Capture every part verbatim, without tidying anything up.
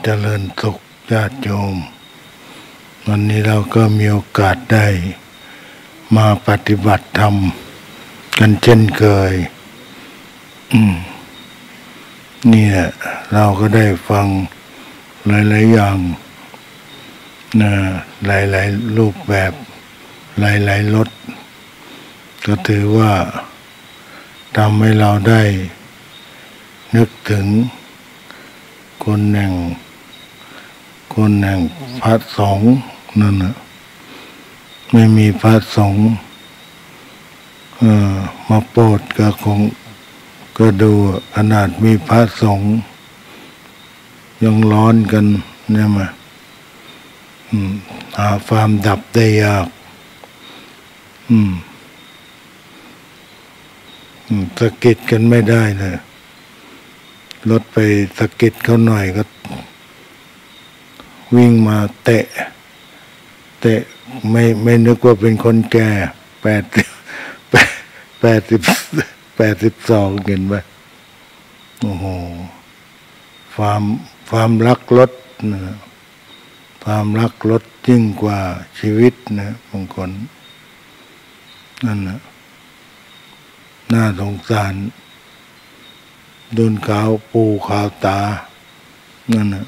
เจริญสุขญาติโยมวันนี้เราก็มีโอกาสได้มาปฏิบัติธรรมกันเช่นเคยอืมนี่แหละเราก็ได้ฟังหลายๆอย่างนะหลายๆรูปแบบหลายๆรสก็ถือว่าทำให้เราได้นึกถึงคนแห่งคนแห่งพระสงฆ์นั่นนะไม่มีพระสงฆ์เอ่อมาโปรดก็คงก็ดูขนาดมีพระสงฆ์ยังร้อนกันเนี่ยมาหาความดับได้ยากอืมสะกิดกันไม่ได้เลยรถไปสะกิดเขาหน่อยก็วิ่งมาเตะเตะไม่ไม่นึกว่าเป็นคนแก่แปดแปดแปดสิบแปดสิบสองเห็นไหมโอ้โหความความรักรถนะความรักรถยิ่งกว่าชีวิตนะบางคนนั่นนะน่าสงสารดุนขาวปูขาวตานั่นนะ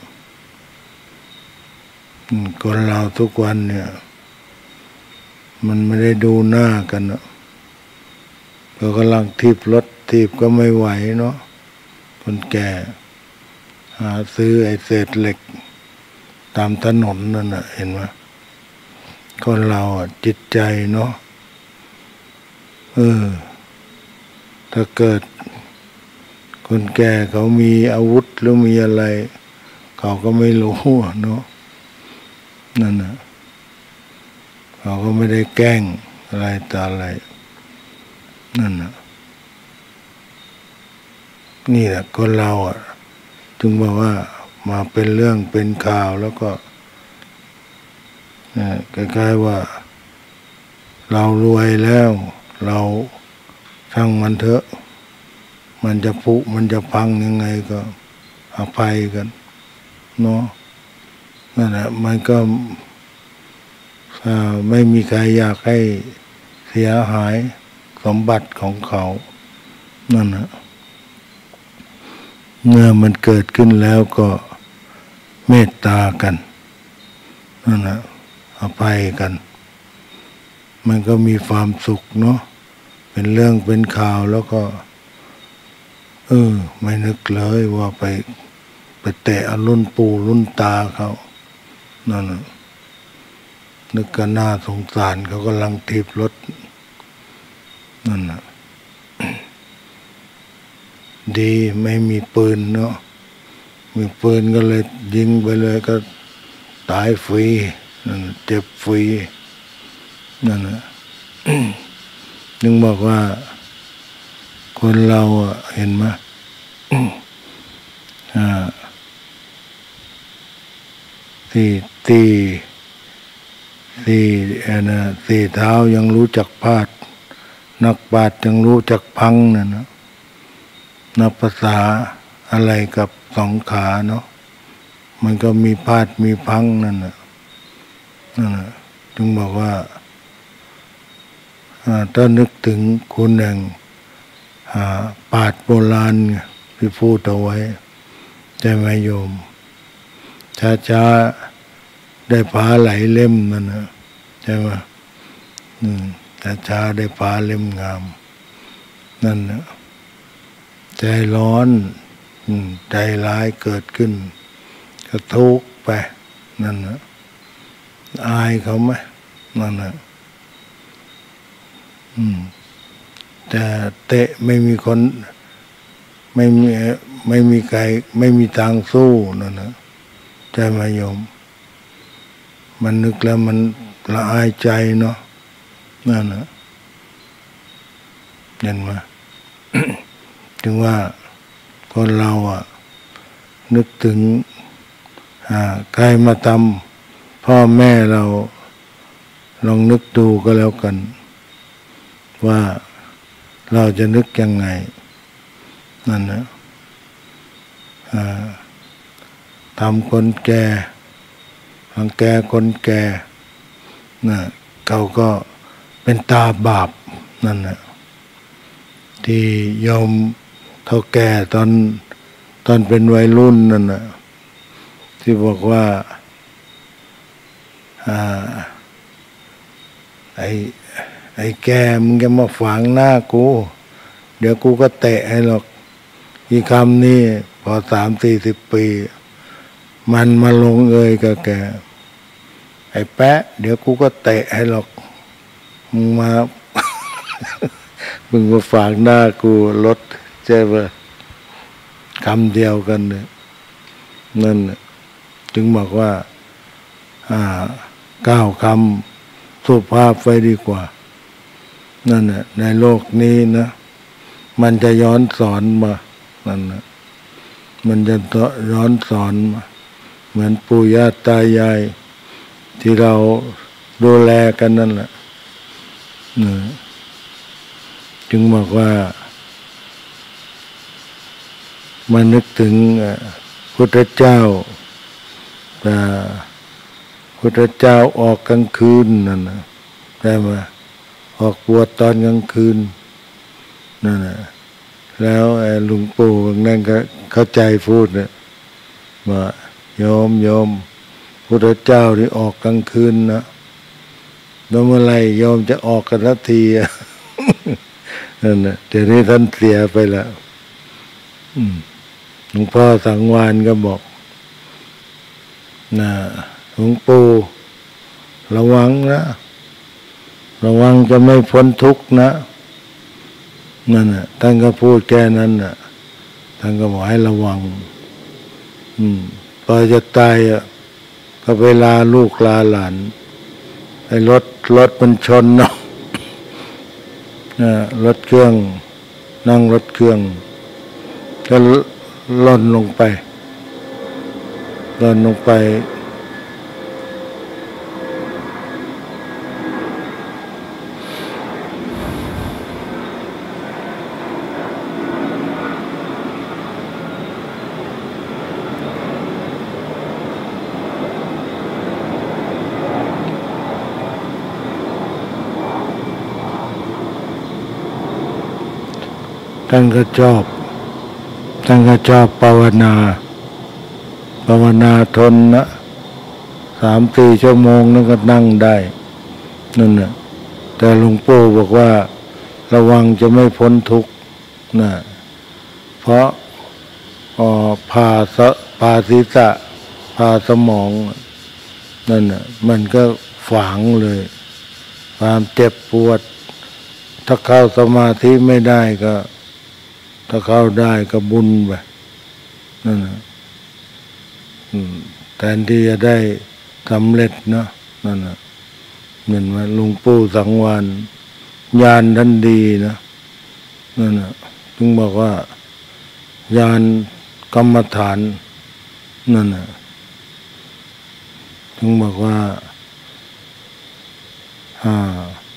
คนเราทุกวันเนี่ยมันไม่ได้ดูหน้ากันเนาะเรากำลังทีบรถทีบก็ไม่ไหวเนาะคนแก่หาซื้อไอ้เศษเหล็กตามถนนนั่นน่ะเห็นไหมคนเราจิตใจเนาะเออถ้าเกิดคนแก่เขามีอาวุธหรือมีอะไรเขาก็ไม่รู้เนาะนั่นน่ะเขาก็ไม่ได้แกล้งอะไรต่ออะไรนั่นน่ะนี่แหละคนเราอ่ะจึงบอกว่ามาเป็นเรื่องเป็นข่าวแล้วก็คล้ายๆว่าเรารวยแล้วเราช่างมันเถอะมันจะผุมันจะพังยังไงก็อภัยกันเนาะนั่นแหละมันก็ไม่มีใครอยากให้เสียหายสมบัติของเขานั่นนะเมื่อมันเกิดขึ้นแล้วก็เมตตากันนั่นนะอภัยกันมันก็มีความสุขเนาะเป็นเรื่องเป็นข่าวแล้วก็เออไม่นึกเลยว่าไปไปแตะรุ่นปู่รุ่นตาเขานั่นนะนึกกันหน้าสงสารเขากำลังถีบรถนั่นนะดีไม่มีปืนเนาะมีปืนก็เลยยิงไปเลยก็ตายฟรีนั่นเจ็บฟรีนั่นนะ นึกบอกว่าคนเราเห็นไหม สี่สี่สี่นะสี่เท้ายังรู้จักพาดนักปราชญ์ยังรู้จักพังนั่นนะนับภาษาอะไรกับสองขาเนาะมันก็มีพาดมีพังนั่นนะนั่นนะจึงบอกว่าถ้านึกถึงคุณแห่งปราชญ์โบราณที่พูดเอาไว้ใช่ไหมโยมช้าๆได้ผ้าไหลเล่มนั่นนะใช่ไหมช้าๆได้ผ้าเล่มงามนั่นนะใจร้อนใจร้ายเกิดขึ้นก็ทุกข์ไปนั่นนะอายเขาไหมนั่นนะแต่เตะไม่มีคนไม่มีไม่มีใครไม่มีทางสู้นั่นนะใจมาโยมมันนึกแล้วมันละอายใจเนาะนั่นนะเห็นไหม ถึงว่าคนเราอ่ะนึกถึงใครมาทำพ่อแม่เราลองนึกดูก็แล้วกันว่าเราจะนึกยังไงนั่นนะทำคนแก่รังแกคนแก่นะเขาก็เป็นตาบาปนั่นนะที่โยมเท่าแก่ตอนตอนเป็นวัยรุ่นนั่นนะที่บอกว่าอ่าไอ้ไอ้แกมึงจะมาฝังหน้ากูเดี๋ยวกูก็เตะให้หรอกอีคำนี้พอสามสี่สิบปีมันมาลงเอยกับแกไอ้แปะเดี๋ยวกูก็เตะให้หรอกมึงมา มึงมาฝังหน้ากูรถใช่ปะคำเดียวกันเลยนั่นจึงบอกว่าอ่าก้าวคำสุภาพไว้ดีกว่านั่นน่ะในโลกนี้นะมันจะย้อนสอนมานั่นน่ะมันจะย้อนสอนมาเหมือนปู่ย่าตายายที่เราดูแลกันนั่นแหละนะจึงบอกว่ามานึกถึงพุทธเจ้าแต่พุทธเจ้าออกกลางคืนนั่นนะได้มาออกบวชตอนกลางคืนนั่นนะแล้วไอ้หลวงปู่นั่นก็เข้าใจพูดนะว่าโยมโยมพุทธเจ้าที่ออกกลางคืนนะแล้วเมื่อไรโยมจะออกกันทันทีนั่นนะเดี๋ยวนี้ท่านเสียไปแล้วหลวงพ่อสังวานก็บอกนะหลวงปู่ระวังนะระวังจะไม่พ้นทุกข์นะนั่นน่ะท่านก็พูดแค่นั้นน่ะท่านก็บอกให้ระวังอืมพอจะตายอ่ะก็ไปลาลูกลาหลานไอ้รถรถมันชนเนาะรถเครื่องนั่งรถเครื่องก็ล่นลงไปล่นลงไปท่านก็ชอบท่านก็ชอบภาวนาภาวนาทนนะสามสี่ชั่วโมงนั่นก็นั่งได้นั่นน่ะแต่หลวงปู่บอกว่าระวังจะไม่พ้นทุกข์นะเพราะอ๋อผ่าสะผ่าศีรษะผ่าสมองนั่นน่ะมันก็ฝังเลยความเจ็บปวดถ้าเข้าสมาธิไม่ได้ก็ถ้าเข้าได้ก็บุญไปนั่นนะแทนที่จะได้สำเร็จเนาะนั่นนะเหมือนว่าหลวงปู่สังวานญาณท่านดีนะนั่นนะถึงบอกว่าญาณกรรมฐานนั่นนะถึงบอกว่าอ่า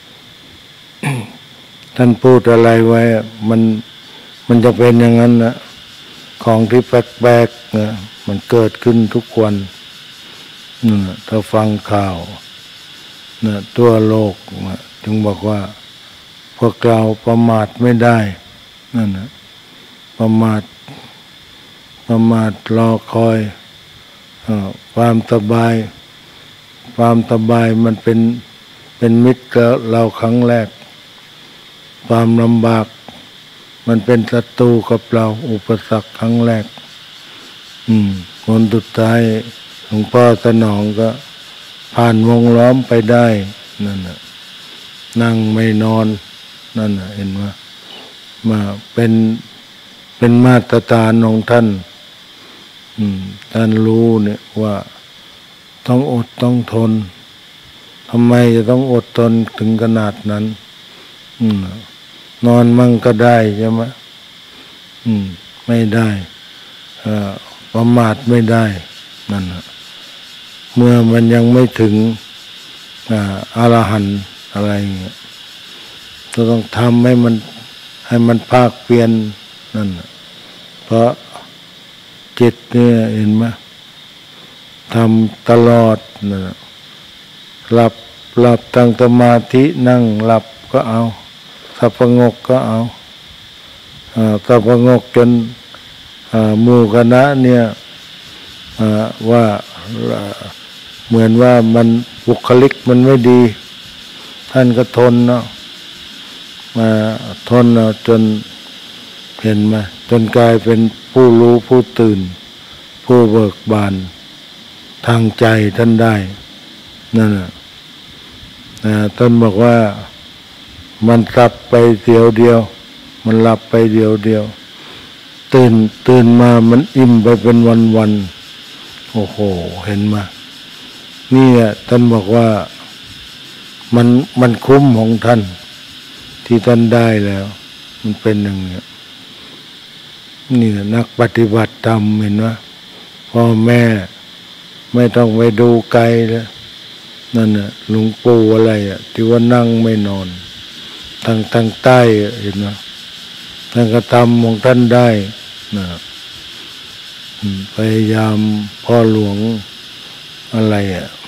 ท่านพูดอะไรไว้มันมันจะเป็นอย่างนั้นนะของที่แปลกๆนะมันเกิดขึ้นทุกวันนั่นนะถ้าฟังข่าวนะทั่วโลกนะจึงบอกว่าพวกเราประมาทไม่ได้นั่นนะประมาทประมาทรอคอยความสบายความสบายมันเป็นเป็นมิตรกับเราครั้งแรกความลำบากมันเป็นศัตรูกับเราอุปสรรคครั้งแรกอืมคนสุดท้ายหลวงพ่อสนองก็ผ่านวงล้อมไปได้นั่นน่ะนั่งไม่นอนนั่นน่ะเห็นว่ามาเป็นเป็นมาตรฐานของท่านอืมท่านรู้เนี่ยว่าต้องอดต้องทนทำไมจะต้องอดทนถึงขนาดนั้นอืมนอนมั่งก็ได้ใช่ไหมอืมไม่ได้อ่าประมาทไม่ได้นั่นนะเมื่อมันยังไม่ถึงอ่าอรหันต์อะไรเงี้ยเราต้องทำให้มันให้มันภาคเพียรนั่นนะเพราะจิตเนี่ยเห็นไหมทำตลอดนะหลับหลับตั้งสมาธินั่งหลับก็เอาสับประงกก็เอาสับประงกจนหมู่คณะเนี่ยว่าเหมือนว่ามันบุคลิกมันไม่ดีท่านก็ทนเนาะมาทนเนาะจนเห็นมาจนกลายเป็นผู้รู้ผู้ตื่นผู้เบิกบานทางใจท่านได้นั่นน่ะท่านบอกว่ามันหลับไปเดียวเดียวมันหลับไปเดียวเดียวตื่นตื่นมามันอิ่มไปเป็นวันวันโอ้โหเห็นมานี่อ่ะท่านบอกว่ามันมันคุ้มของท่านที่ท่านได้แล้วมันเป็นอย่างนี้นี่นักปฏิบัติธรรมเห็นไหมพ่อแม่ไม่ต้องไปดูไกลแล้วนั่นน่ะหลวงปู่อะไรอ่ะที่ว่านั่งไม่นอนทางทางใต้เห็นไหมท่านก็ทำของท่านได้นะพยายามพ่อหลวงอะไรอ่ะ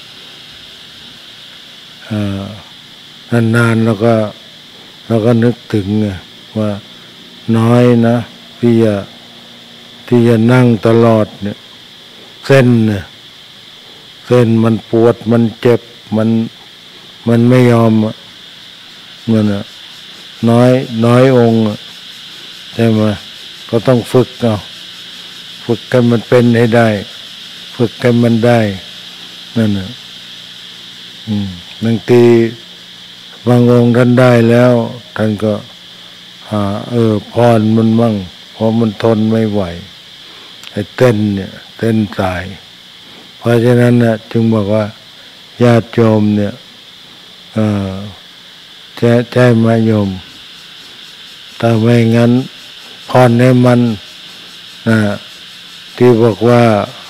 นานๆแล้วก็เราก็นึกถึงไงว่าน้อยนะที่จะที่จะนั่งตลอดเนี่ยเส้นเนี่ยเส้นมันปวดมันเจ็บมันมันไม่ยอมมันอ่ะน้อยน้อยองค์ใช่ไหมก็ต้องฝึกเอาฝึกกันมันเป็นให้ได้ฝึกกันมันได้นั่นน่ะอืมบางทีบางองค์ท่านได้แล้วท่านก็หาเออพรมันมั่งเพราะมันทนไม่ไหวไอ้เต้นเนี่ยเต้นสายเพราะฉะนั้นน่ะจึงบอกว่าญาติโยมเนี่ยเออแจ้แจ้มาโยมถ้าไม่งั้นพรให้มันนะที่บอกว่า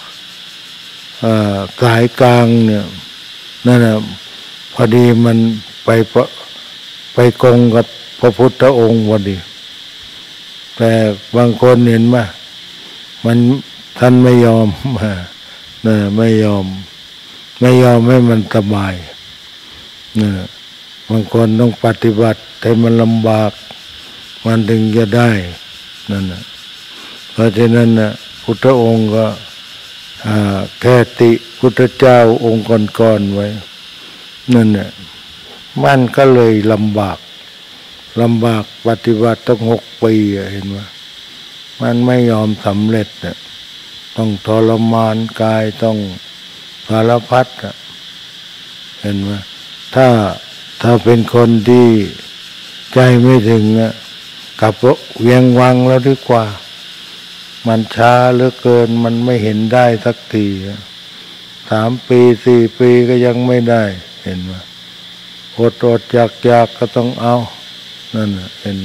สายกลางเนี่ยนั่นน่ะพอดีมันไปไปกงกับพระพุทธองค์พอดีแต่บางคนเห็นว่ามันท่านไม่ยอมนะไม่ยอมไม่ยอมให้มันสบายนะบางคนต้องปฏิบัติให้มันลำบากมันถึงจะได้นั่นนะเพราะฉะนั้นนะพุทธองค์ก็แค่ติพุทธเจ้าองค์ก่อนๆไว้นั่นน่ะมันก็เลยลำบากลำบากปฏิบัติตั้งหกปีเห็นไหมมันไม่ยอมสำเร็จน่ะต้องทรมานกายต้องสารพัดเห็นไหมถ้าถ้าเป็นคนที่ใจไม่ถึงอ่ะกลับเวียงวังแล้วดีกว่ามันช้าเหลือเกินมันไม่เห็นได้สักทีสามปีสี่ปีก็ยังไม่ได้เห็นไหมอดอดอยากอยากก็ต้องเอานั่นเห็นไหม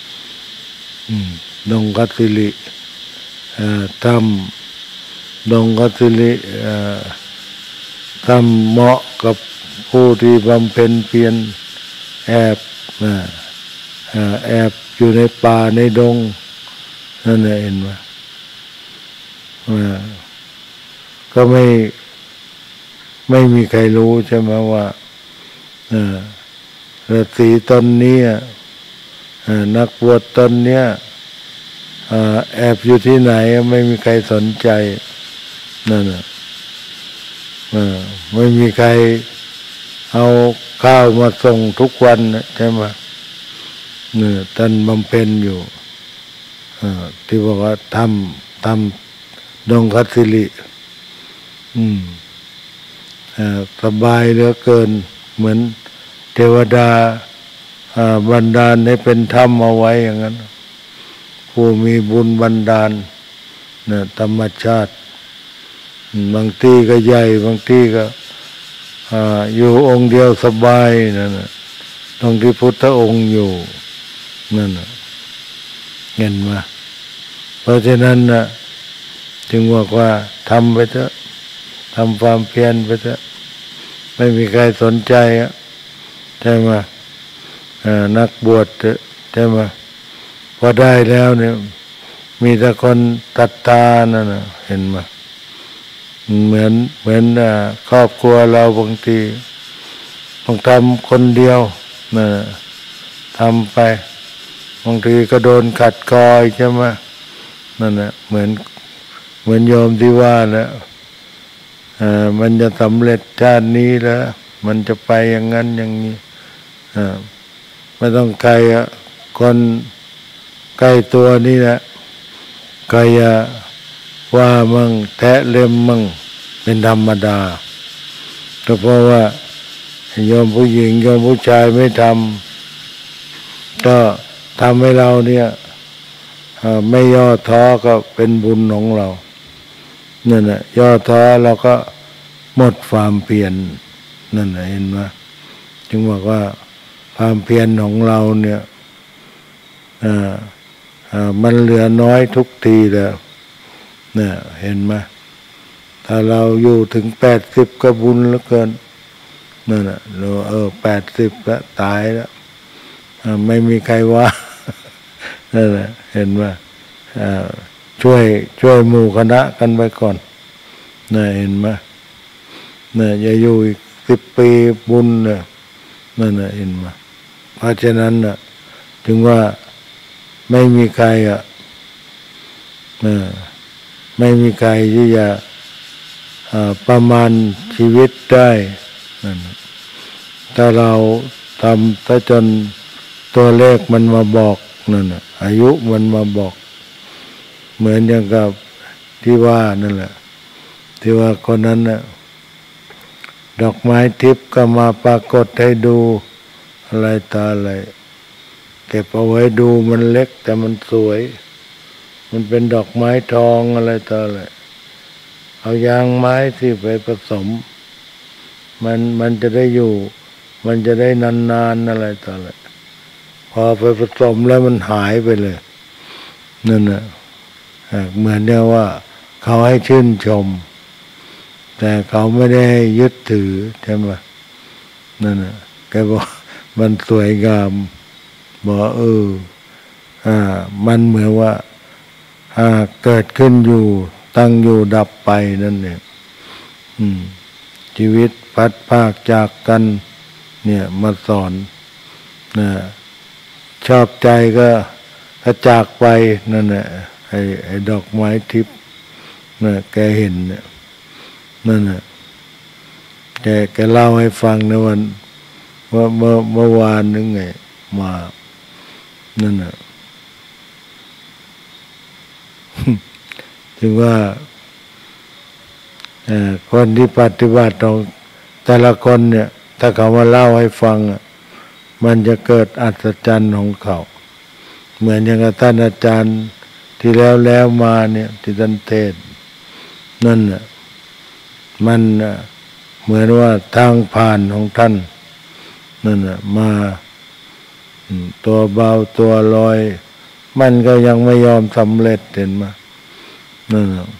ดงกัสิริทำดงกัสิริทำเหมาะกับผู้ที่บำเพ็ญเพียรแอบแอบอยู่ในป่าในดงนั่นเห็นไหมก็ไม่ไม่มีใครรู้ใช่ไหมว่าฤาษีตนนี้นักบวชตนเนี้ยแอบอยู่ที่ไหนไม่มีใครสนใจนั่นน่ะไม่มีใครเอาข้าวมาส่งทุกวันใช่ไหมเนี่ยท่านบำเพ็ญอยู่ที่บอกว่าทำทำดงคัตสิริอืมสบายเหลือเกินเหมือนเทวดาบันดาลให้เป็นธรรมเอาไว้อย่างนั้นผู้มีบุญบันดาลเนี่ยธรรมชาติบางทีก็ใหญ่บางทีก็อยู่องค์เดียวสบายนั่นน่ะตรงที่พุทธองค์อยู่นั่นน่ะเห็นไหมเพราะฉะนั้นน่ะจึงบอกว่าทำไปเถอะทำความเพียรไปเถอะไม่มีใครสนใจอ่ะใช่ไหมนักบวชใช่ไหมพอได้แล้วเนี่ยมีแต่คนตัดตานั่นน่ะเห็นไหมเหมือนเหมือนครอบครัวเราบางทีต้องทำคนเดียวนะทำไปบางทีก็โดนขัดคอยใช่ไหมนั่นแหละเหมือนเหมือนโยมที่ว่าแล้วอ่ามันจะสำเร็จชาตินี้แล้วมันจะไปอย่างนั้นอย่างนี้อ่าไม่ต้องใครอ่ะคนใกล้ตัวนี่แหละใครว่ามั่งแทะเล็มมั่งเป็นธรรมดาก็เพราะว่าโยมผู้หญิงโยมผู้ชายไม่ทำก็ทำให้เราเนี่ยไม่ย่อท้อก็เป็นบุญของเรานั่นแหละย่อท้อเราก็หมดความเพียรนั่นแหละเห็นไหมจึงบอกว่าความเพียรของเราเนี่ยอ่าอ่ามันเหลือน้อยทุกทีแล้วเนี่ยเห็นไหมถ้าเราอยู่ถึงแปดสิบก็บุญเหลือเกินนั่นแหละเราเออแปดสิบแล้วตายแล้วไม่มีใครว่านั่นแหละเห็นว่าช่วยช่วยหมู่คณะกันไปก่อนน่ะเห็นไหมน่ะอย่าอยู่อีกสิบปีบุญเนี่ยนั่นน่ะเห็นไหมเพราะฉะนั้นน่ะถึงว่าไม่มีใครอ่ะไม่มีใครที่จะประมาณชีวิตได้นั่นถ้าเราทำถ้าจนตัวเลขมันมาบอกนั่นอายุมันมาบอกเหมือนอย่างกับที่ว่านั่นแหละที่ว่าคนนั้นน่ะดอกไม้ทิพย์ก็มาปรากฏให้ดูอะไรตาอะไรเก็บเอาไว้ดูมันเล็กแต่มันสวยมันเป็นดอกไม้ทองอะไรตาอะไรเอายางไม้ที่ไปผสมมันมันจะได้อยู่มันจะได้นานๆอะไรต่ออะไรพอไปผสมแล้วมันหายไปเลยนั่นน่ะเหมือนเดียวว่าเขาให้ชื่นชมแต่เขาไม่ได้ยึดถือใช่ไหมนั่นน่ะแกบอกมันสวยงามบอกเอออ่ามันเหมือนว่าอ่าเกิดขึ้นอยู่ตั้งอยู่ดับไปนั่นเนี่ยอืมชีวิตพัดภาคจากกันเนี่ยมาสอนนะชอบใจก็ก็จากไปนั่นแหละไอ้ไอ้ดอกไม้ทิพย์นะแกเห็นเนี่ยนั่นน่ะแกแกเล่าให้ฟังนะวันว่าเมื่อเมื่อวานนึงไงมานั่นน่ะถึงว่าคนที่ปฏิบัติของแต่ละคนเนี่ยถ้าเขามาเล่าให้ฟังมันจะเกิดอัศจรรย์ของเขาเหมือนอย่างกับท่านอาจารย์ที่แล้วแล้วมาเนี่ยที่ท่านเทศนั่นน่ะมันเหมือนว่าทางผ่านของท่านนั่นน่ะมาตัวเบาตัวลอยมันก็ยังไม่ยอมสำเร็จเห็นไหมนั่นน่ะ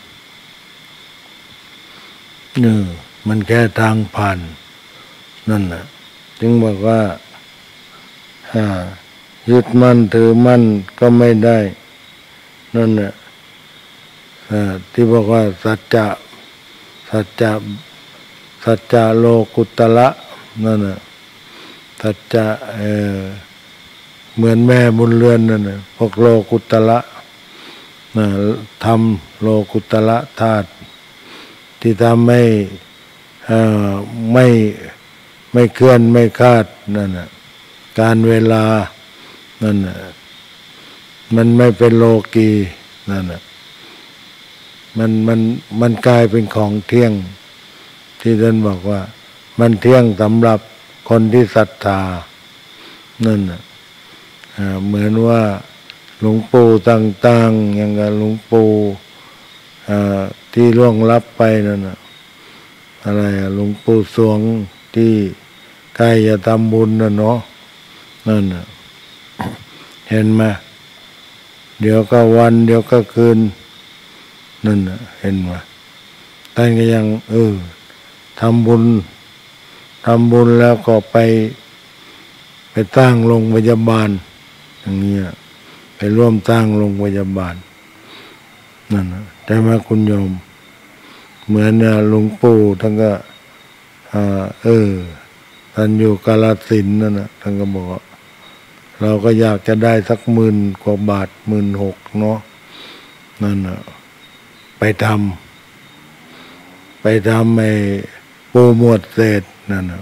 เออมันแค่ทางผ่านนั่นน่ะจึงบอกว่าอ่ายึดมั่นถือมั่นก็ไม่ได้นั่นน่ะอ่าที่บอกว่าสัจจะสัจจะสัจจะโลกุตละนั่นน่ะสัจจะเออเหมือนแม่บุญเรือนนั่นน่ะพวกโลกุตละนะทำโลกุตละธาตุที่ทำให้ไม่ไม่เคลื่อนไม่คาดนั่นน่ะการเวลานั่นน่ะมันไม่เป็นโลกีนั่นน่ะมันมันมันกลายเป็นของเที่ยงที่ท่านบอกว่ามันเที่ยงสำหรับคนที่ศรัทธานั่นน่ะเหมือนว่าหลวงปู่ต่างๆอย่างกับหลวงปู่ที่ล่วงลับไปนั่นน่ะอะไรอะหลวงปู่สวงที่ใกล้จะทำบุญน่ะเนาะนั่นน่ะเห็นไหมเดี๋ยวก็วันเดี๋ยวก็คืนนั่นน่ะเห็นไหมท่านก็ยังเออทำบุญทำบุญแล้วก็ไปไปตั้งโรงพยาบาลอย่างเงี้ยไปร่วมตั้งโรงพยาบาลนั่นนะได้ไหมคุณโยมเหมือนหลวงปู่ท่านก็เออท่านอยู่กาฬสินธุ์นั่นนะท่านก็บอกเราก็อยากจะได้สักหมื่นกว่าบาทหมื่นหกเนาะนั่นนะไปทำไปทำไอ้ปูหมวดเศษนั่นนะ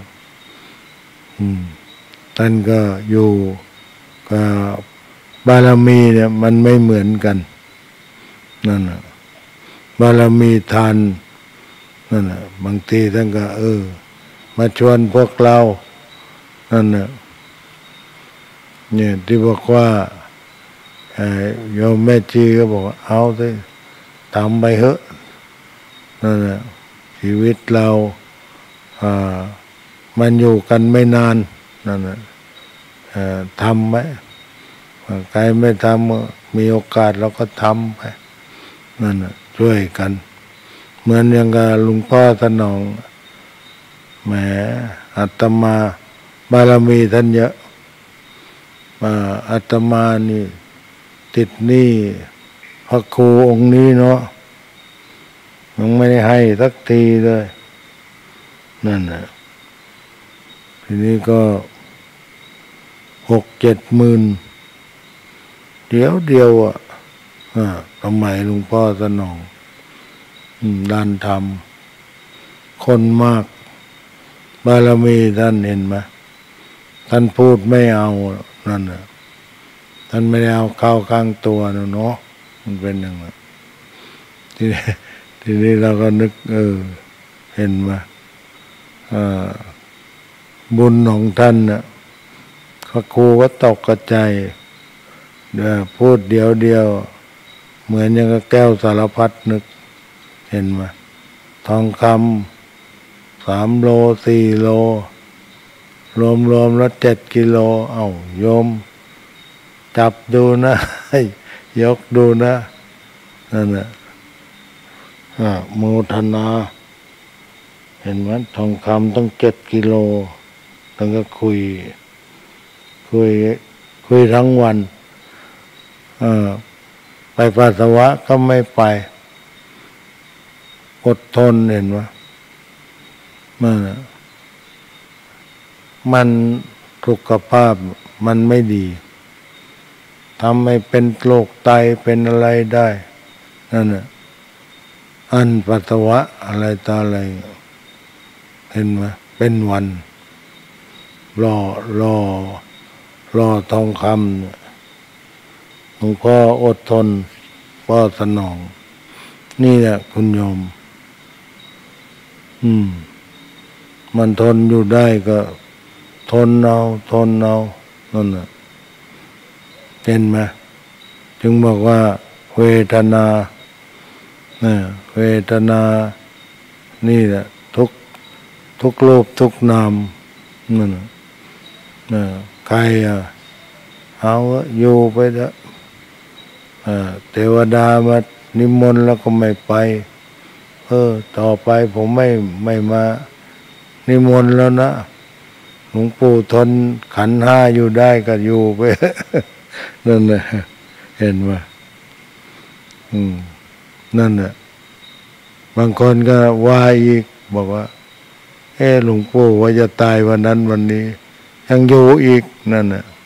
ท่านก็อยู่กับบารมีเนี่ยมันไม่เหมือนกันนั่นนะบารมีทานนั่นนะบางทีท่านก็เออมาชวนพวกเรานั่นนะเนี่ยที่บอกว่าโยมแม่ชีก็บอกว่าเอาสิทำไปเถอะนั่นนะชีวิตเราอ่ามันอยู่กันไม่นานนั่นนะทำไหมใครไม่ทำมีโอกาสเราก็ทำไปนั่นนะช่วยกันเหมือนอย่างกับหลวงพ่อสนองแหมอาตมาบารมีท่านเยอะอาตมานี่ติดหนี้พระครูองค์นี้เนาะยังไม่ได้ให้สักทีเลยนั่นนะทีนี้ก็หกเจ็ดหมื่นเดียวเดียวอ่ะสมัยหลวงพ่อสนองด้านธรรมคนมากบารมีท่านเห็นไหมท่านพูดไม่เอานั่นน่ะท่านไม่ได้เอาเข้าข้างตัวนะเนาะมันเป็นอย่างนั้นทีนี้ทีนี้เราก็นึกเออเห็นไหมบุญของท่านน่ะพระครูก็ตกกระจายเดี๋ยวพูดเดียวเดียวเหมือนอย่างกับแก้วสารพัดนึกเห็นไหมทองคำสามโลสี่โลรวมรวมแล้วเจ็ดกิโลเอ้าโยมจับดูนะยกดูนะนั่นแหละโมทนาเห็นไหมทองคำต้องเจ็ดกิโลแล้วก็คุยคุยคุยทั้งวันไปปัสสาวะก็ไม่ไปอดทนเห็นไหมมันมันสุขภาพมันไม่ดีทำให้เป็นโรคไตเป็นอะไรได้นั่นน่ะอันปัสสาวะอะไรต่ออะไรเห็นไหมเป็นวันรอรอรอทองคำหลวงพ่ออดทนพ่อสนองนี่แหละคุณโยมอืมมันทนอยู่ได้ก็ทนเอาทนเอานั่นน่ะเห็นไหมจึงบอกว่าเวทนาเนี่ยเวทนานี่แหละทุกทุกรูปทุกนามนั่นน่ะใครอ่ะเอาอยู่ไปเถอะเทวดามานิมนต์แล้วก็ไม่ไปเออต่อไปผมไม่ไม่มานิมนต์แล้วนะหลวงปู่ทนขันธ์ห้าอยู่ได้ก็อยู่ไปนั่นแหละเห็นไหมอืมนั่นแหละบางคนก็ว่าอีกบอกว่าเออหลวงปู่ว่าจะตายวันนั้นวันนี้ยังอยู่อีกนั่นน่ะ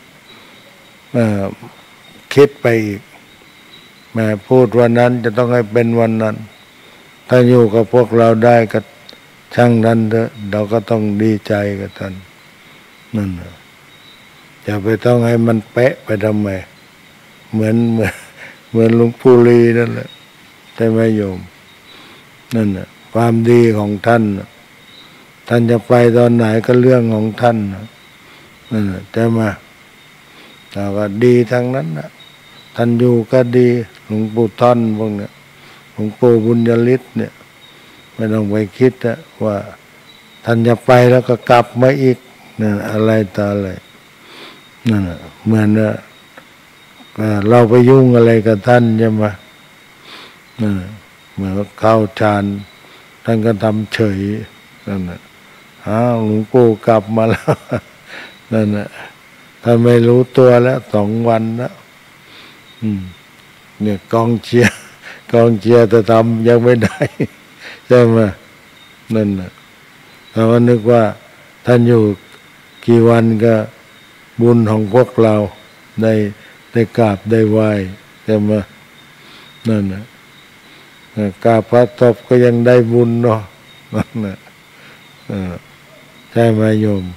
คิดไปอีกแม่พูดวันนั้นจะต้องให้เป็นวันนั้นถ้าอยู่กับพวกเราได้ก็ช่างนั้นเถอะเราก็ต้องดีใจกับท่านนั่นน่ะอย่าไปต้องให้มันเป๊ะไปทำไมเหมือนเหมือนเหมือนหลวงปู่ลีนั่นแหละใช่ไหมโยมนั่นน่ะความดีของท่านท่านจะไปตอนไหนก็เรื่องของท่านนั่นน่ะใช่ไหมแต่ว่าดีทั้งนั้นนะท่านอยู่ก็ดีหลวงปู่ท่อนพวกเนี้ยหลวงปู่บุญยฤทธิ์เนี่ยไม่ต้องไปคิดนะว่าท่านจะไปแล้วก็กลับมาอีกนั่นอะไรต่ออะไรนั่นน่ะเหมือนเราไปยุ่งอะไรกับท่านใช่ไหมนั่นเหมือนเข้าฌานท่านก็ทำเฉยนั่นน่ะอ้าวหลวงปู่กลับมาแล้วนั่นน่ะท่านไม่รู้ตัวแล้วสองวันแล้วเนี่ยกองเชียร์กองเชียร์จะทำยังไม่ได้ใช่ไหมนั่นนะเราก็นึกว่าท่านอยู่กี่วันก็บุญของพวกเราได้ได้กราบได้ไหว้ใช่ไหมนั่นนะกราบพระศพก็ยังได้บุญเนาะนั่นนะใช่ไหมโยม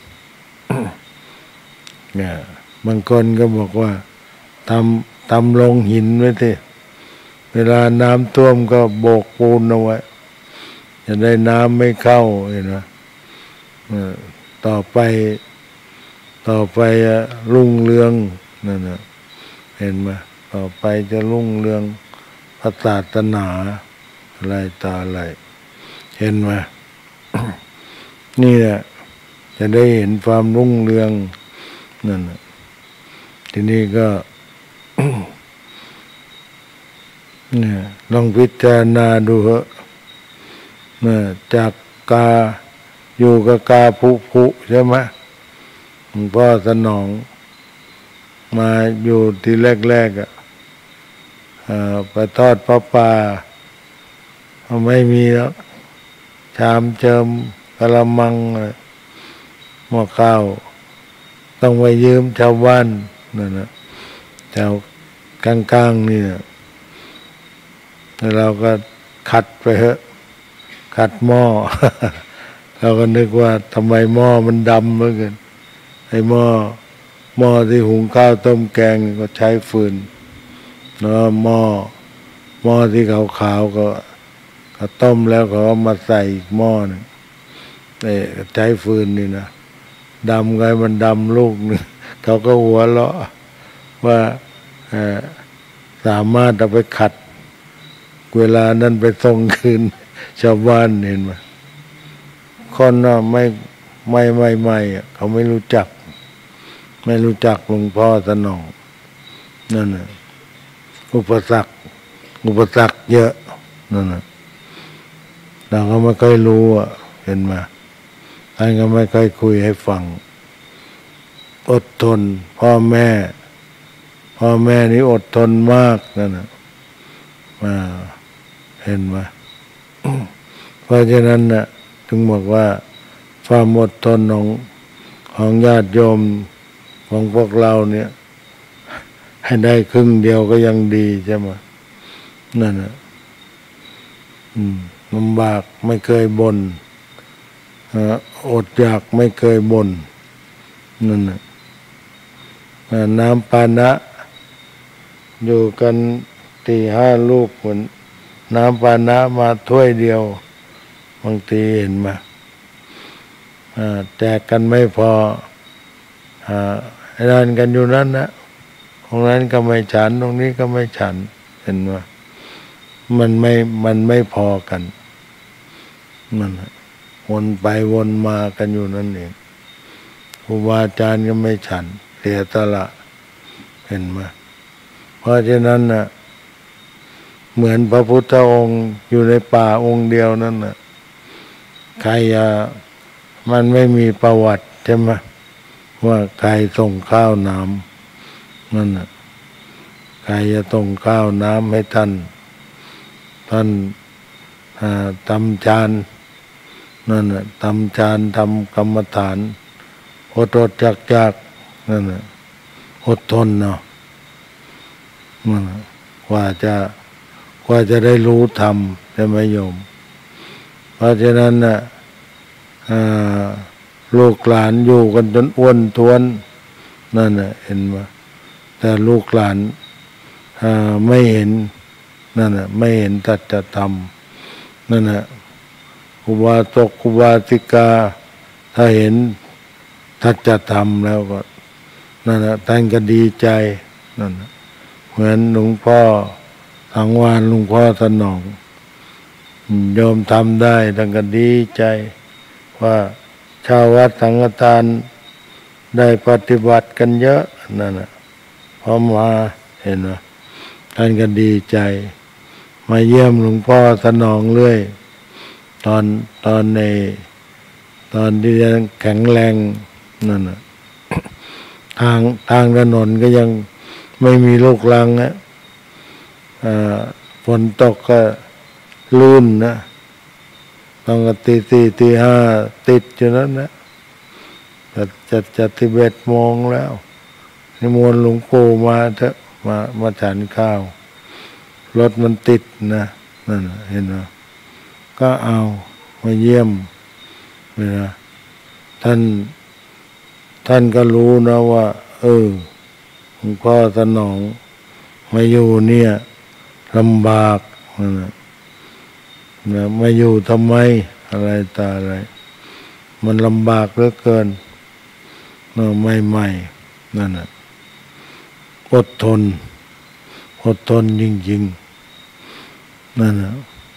เนี่ยบางคนก็บอกว่าทำทำลงหินไว้ที่เวลาน้ำท่วมก็โบกปูนเอาไว้จะได้น้ำไม่เข้าเห็นไหมต่อไปต่อไปรุ่งเรืองนั่นนะเห็นไหมต่อไปจะรุ่งเรืองพระศาสนาอะไรต่ออะไรเห็นไหม นี่แหละจะได้เห็นความรุ่งเรืองนั่นนะทีนี้ก็ เนี่ยลองพิจารณาดูเหอะเนี่ยจากกาอยู่กับกาผุผุใช่ไหมหลวงพ่อสนองมาอยู่ที่แรกๆอ่ะไปทอดพระป่าไม่มีแล้วชามเจิมกะละมังหม้อข้าวต้องไปยืมชาวบ้านนั่นนะชาวกลางๆนี่นะแล้วเราก็ขัดไปเถอะขัดหม้อ เราก็นึกว่าทำไมหม้อมันดำเหลือเกินไอ้หม้อหม้อที่หุงข้าวต้มแกงก็ใช้ฟืนเนาะหม้อหม้อที่ขาวๆก็ก็ต้มแล้วเขามาใส่อีกหม้อนึงเอ้ใช้ฟืนนี่นะดำไงมันดำลูกนึงเขาก็หัวเราะว่าสามารถเอาไปขัดเวลานั้นไปส่งคืนชาวบ้านเห็นไหมคนน่ะไม่ไม่ไม่ไม่เขาไม่รู้จักไม่รู้จักหลวงพ่อสนองนั่นน่ะอุปสรรคอุปสรรคเยอะนั่นน่ะเราก็ไม่ค่อยรู้อ่ะเห็นไหมท่านก็ไม่ค่อยคุยให้ฟังอดทนพ่อแม่พ่อแม่นี่อดทนมากนั่นน่ะมาเห็นไหม เพราะฉะนั้นน่ะถึงบอกว่าความอดทนของของญาติโยมของพวกเราเนี่ยให้ได้ครึ่งเดียวก็ยังดีใช่ไหมนั่นน่ะลำบากไม่เคยบ่นอดอยากไม่เคยบ่นนั่นน่ะน้ำปานะอยู่กันตีห้าลูกเหมือนน้ำปานะมาถ้วยเดียวบางทีเห็นมาแจกกันไม่พอให้ดันกันอยู่นั้นนะตรงนั้นก็ไม่ฉันตรงนี้ก็ไม่ฉันเห็นว่ามันไม่มันไม่พอกันมันวนไปวนมากันอยู่นั่นเองครูบาอาจารย์ก็ไม่ฉันเสียสละเห็นไหมเพราะฉะนั้นน่ะเหมือนพระพุทธองค์อยู่ในป่าองค์เดียวนั่นน่ะใครมันไม่มีประวัติใช่ไหมว่าใครส่งข้าวน้ำนั่นน่ะใครจะส่งข้าวน้ำให้ท่านท่านทำฌานนั่นน่ะทำฌานทำกรรมฐานอดอดจักจักนั่นน่ะอดทนเนาะนั่นกว่าจะกว่าจะได้รู้ธรรมใช่ไหมโยมเพราะฉะนั้นน่ะลูกหลานอยู่กันจนอ้วนท้วนนั่นน่ะเห็นไหมแต่ลูกหลานไม่เห็นนั่นน่ะไม่เห็นสัจธรรมนั่นน่ะครูบาศกครูบาสิกาถ้าเห็นสัจธรรมแล้วก็นั่นน่ะท่านก็ดีใจนั่นน่ะเหมือนหลวงพ่อสังวาลหลวงพ่อสนองโยมทำได้ท่านก็ดีใจว่าชาววัดสังฆทานได้ปฏิบัติกันเยอะนั่นน่ะพอมาเห็นว่าท่านก็ดีใจมาเยี่ยมหลวงพ่อสนองเรื่อยตอนตอนในตอนที่ยังแข็งแรงนั่นน่ะทางทางถนนก็ยังไม่มีลูกรังนะฝนตกก็ลื่นนะต้องตีสี่ตีห้าติดอยู่นั้นนะจะจะจะที่เบ็ดโมงแล้วนิมนต์หลวงปู่มาเถอะมามาฉันข้าวรถมันติดนะนั่นเห็นไหมก็เอามาเยี่ยมนะท่านท่านก็รู้นะว่าเออหลวงพ่อสนองมาอยู่เนี่ยลำบากนะนะมาอยู่ทำไมอะไรตาอะไรมันลำบากเหลือเกินเนาะใหม่ๆนั่นน่ะอดทนอดทนจริงๆนั่นน่ะ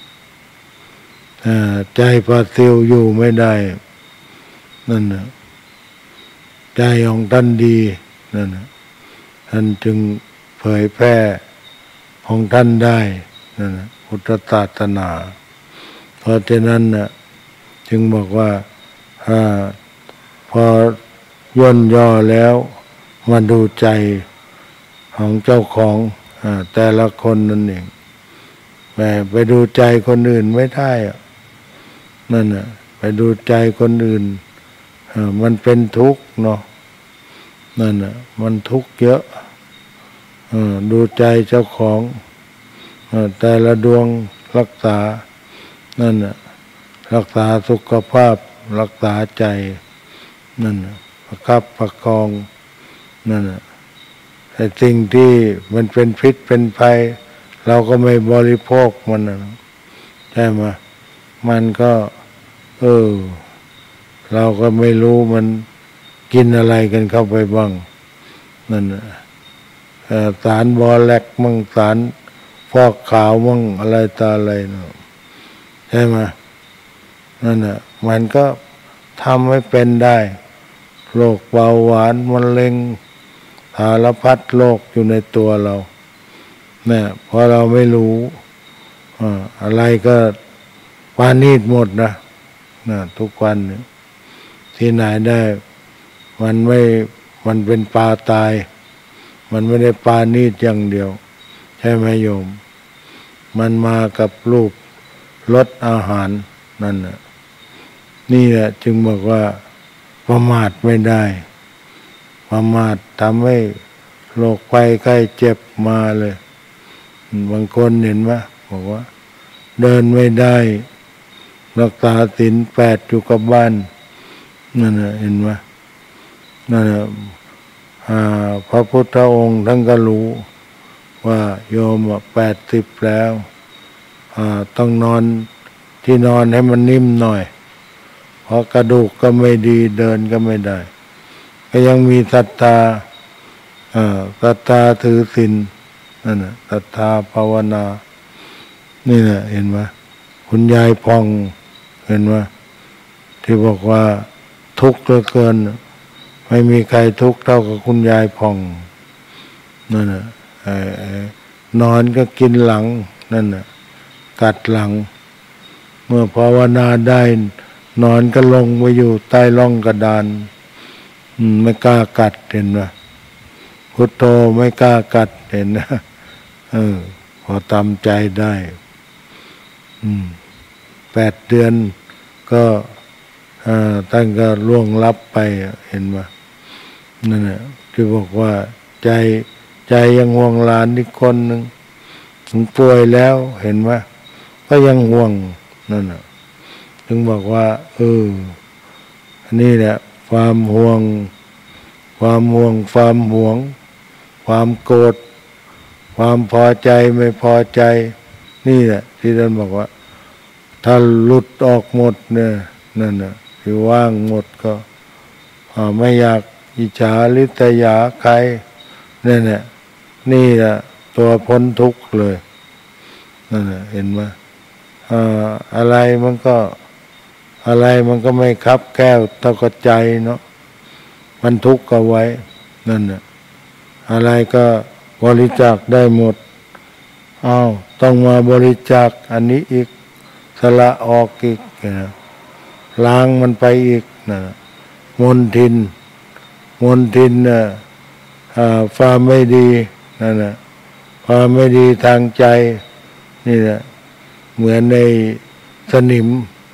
ใจปลาซิวอยู่ไม่ได้นั่นน่ะใจของท่านดีนั่นน่ะท่านจึงเผยแพร่ของท่านได้นั่นน่ะพุทธศาสนาเพราะฉะนั้นน่ะจึงบอกว่าอ่าพอย่นย่อแล้วมาดูใจของเจ้าของอ่าแต่ละคนนั่นเองแต่ไปดูใจคนอื่นไม่ได้อ่ะนั่นน่ะไปดูใจคนอื่นอ่ามันเป็นทุกข์เนาะนั่นน่ะมันทุกข์เยอะอ่าดูใจเจ้าของอ่าแต่ละดวงรักษานั่นน่ะรักษาสุขภาพรักษาใจนั่นน่ะประคับประคองนั่นน่ะไอ้สิ่งที่มันเป็นพิษเป็นภัยเราก็ไม่บริโภคมันนะใช่ไหมมันก็เออเราก็ไม่รู้มันกินอะไรกันเข้าไปบ้างนั่นน่ะสารบอแลกมั่งสารฟอกขาวมั่งอะไรตาอะไรเนาะใช่ไหมนั่นน่ะมันก็ทำให้เป็นได้โรคเบาหวานมะเร็งสารพัดโรคอยู่ในตัวเราเนี่ยเพราะเราไม่รู้อ่าอะไรก็ปานีตหมดนะนะทุกวันเนี่ยที่ไหนได้มันไม่มันเป็นปลาตายมันไม่ได้ปานีตอย่างเดียวใช่ไหมโยมมันมากับรูปรสอาหารนั่นน่ะนี่แหละจึงบอกว่าประมาทไม่ได้ประมาททำให้โรคภัยไข้เจ็บมาเลยบางคนเห็นไหมบอกว่าเดินไม่ได้รักษาศีลแปดอยู่กับบ้านนั่นน่ะเห็นไหมนั่นน่ะพระพุทธองค์ท่านก็รู้ว่าโยมแปดสิบแล้วต้องนอนที่นอนให้มันนิ่มหน่อยเพราะกระดูกก็ไม่ดีเดินก็ไม่ได้ก็ยังมีศรัทธาศรัทธาถือศีลนั่นน่ะศรัทธาภาวนานี่น่ะเห็นไหมคุณยายพองเห็นไหมที่บอกว่าทุกข์เหลือเกินไม่มีใครทุกข์เท่ากับคุณยายพองนั่นน่ะนอนก็กินหลังนั่นน่ะกัดหลังเมื่อภาวนาได้นอนก็ลงไปอยู่ใต้ร่องกระดานไม่กล้ากัดเห็นไหมพุทโธไม่กล้ากัดเห็นนะเออพอตามใจได้อืมแปดเดือนก็ท่านก็ล่วงลับไปเห็นไหมนั่นแหละที่บอกว่าใจใจยังห่วงหลานอีกคนหนึ่งถึงป่วยแล้วเห็นไหมก็ยังห่วงนั่นแหละถึงบอกว่าเออนี่แหละความห่วงความห่วงความหวงความโกรธความพอใจไม่พอใจนี่แหละที่ท่านบอกว่าถ้าหลุดออกหมดเนี่ยนั่นน่ะที่ว่างหมดก็ไม่อยากอิจฉาริษยาใครนั่นแหละนี่แหละตัวพ้นทุกข์เลยนั่นน่ะเห็นไหมอะไรมันก็อะไรมันก็ไม่คับแก้วเท่ากับใจเนาะมันทุกข์เอาไว้นั่นน่ะอะไรก็บริจาคได้หมดอ้าวต้องมาบริจาคอันนี้อีกสละออกอีกนะล้างมันไปอีกนะมลทินมลทินน่ะความไม่ดีนั่นน่ะความไม่ดีทางใจนี่แหละเหมือนในสนิม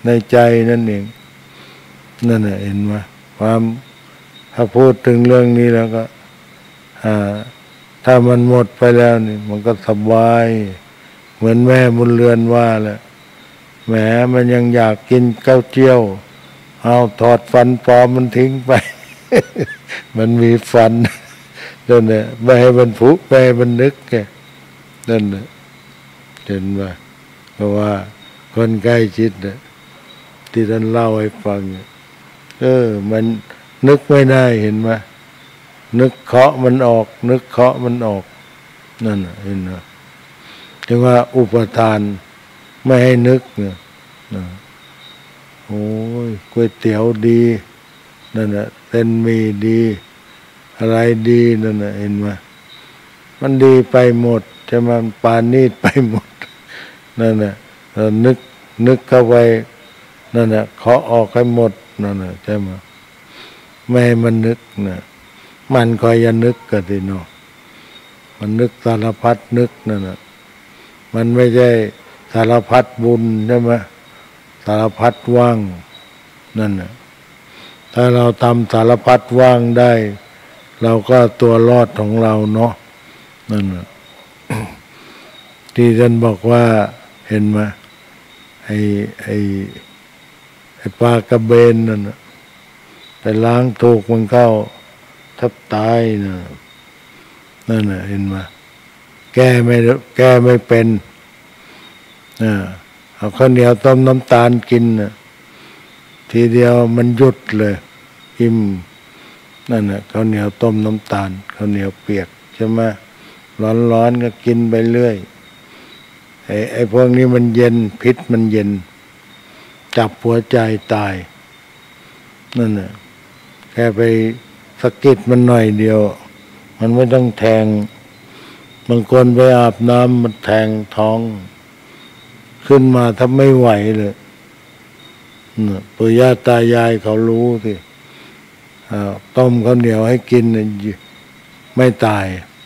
ในใจนั่นเองนั่นน่ะเห็นไหมความถ้าพูดถึงเรื่องนี้แล้วก็อ่าถ้ามันหมดไปแล้วนี่มันก็สบายเหมือนแม่บุญเรือนว่าแหละแหมมันยังอยากกินข้าวเจียวเอาถอดฟันปลอมมันทิ้งไป มันมีฟันนั่นแหละไม่ให้มันผุไม่ให้มันนึกแกนั่นแหละเห็นไหมเพราะว่าคนใกล้ชิดนะที่ท่านเล่าให้ฟังเออมันนึกไม่ได้เห็นไหมนึกเคาะมันออกนึกเคาะมันออกนั่นน่ะเห็นไหมจึงว่าอุปทานไม่ให้นึกเนี่ยนะโอ้ยก๋วยเตี๋ยวดีนั่นน่ะเส้นหมี่ดีอะไรดีนั่นน่ะเห็นไหมมันดีไปหมดใช่ไหมปานีตไปหมดนั่นน่ะเรานึกนึกเข้าไปนั่นน่ะเคาะออกให้หมดนั่นน่ะใช่ไหมไม่ให้มันนึกนะมันคอยจะนึกกันสิเนาะมันนึกสารพัดนึกนั่นน่ะมันไม่ใช่สารพัดบุญใช่ไหมสารพัดว่างนั่นน่ะถ้าเราทำสารพัดว่างได้เราก็ตัวรอดของเราเนาะนั่นน่ะ ที่ท่านบอกว่าเห็นไหมไอ้ไอ้ไอ้ปลากระเบนนั่นน่ะไปล้างถูกมันเข้าทับตายนะนั่นน่ะเห็นไหมแก้ไม่แก้ไม่เป็นอ่าเอาข้าวเหนียวต้มน้ำตาลกินน่ะทีเดียวมันหยุดเลยอิ่มนั่นน่ะข้าวเหนียวต้มน้ำตาลข้าวเหนียวเปียกใช่ไหมร้อนๆก็กินไปเรื่อยไอ้ไอ้พวกนี้มันเย็นพิษมันเย็นจับหัวใจตายนั่นน่ะแค่ไปสะกิดมันหน่อยเดียวมันไม่ต้องแทงบางคนไปอาบน้ำมันแทงท้องขึ้นมาถ้าไม่ไหวเลยปู่ย่าตายายเขารู้สิต้มข้าวเหนียวให้กินไม่ตาย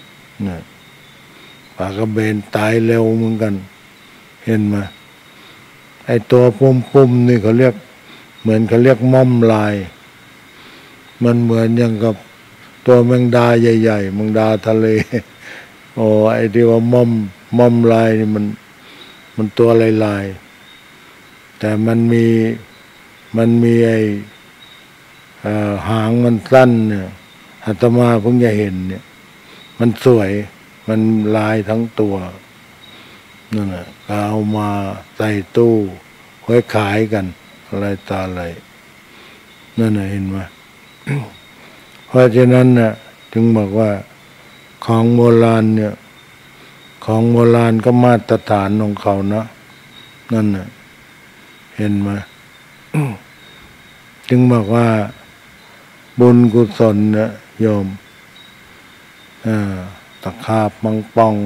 ปลากระเบนตายเร็วเหมือนกันเห็นไหมไอ้ตัวปุ่มๆนี่เขาเรียกเหมือนเขาเรียกม่อมลายมันเหมือนอย่างกับตัวแมงดาใหญ่ๆแมงดาทะเลโอ้ไอ้ที่ว่าม่อมม่อมลายนี่มันมันตัวลายๆแต่มันมีมันมีไอ้หางมันสั้นเนี่ยอาตมาเพิ่งจะเห็นเนี่ยมันสวยมันลายทั้งตัวนั่นแหละก็เอามาใส่ตู้ไว้ขายกันอะไรตาอะไรนั่นน่ะเห็นไหม เพราะฉะนั้นน่ะจึงบอกว่าของโบราณเนี่ยของโบราณก็มาตรฐานของเขานะนั่นน่ะเห็นไหม จึงบอกว่าบุญกุศลเนี่ยโยมตะขาบมังปอง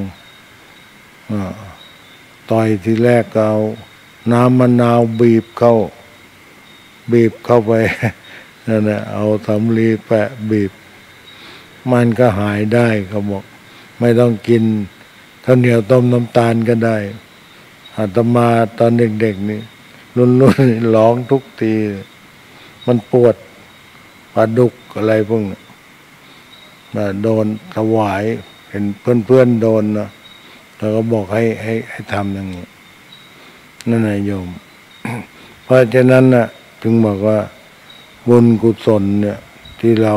ต่อยทีแรกเอาน้ำมะนาวบีบเข้าบีบเข้าไปนั่นแหละเอาสำลีแปะบีบมันก็หายได้เขาบอกไม่ต้องกินข้าวเหนียวต้มน้ำตาลก็ได้อาตมาตอนเด็กๆนี่รุ่นๆร้องทุกทีมันปวดปลาดุกอะไรพวกนี้โดนถวายเห็นเพื่อนๆโดนนะแล้วก็บอกให้ให้ให้ทำอย่างนี้นั่นแหละโยม เพราะฉะนั้นน่ะจึงบอกว่าบุญกุศลเนี่ยที่เรา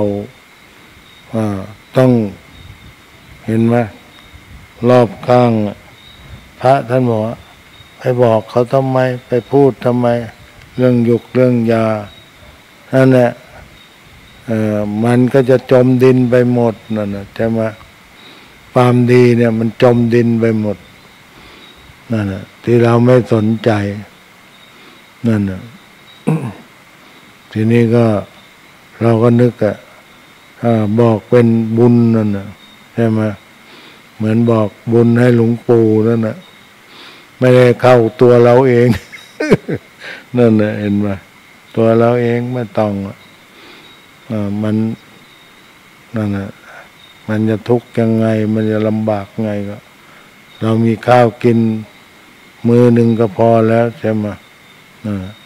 ต้องเห็นไหมรอบข้างพระท่านบอกว่าไปบอกเขาทำไมไปพูดทำไมเรื่องยุกเรื่องยานั่นแหละมันก็จะจมดินไปหมดนั่นนะใช่ไหมความดีเนี่ยมันจมดินไปหมดนั่นนะที่เราไม่สนใจนั่นนะ ทีนี้ก็เราก็นึกอะบอกเป็นบุญนั่นนะใช่ไหมเหมือนบอกบุญให้หลวงปู่นั่นนะไม่ได้เข้าตัวเราเอง นั่นนะเห็นไหมตัวเราเองไม่ต้องมันนั่นนะมันจะทุกข์ยังไงมันจะลำบากไงก็เรามีข้าวกินมือหนึ่งก็พอแล้วใช่ไหม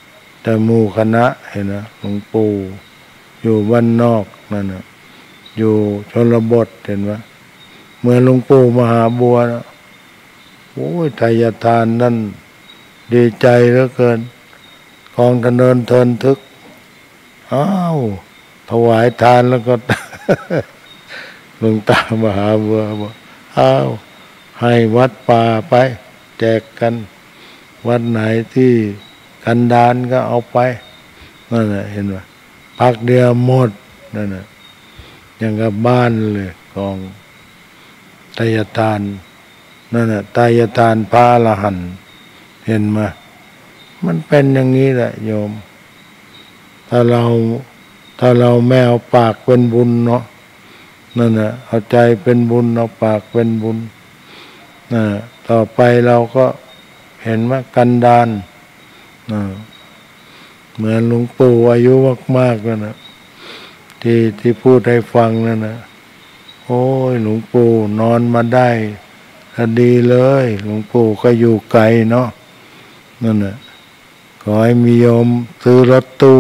แต่หมู่คณะเห็นนะหลวงปู่อยู่บ้านนอกนั่นนะอยู่ชนบทเห็นไหมเมื่อหลวงปู่มหาบัวนะโอ้ยไทยทานนั่นดีใจเหลือเกินกองถนนเทินทึกอ้าวถวายทานแล้วก็ หลวงตามหาบัวบอกอ้าวให้วัดป่าไปแจกกันวัดไหนที่กันดารก็เอาไปนั่นแหละเห็นไหมพักเดียวหมดนั่นแหละอย่างกับบ้านเลยกองไตรทานนั่นแหละไตรทานพระอรหันต์เห็นไหมมันเป็นอย่างนี้แหละโยมถ้าเราถ้าเราไม่เอาปากเป็นบุญเนาะนั่นแหละเอาใจเป็นบุญเอาปากเป็นบุญนะต่อไปเราก็เห็นว่ากันดารนะเหมือนหลวงปู่อายุมากๆแล้วนะที่ที่พูดให้ฟังนั่นนะโอ้ยหลวงปู่นอนมาได้ดีเลยหลวงปู่ก็อยู่ไกลเนาะนั่นนะขอให้มีโยมซื้อรถตู้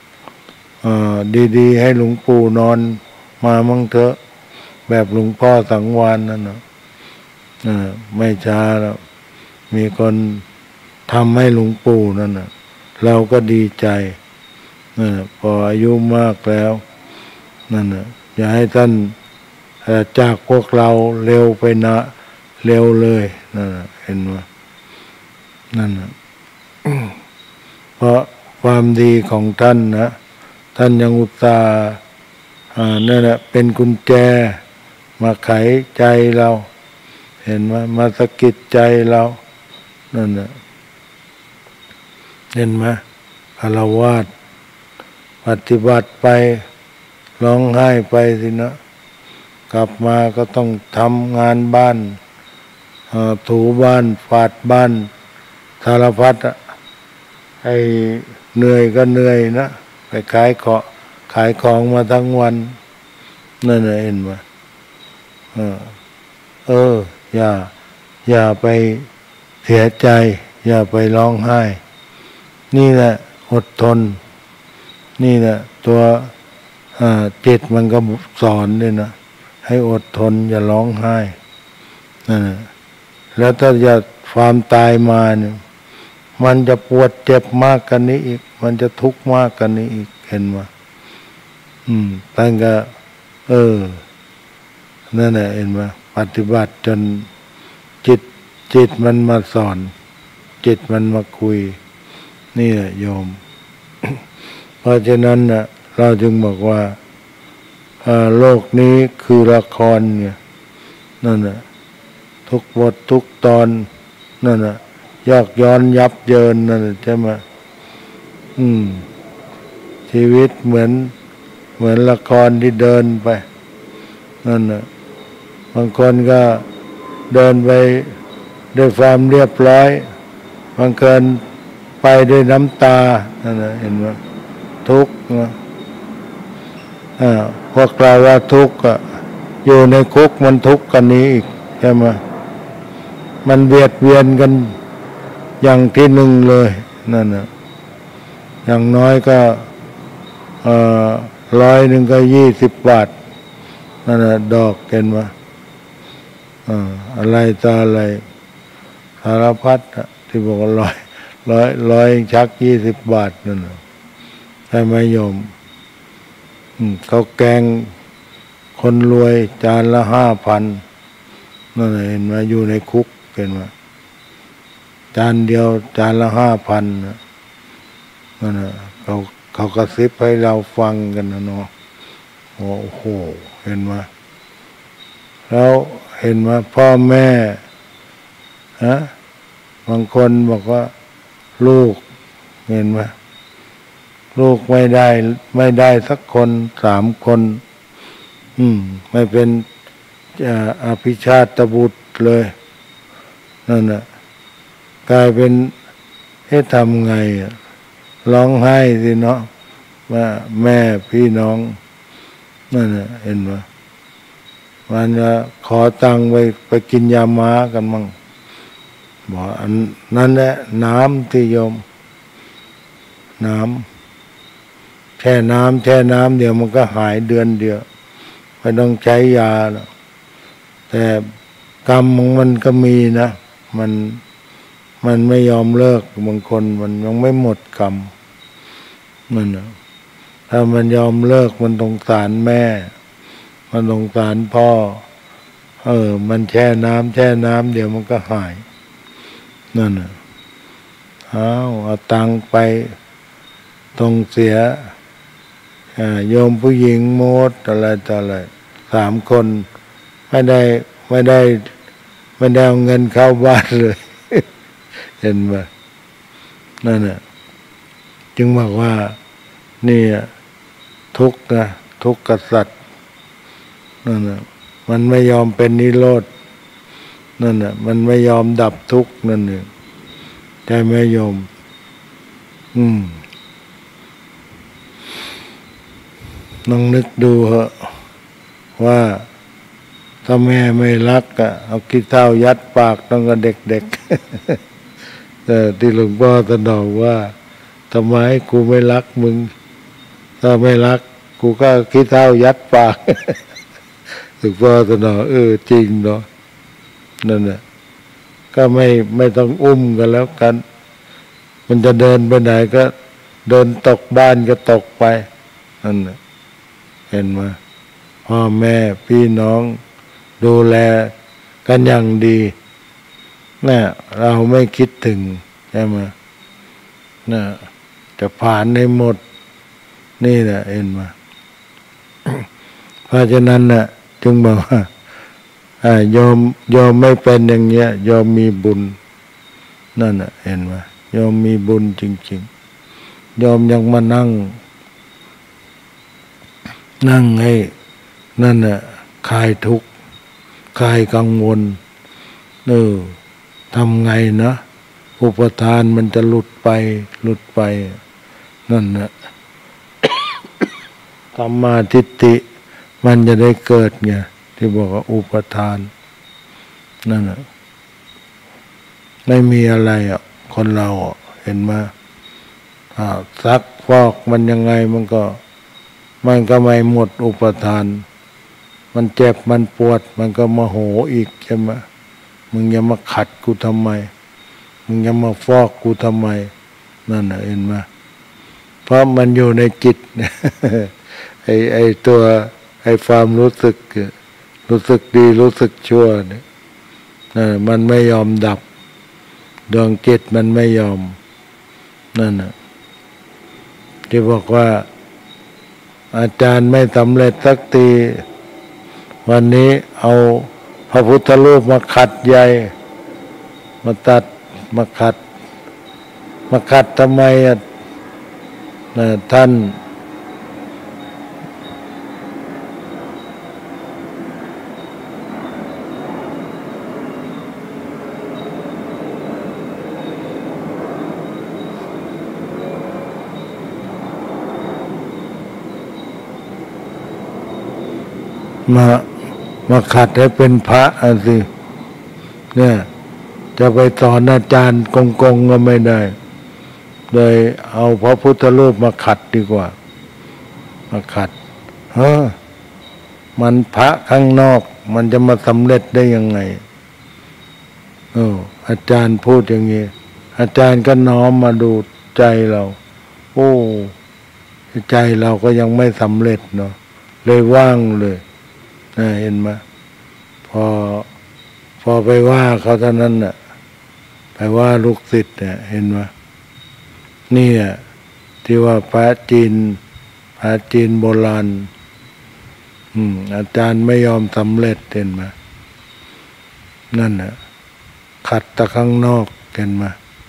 ดีๆให้หลวงปู่นอนมามั่งเถอะแบบหลวงพ่อสังวาลนั่นนะไม่ช้าแล้วมีคนทำให้หลวงปู่นั่นนะเราก็ดีใจนั่นนะพออายุมากแล้วนั่นนะอย่าให้ท่านจากพวกเราเร็วไปนะเร็วเลยนั่นนะเห็นไหมนั่นนะ เพราะความดีของท่านนะท่านยังอุตส่าห์นั่นแหละเป็นกุญแจมาไขใจเราเห็นไหมมาสะกิดใจเรานั่นแหละเห็นไหมฆราวาสปฏิบัติไปร้องไห้ไปสินะกลับมาก็ต้องทำงานบ้านถูบ้านฝาดบ้านสารพัดอะให้เหนื่อยก็เหนื่อยนะไปขายของขายของมาทั้งวันนั่นน่ะเห็นไหมเออเอออย่าอย่าไปเสียใจอย่าไปร้องไห้นี่แหละอดทนนี่แหละตัวจิตมันก็สอนด้วยนะให้อดทนอย่าร้องไห้นั่นน่ะแล้วถ้าจะความตายมาเนี่ยมันจะปวดเจ็บมากกันนี้อีกมันจะทุกข์มากกันนี้อีกเห็นไหมอืมตั้งก็เออนั่นแหละเห็นไหมปฏิบัติจนจิตจิตมันมาสอนจิตมันมาคุยนี่แหละโยม เพราะฉะนั้นน่ะเราจึงบอกว่าโลกนี้คือละครเนี่ยนั่นน่ะทุกบททุกตอนนั่นน่ะยอกย้อนยับเยินนั่นใช่ไหมอืมชีวิตเหมือนเหมือนละครที่เดินไปนั่นน่ะบางคนก็เดินไปด้วยความเรียบร้อยบางคนไปด้วยน้ำตานั่นน่ะเห็นไหมทุกข์นะอ่าพวกเราว่าทุกข์อ่ะอยู่ในคุกมันทุกข์กันนี้อีกใช่ไหมมันเบียดเบียนกันอย่างที่หนึ่งเลยนั่นนะอย่างน้อยก็ร้อยหนึ่งก็ยี่สิบบาทนั่นนะดอกเห็นไหมอะไรต่ออะไรสารพัดที่บอกว่าร้อยร้อยร้อยชักยี่สิบบาทนั่นนะใช่ไหมโยมเขาแกงคนรวยจานละห้าพันนั่นเห็นไหมอยู่ในคุกเห็นไหมจานเดียวจานละห้าพันนั่นนะเขาเขากระซิบให้เราฟังกันนะเนาะโอ้โหเห็นไหมแล้วเห็นไหมพ่อแม่ฮะบางคนบอกว่าลูกเห็นไหมลูกไม่ได้ไม่ได้สักคนสามคน อืมไม่เป็นอภิชาตบุตรเลยนั่นน่ะกลายเป็นให้ทำไงร้องไห้สิเนาะว่าแม่พี่น้องนั่นน่ะเห็นไหมมันจะขอตังค์ไปไปกินยาม้ากันมั่งบอกอันนั่นแหละน้ำที่โยมน้ำแช่น้ำแช่น้ำเดี๋ยวมันก็หายเดือนเดียวไม่ต้องใช้ยาหรอกแต่กรรมของมันก็มีนะมันมันไม่ยอมเลิกบางคนมันยังไม่หมดกรรมมันนะถ้ามันยอมเลิกมันสงสารแม่มันสงสารพ่อเออมันแช่น้ำแช่น้ำเดี๋ยวมันก็หายนั่นน่ะเอาเอาตังไปต้องเสียโยมผู้หญิงโมดอะไรต่ออะไรสามคนไม่ได้ไม่ได้ไม่ได้เอาเงินเข้าบ้านเลย เห็นไหมนั่นน่ะจึงบอกว่านี่ทุกข์นะทุกข์กษัตริย์นั่นน่ะมันไม่ยอมเป็นนิโรธนั่นน่ะมันไม่ยอมดับทุกข์นั่นเองใจไม่ยอมอืมลองนึกดูเหอะว่าถ้าแม่ไม่รักอะเอาขี้เถ้ายัดปากตั้งแต่เด็กๆแต่ที่หลวงพ่อตรัสบอกว่าทำไมกูไม่รักมึงถ้าไม่รักกูก็ขี้เถ้ายัดปากหลวงพ่อตรัสบอกเออจริงเนาะนั่นแหละก็ไม่ไม่ต้องอุ้มกันแล้วกันมันจะเดินไปไหนก็เดินตกบ้านก็ตกไปนั่นแหละเห็นไหมพ่อแม่พี่น้องดูแลกันอย่างดีน่ะเราไม่คิดถึงใช่ไหมน่ะจะผ่านในหมดนี่แหละเห็นไหม เพราะฉะนั้นน่ะจึงบอกว่าอ่ายอมยอมไม่เป็นอย่างเงี้ยยอมมีบุญนั่นน่ะเห็นไหมยอมมีบุญจริงๆยอมยังมานั่งนั่งให้นั่นน่ะคลายทุกข์คลายกังวลเออทำไงนะอุปทานมันจะหลุดไปหลุดไปนั่นน่ะ ธรรมาทิฏฐิมันจะได้เกิดไงที่บอกว่าอุปทานนั่นน่ะไม่มีอะไรอ่ะคนเราเห็นไหมอ่าซักฟอกมันยังไงมันก็มันก็ไม่หมดอุปทานมันเจ็บมันปวดมันก็มาโหอีกใช่ไหมมึงอย่ามาขัดกูทำไมมึงอย่ามาฟอกกูทำไมนั่นน่ะเห็นไหมเพราะมันอยู่ในจิต ไอ้ไอ้ตัวไอ้ความรู้สึกรู้สึกดีรู้สึกชั่วเนี่ยมันไม่ยอมดับดวงจิตมันไม่ยอมนั่นน่ะที่บอกว่าอาจารย์ไม่สำเร็จสักทีวันนี้เอาพระพุทธรูปมาขัดใหญ่มาตัดมาขัดมาขัดทำไมอ่ะท่านมามาขัดให้เป็นพระอ่ะสิเนี่ยจะไปสอนอาจารย์กงกงก็ไม่ได้เลยเอาพระพุทธรูปมาขัดดีกว่ามาขัดเฮ้อมันพระข้างนอกมันจะมาสำเร็จได้ยังไงโอ้อาจารย์พูดอย่างนี้อาจารย์ก็น้อมมาดูใจเราโอ้ใจเราก็ยังไม่สำเร็จเนาะเลยว่างเลยเห็นไหมพอพอไปว่าเขาเท่านั้นน่ะไปว่าลูกศิษย์เนี่ยเห็นไหมนี่อ่ะที่ว่าพระจีนพระจีนโบราณอืมอาจารย์ไม่ยอมสำเร็จเห็นไหมนั่นน่ะขัดแต่ข้างนอกเห็นไหม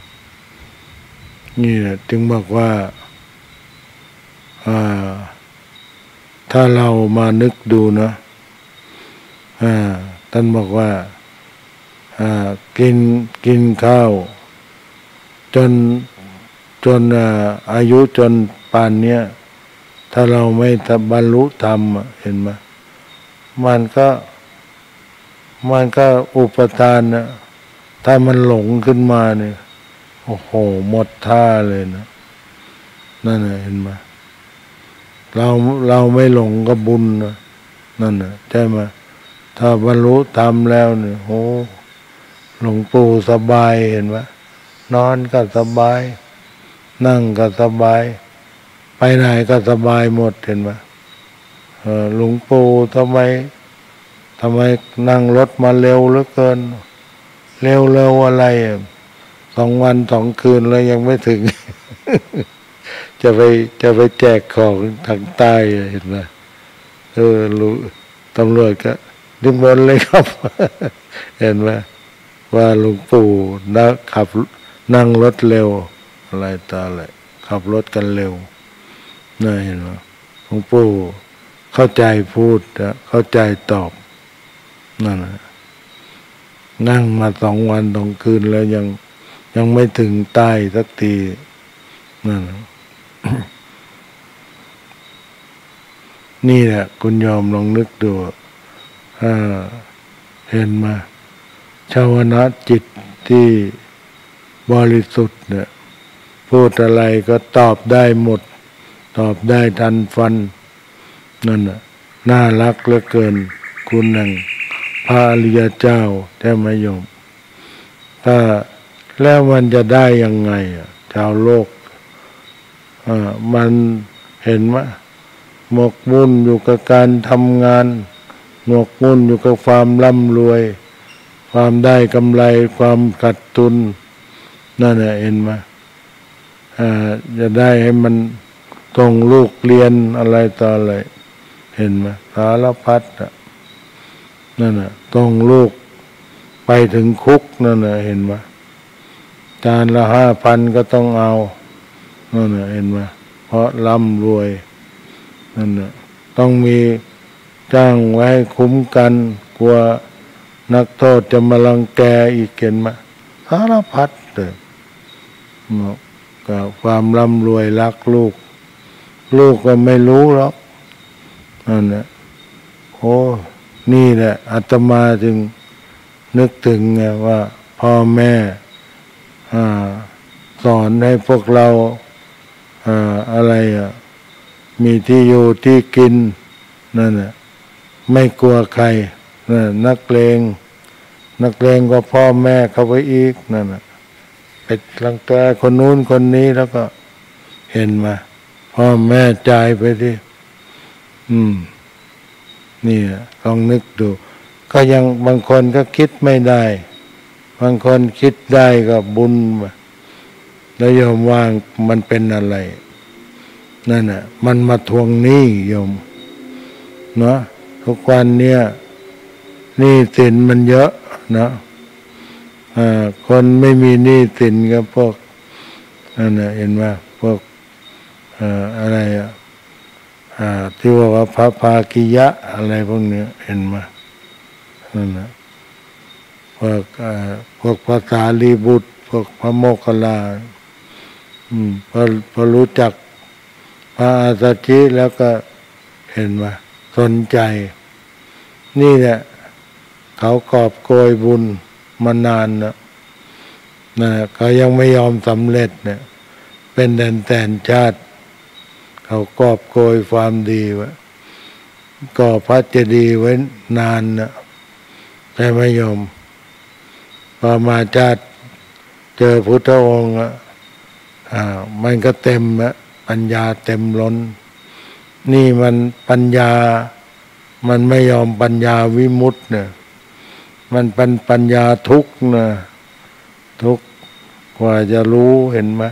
นี่แหละจึงบอกว่าอ่าถ้าเรามานึกดูนะอ่าท่านบอกว่าอ่ากินกินข้าวจนจนอ่าอายุจนป่านเนี้ยถ้าเราไม่บรรลุธรรมเห็นไหมมันก็มันก็อุปทานนะถ้ามันหลงขึ้นมาเนี่ยโอ้โหหมดท่าเลยนะนั่นน่ะเห็นไหมเราเราไม่หลงก็บุญนะนั่นน่ะใช่ไหมถ้าบรรลุธรรมแล้วเนี่ยโอ้หลวงปู่สบายเห็นไหมนอนก็สบายนั่งก็สบายไปไหนก็สบายหมดเห็นไหมเออหลวงปู่ทำไมทำไมนั่งรถมาเร็วเหลือเกินเร็วเร็วอะไรสองวันสองคืนแล้วยังไม่ถึง จะไปจะไปแจกของทางใต้เห็นไหมเออรู้ตำรวจก็นิมนต์เลยครับ เห็นไหมว่าหลวงปู่นักขับนั่งรถเร็วอะไรต่ออะไรขับรถกันเร็วน่าเห็นไหมหลวงปู่เข้าใจพูดเข้าใจตอบนั่นนะนั่งมาสองวันสองคืนแล้วยังยังไม่ถึงใต้สักทีนั่นนะ นี่แหละคุณยอมลองนึกดูเห็นมาชาวนะจิตที่บริสุทธิ์เนี่ยพูดอะไรก็ตอบได้หมดตอบได้ทันฟันนั่นน่ะน่ารักเหลือเกินคุณหนึ่งพระอริยเจ้าใช่ไหมโยมถ้าแล้วมันจะได้ยังไงอ่ะชาวโลกอ่ามันเห็นไหมหมกมุ่นอยู่กับการทำงานหมกมุ่นอยู่กับความร่ำรวยความได้กำไรความขาดทุนนั่นแหละเห็นไหมอ่าจะได้ให้มันต้องลูกเรียนอะไรต่ออะไรเห็นไหมสารพัดอ่ะนั่นน่ะต้องลูกไปถึงคุกนั่นน่ะเห็นไหมจานละห้าพันก็ต้องเอานั่นน่ะเห็นไหมเพราะร่ำรวยนั่นน่ะต้องมีจ้างไว้คุ้มกันกลัวนักโทษจะมารังแกอีกเห็นไหมสารพัดเลยกับความร่ำรวยรักลูกลูกก็ไม่รู้หรอกนั่นแหละโอ้นี่แหละอาตมาจึงนึกถึงไงว่าพ่อแม่สอนให้พวกเราอ่าอะไรอ่ะมีที่อยู่ที่กินนั่นแหละไม่กลัวใครนั่นนักเลงนักเลงก็พ่อแม่เขาไปอีกนั่นแหละไปรังแกคนนู้นคนนี้แล้วก็เห็นมาพ่อแม่จ่ายไปที่อืมนี่ลองนึกดูก็ยังบางคนก็คิดไม่ได้บางคนคิดได้ก็บุญแล้วโยมว่างมันเป็นอะไรนั่นน่ะมันมาทวงหนี้โยมเนาะทุกวันเนี้ยหนี้สินมันเยอะนะอ่าคนไม่มีหนี้สินก็พวกนั่นน่ะเห็นไหมพวกอ่าอะไรอ่ะอ่าที่ว่าพระภากิยะอะไรพวกเนี้ยเห็นไหมนั่นน่ะพวกอ่าพวกภาษาลีบุตรพวกพระโมคคัลลาอืมพอพอรู้จักพระอาสัจจิแล้วก็เห็นว่าสนใจนี่แหละเขากอบโกยบุญมานานนะนะเขายังไม่ยอมสำเร็จเนี่ยเป็นแดนแตนชาติเขากอบโกยความดีไว้ก่อพระเจดีย์ไว้นานนะแต่ไม่ยอมพอมาชาติเจอพุทธองค์อ่ามันก็เต็มอะปัญญาเต็มล้นนี่มันปัญญามันไม่ยอมปัญญาวิมุตติเนี่ยมันเป็นปัญญาทุกข์นะทุกข์กว่าจะรู้เห็นไหม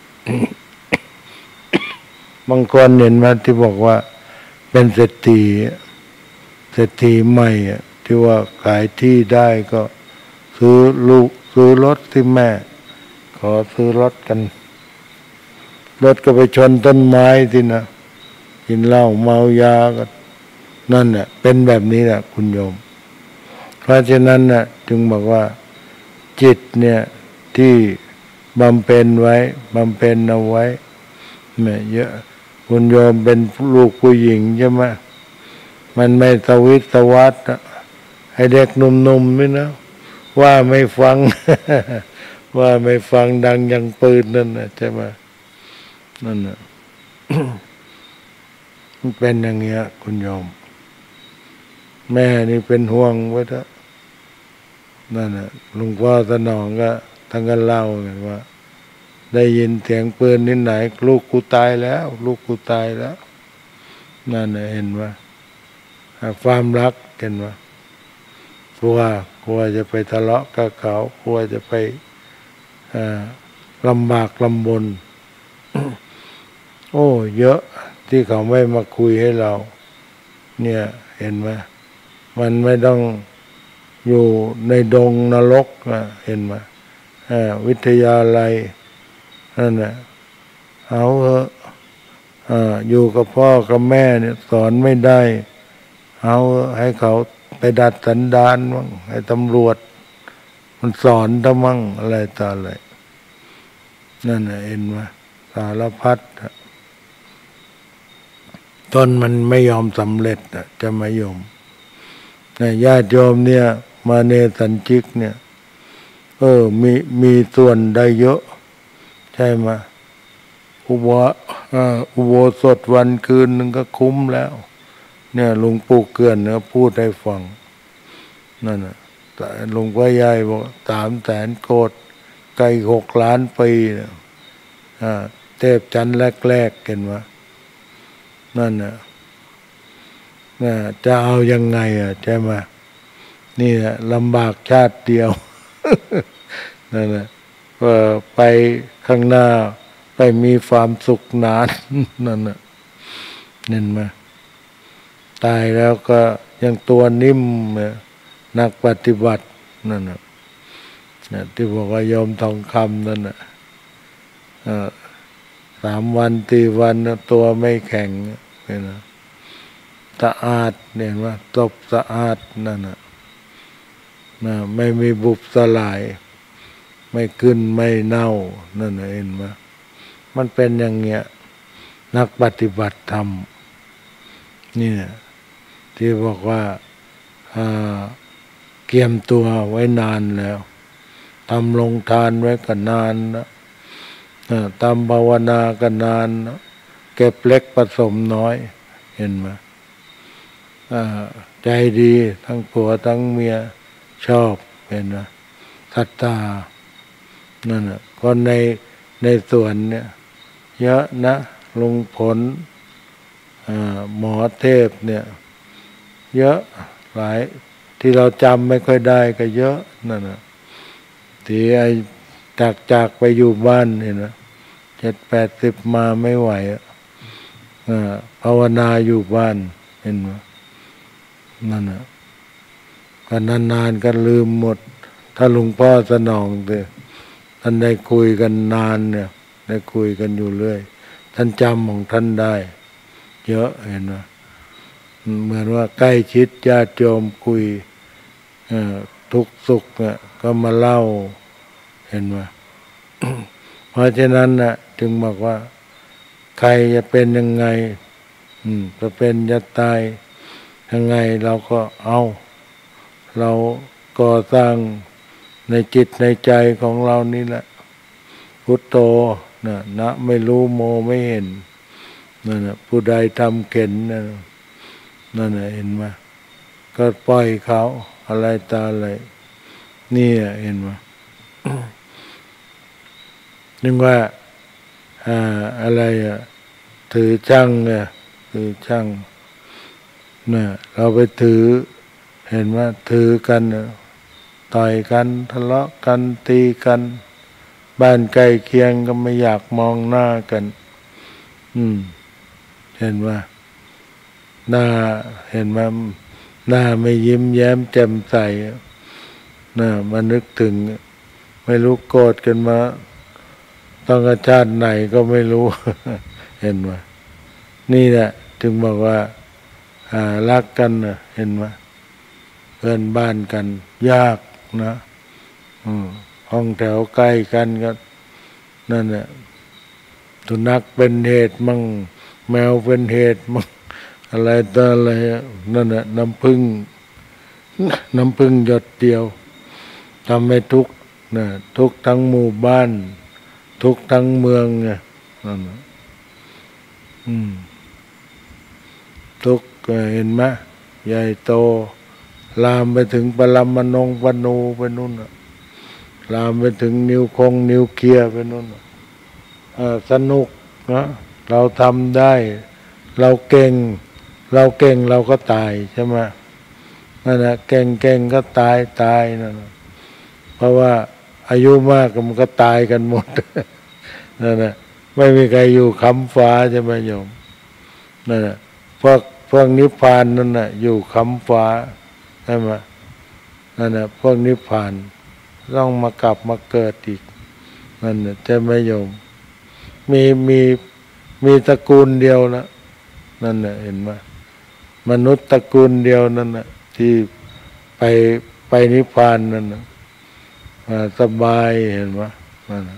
บางคนเห็นไหมที่บอกว่าเป็นเศรษฐีเศรษฐีใหม่ที่ว่าขายที่ได้ก็ซื้อลูกซื้อรถที่แม่ขอซื้อรถกันรถก็ไปชนต้นไม้ที่นะกินเหล้าเมายาก็นั่นแหละเป็นแบบนี้แหละคุณโยมเพราะฉะนั้นน่ะจึงบอกว่าจิตเนี่ยที่บำเพ็ญไว้บำเพ็ญเอาไว้เนี่ยเยอะคุณโยมเป็นลูกผู้หญิงใช่ไหมมันไม่สวิตสวัสดิ์ให้เด็กหนุ่มๆนี่นะว่าไม่ฟัง ว่าไม่ฟังดังยังปืนนั่นนะใช่ไหมนั่นน่ะมันเป็นอย่างเงี้ยคุณโยมแม่นี่เป็นห่วงไว้เถอะนั่นน่ะหลวงพ่อสนองก็ทั้งกันเล่ากันว่าได้ยินเสียงปืนนิดไหนลูกกูตายแล้วลูกกูตายแล้วนั่นน่ะเห็นว่าความรักเห็นว่ากลัวกลัวจะไปทะเลาะกับเขากลัวจะไปลำบากลำบน โอ้เยอะที่เขาไม่มาคุยให้เราเนี่ยเห็นไหมมันไม่ต้องอยู่ในดงนรกนะเห็นไหมวิทยาลัยนั่นแหละเอาเถอะอยู่กับพ่อกับแม่เนี่ยสอนไม่ได้เอาให้เขาไปดัดสันดานมั่งให้ตำรวจมันสอนทำมั่งอะไรต่ออะไรนั่นแหละเห็นไหมสารพัดต้นมันไม่ยอมสำเร็จนะจะไม่ยอมนะญาติโยมเนี่ยมาเนสัญชิกเนี่ยเออมีมีส่วนได้เยอะใช่ไหมอุโบอุโบสถวันคืนนึงก็คุ้มแล้วเนี่ยหลวงปู่เกื้อนเนี่ยพูดให้ฟังนั่นน่ะแต่หลวงพ่อใหญ่บอกสามแสนโกดไกลหกล้านปีเนี่ยเทพชั้นแรกๆกันวะนั่นน่ะจะเอายังไงอ่ะใช่ไหมนี่แหละลำบากชาติเดียว นั่นแหละว่าไปข้างหน้าไปมีความสุขนาน นั่นน่ะเห็นไหมตายแล้วก็ยังตัวนิ่มนักปฏิบัตินั่นน่ะที่บอกว่ายอมทองคำนั่นน่ะสามวันตีวันตัวไม่แข็งเนี่ยนะสะอาดเนี่ยว่าตบสะอาดนั่นน่ะนะไม่มีบุบสลายไม่ขึ้นไม่เน่านั่นเห็นไหมมันเป็นอย่างเงี้ยนักปฏิบัติธรรมนี่ที่บอกว่าเกียมตัวไว้นานแล้วทำลงทานไว้ก็นานนะทำภาวนาก็นานนะเก็บเล็กผสมน้อยเห็นไหมใจดีทั้งผัวทั้งเมียชอบเห็นไหมศรัทธานั่นน่ะคนในในส่วนเนี่ยเยอะนะลุงผลหมอเทพเนี่ยเยอะหลายที่เราจำไม่ค่อยได้ก็เยอะนั่นน่ะที่ไอ้จากจากไปอยู่บ้านเนี่ยนะเจ็ดแปดสิบมาไม่ไหวภาวนาอยู่บ้านเห็นไหมนั่นน่ะก็นานๆก็ลืมหมดถ้าหลวงพ่อสนองเถอะท่านได้คุยกันนานเนี่ยได้คุยกันอยู่เรื่อยท่านจำของท่านได้เยอะเห็นไหมเหมือนว่าใกล้ชิดญาติโยมคุยทุกสุขเนี่ยก็มาเล่าเห็นไหม เพราะฉะนั้นน่ะจึงบอกว่าใครจะเป็นยังไงจะเป็นจะตายยังไงเราก็เอาเราก่อสร้างในจิตในใจของเรานี่แหละพุทโธนะนะไม่รู้โมไม่เห็นนั่นน่ะผู้ใดทำเข็นนั่นนั่นน่ะเห็นไหมก็ปล่อยเขาอะไรตาอะไรนี่เห็นไหม นึกว่าอ่าอะไรอ่ะถือช่างเนี่ยถือช่างเนี่ยเราไปถือเห็นว่าถือกันต่อยกันทะเลาะกันตีกันบ้านใกล้เคียงก็ไม่อยากมองหน้ากันอืมเห็นว่าหน้าเห็นว่าหน้าไม่ยิ้มแย้มแจ่มใสน่ะมานึกถึงไม่รู้โกรธกันมาต้องกระชาติไหนก็ไม่รู้ เห็นว่านี่แหละถึงบอกว่ารักกันนะเห็นไหมเพื่อนบ้านกันยากนะห้องแถวใกล้กันก็นั่นแหละสุนัขเป็นเหตุมั่งแมวเป็นเหตุมั่งอะไรต่ออะไรนั่นแหละน้ำพึ่งน้ำพึ่งหยดเดียวทำให้ทุกข์นะทุกข์ทั้งหมู่บ้านทุกข์ทั้งเมืองไงนั่นอืมทุกข์เห็นไหมใหญ่โตลามไปถึงปรมาณูปนูไปนู่นลามไปถึงนิวคงนิวเคลียร์ไปนู่นสนุกนะเราทำได้เราเก่งเราเก่งเราก็ตายใช่ไหมนั่นแหละเก่งเก่งก็ตายตายนั่นเพราะว่าอายุมากมันก็ตายกันหมดนั่นแหละไม่มีใครอยู่ค้ำฟ้าใช่ไหมโยมนั่นแหละพวกพวกนิพพานนั่นน่ะอยู่ค้ำฟ้าใช่ไหมนั่นแหละพวกนิพพานต้องมากลับมาเกิดอีกนั่นน่ะใช่ไหมโยมมีมีมีตระกูลเดียวนะนั่นน่ะเห็นไหมมนุษย์ตระกูลเดียวนั่นน่ะที่ไปไปนิพพานนั่นน่ะสบายเห็นไหมนั่นน่ะ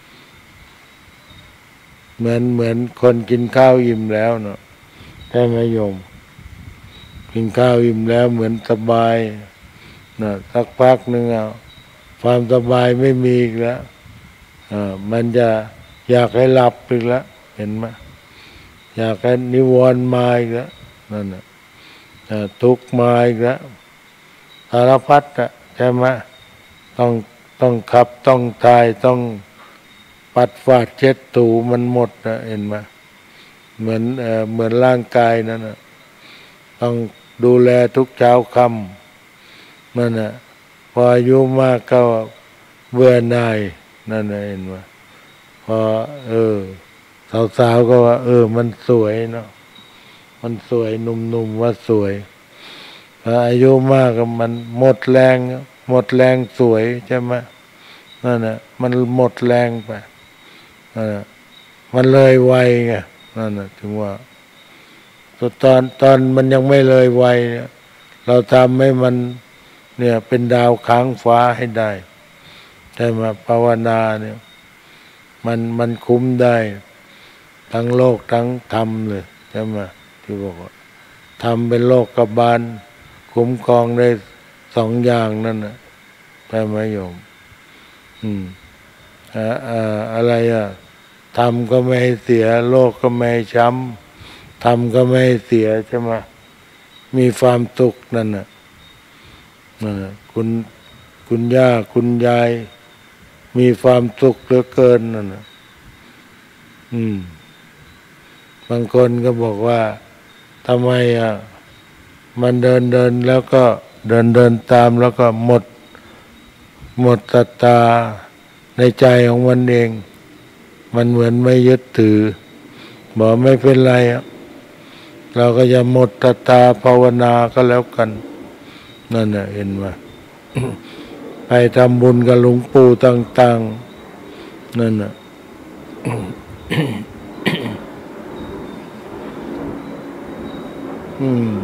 เหมือนเหมือนคนกินข้าวอิ่มแล้วเนาะใช่ไหมโยมกินข้าวอิ่มแล้วเหมือนสบายนะสักพักหนึ่งอ่ะความสบายไม่มีอีกแล้วอ่ามันจะอยากให้หลับอีกแล้วเห็นไหมอยากให้นิวรณ์มาอีกแล้วนั่นน่ะทุกข์มาอีกแล้วสารพัดอ่ะใช่ไหมต้องต้องขับต้องทายต้องปัดฝาดเช็ดถูมันหมดนะเห็นไหมเหมือนเอ่อเหมือนร่างกายนั่นนะต้องดูแลทุกเช้าค่ำนั่นนะพออายุมากก็เบื่อหน่ายนั่นนะเห็นไหมพอเออสาวๆก็ว่าเออมันสวยเนาะมันสวยหนุ่มๆว่าสวยพออายุมากก็มันหมดแรงหมดแรงสวยใช่ไหมนั่นนะมันหมดแรงไปมันเลยไวไงนั่นนะถึงว่าตอนตอนมันยังไม่เลยไวเนี่ยเราทำให้มันเนี่ยเป็นดาวค้างฟ้าให้ได้ใช่ไหมภาวนาเนี่ยมันมันคุ้มได้ทั้งโลกทั้งธรรมเลยใช่ไหมที่บอกว่าธรรมเป็นโลกกบาลคุ้มครองได้สองอย่างนั่นนะใช่ไหมโยมอืมอ่าอ่าอะไรอ่ะธรรมก็ไม่ให้เสียโลกก็ไม่ให้ช้ำธรรมก็ไม่ให้เสียใช่ไหมมีความสุขนั่นน่ะนั่นน่ะคุณคุณย่าคุณยายมีความสุขเหลือเกินนั่นน่ะอืมบางคนก็บอกว่าทำไมอ่ะมันเดินเดินแล้วก็เดินเดินตามแล้วก็หมดหมดศรัทธาในใจของมันเองมันเหมือนไม่ยึดถือบอกไม่เป็นไรเราก็จะหมดศรัทธาภาวนาก็แล้วกันนั่นน่ะเห็นไหม ไปทำบุญกับหลวงปู่ต่างๆนั่นน่ะ อืม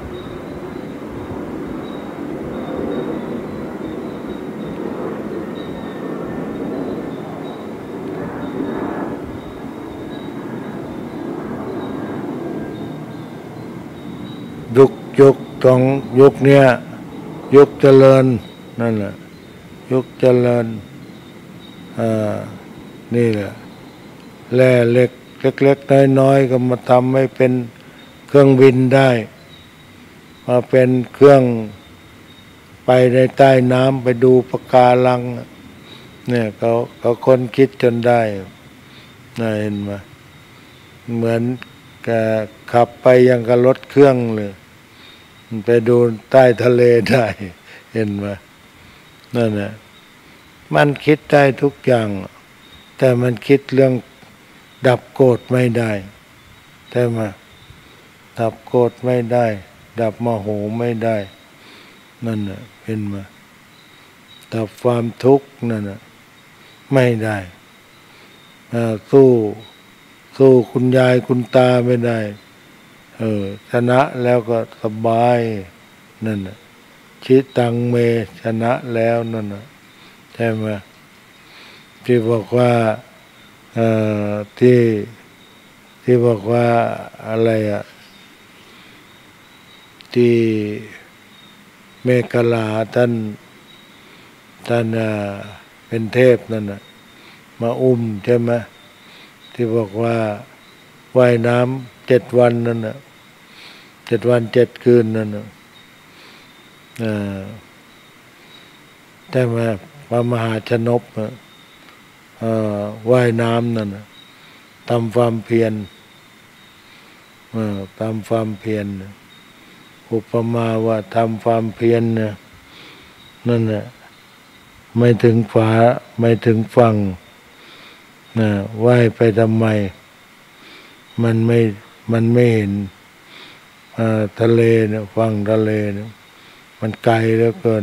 ยุคยุคของยุคเนี้ยยุคเจริญนั่นแหละยุคเจริญอ่านี่แหละแร่เล็กเล็กๆน้อยๆก็มาทำให้เป็นเครื่องบินได้มาเป็นเครื่องไปในใต้น้ำไปดูปะการังเนี่ยเขาเขาค้นคิดจนได้น่าเห็นไหมเหมือนกับขับไปยังกับรถเครื่องเลยไปดูใต้ทะเลได้เห็นไหมนั่นแหละมันคิดได้ทุกอย่างแต่มันคิดเรื่องดับโกรธไม่ได้ใช่ไหมดับโกรธไม่ได้ดับโมโหไม่ได้นั่นน่ะเห็นไหมดับความทุกข์นั่นน่ะไม่ได้สู้สู้คุณยายคุณตาไม่ได้เออชนะแล้วก็สบายนั่นน่ะชิตังเมชนะแล้วนั่นน่ะใช่ไหมที่บอกว่าเอ่อที่ที่บอกว่าอะไรอ่ะที่เมฆลาท่านท่านเป็นเทพนั่นน่ะมาอุ้มใช่ไหมที่บอกว่าว่ายน้ำเจ็ดวันนั่นน่ะเจ็ดวันเจ็ดคืนนั่นน่ะแต่มาพระมหาชนกว่ายน้ำนั่นน่ะทำความเพียรทำความเพียรอุปมาว่าทำความเพียรนั่นน่ะไม่ถึงฝาไม่ถึงฝั่งนะว่ายไปทำไมมันไม่มันไม่เห็นทะเลเนี่ยฝั่งทะเลเนี่ยมันไกลเหลือเกิน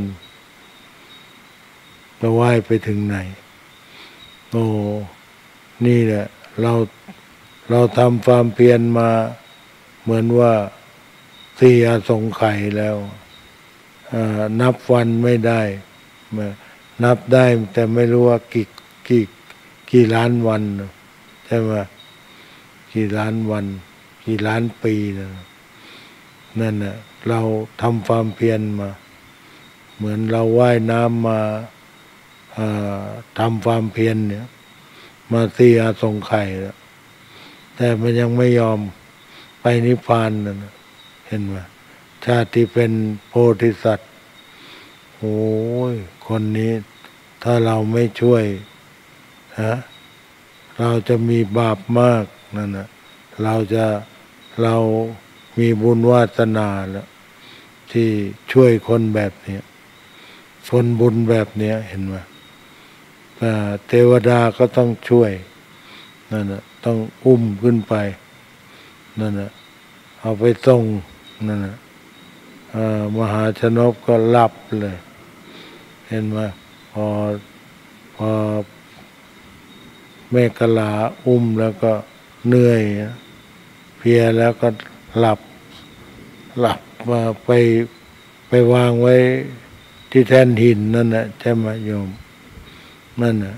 จะว่ายไปถึงไหนโอ้นี่แหละเราเราทำความเพียรมาเหมือนว่าสี่อสงไขยแล้วนับวันไม่ได้นับได้แต่ไม่รู้ว่ากี่กี่กี่ล้านวันใช่ไหมกี่ล้านวันกี่ล้านปีนะนั่นน่ะเราทำความเพียรมาเหมือนเราว่ายน้ำมาทำความเพียรเนี่ยมาสี่อสงไขยแล้วแต่มันยังไม่ยอมไปนิพพานนะเห็นไหมชาติที่เป็นโพธิสัตว์โอ้ยคนนี้ถ้าเราไม่ช่วยฮะเราจะมีบาปมากนั่นนะเราจะเรามีบุญวาสนาแล้วที่ช่วยคนแบบนี้คนบุญแบบนี้เห็นไหมเทวดาก็ต้องช่วยนั่นนะต้องอุ้มขึ้นไปนั่นนะเอาไปส่งนั่นนะมหาชนกก็หลับเลยเห็นไหมพอพอเมฆลาอุ้มแล้วก็เหนื่อยเพลียแล้วก็หลับหลับมาไปไปวางไว้ที่แท่นหินนั่นแหละใช่ไหมโยมนั่นน่ะ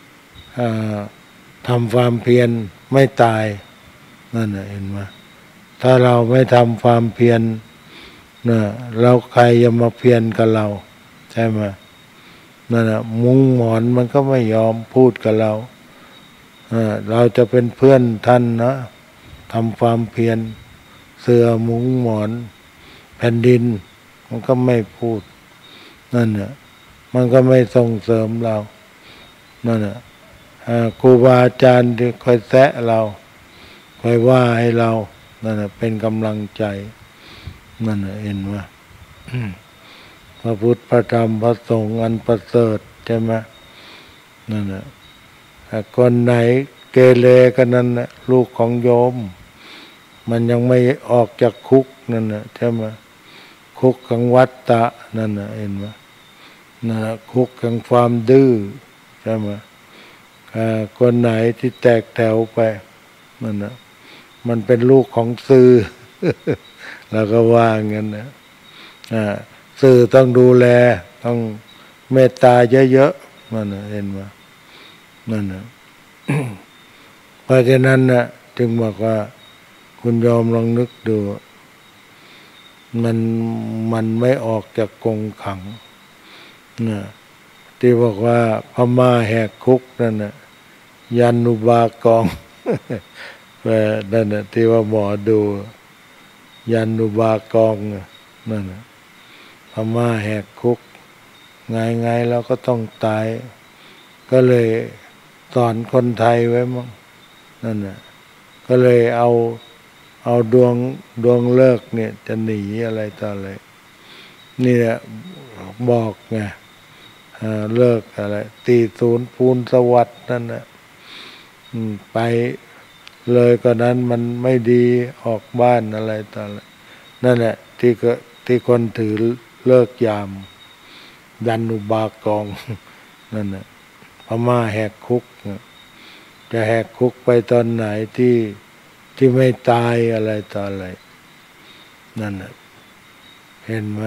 ทำความเพียรไม่ตายนั่นน่ะเห็นไหมถ้าเราไม่ทำความเพียรน่ะเราใครจะมาเพียรกับเราใช่ไหมนั่นน่ะมุ้งหมอนมันก็ไม่ยอมพูดกับเราเราจะเป็นเพื่อนท่านนะทำความเพียรเสื่อมุ้งหมอนแผ่นดินมันก็ไม่พูดนั่นน่ะมันก็ไม่ส่งเสริมเรานั่นน่ะครูบาอาจารย์ที่คอยแซะเราคอยว่าให้เรานั่นน่ะเป็นกำลังใจนั่นน่ะเห็นไหมพระพุทธพระธรรมพระสงฆ์อันประเสริฐใช่ไหมนั่นน่ะคนไหนเกเรกันนั่นน่ะลูกของโยมมันยังไม่ออกจากคุกนั่นน่ะใช่ไหมคุกของวัฏฏะนั่นน่ะเห็นไหมนั่นน่ะคุกของความดื้อใช่ไหมคนไหนที่แตกแถวไปนั่นน่ะมันเป็นลูกของสื่อ แล้วก็ว่างั้นนะสื่อต้องดูแลต้องเมตตาเยอะๆนั่นน่ะเห็นไหมนั่นน่ะ เพราะฉะนั้นน่ะจึงบอกว่าคุณยอมลองนึกดูมันมันไม่ออกจากกรงขังนะที่บอกว่าพม่าแหกคุกนั่นน่ะยันนุบากอง นั่นน่ะที่ว่าหมอดูยันนุบากองนั่นน่ะพม่าแหกคุกไงไงเราก็ต้องตายก็เลยสอนคนไทยไว้มั้งนั่นน่ะก็เลยเอาเอาดวงดวงเลิกเนี่ยจะหนีอะไรต่ออะไรนี่แหละบอกไงเลิกอะไรตีศูนย์ภูลสวัสดิ์นั่นน่ะไปเลยก็นั้นมันไม่ดีออกบ้านอะไรต่ออะไรนั่นแหละที่ก็ที่คนถือเลิกยามยันนุบากองนั่นน่ะพม่าแหกคุกจะแหกคุกไปตอนไหนที่ที่ไม่ตายอะไรต่ออะไรนั่นน่ะเห็นไหม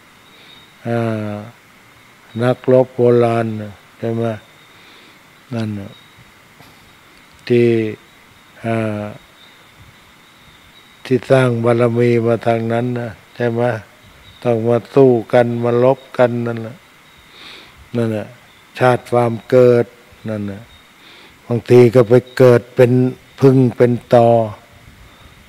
นักรบโบราณใช่ไหมนั่นน่ะที่ที่สร้างบารมีมาทางนั้นนะใช่ไหมต้องมาสู้กันมาลบกันนั่นแหละนั่นน่ะชาติความเกิดนั่นน่ะบางทีก็ไปเกิดเป็นพึ่งเป็นตอ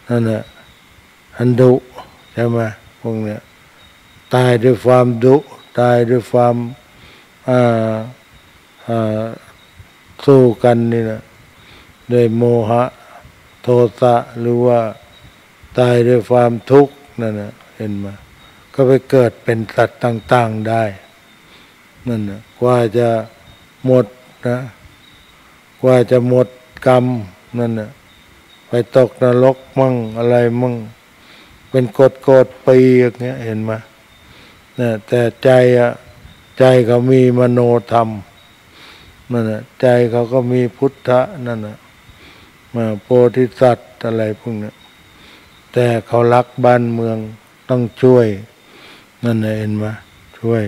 นั่นแหละอันดุใช่ไหมพวกเนี้ยตายด้วยความดุตายด้วยความอ่าอ่าสู้กันนี่นะด้วยโมหะโทสะหรือว่าตายด้วยความทุกข์นั่นนะเห็นไหมก็ไปเกิดเป็นสัตว์ต่างๆได้นั่นนะกว่าจะหมดนะกว่าจะหมดกรรมนั่นนะไปตกนรกมั่งอะไรมั่งเป็นกฎโกฎปีอย่างเงี้ยเห็นไหมนะแต่ใจอะใจเขามีมโนธรรมนั่นนะใจเขาก็มีพุทธะนั่นนะมาโพธิสัตว์อะไรพวกนี้แต่เขารักบ้านเมืองต้องช่วยนั่นนะเห็นไหมช่วย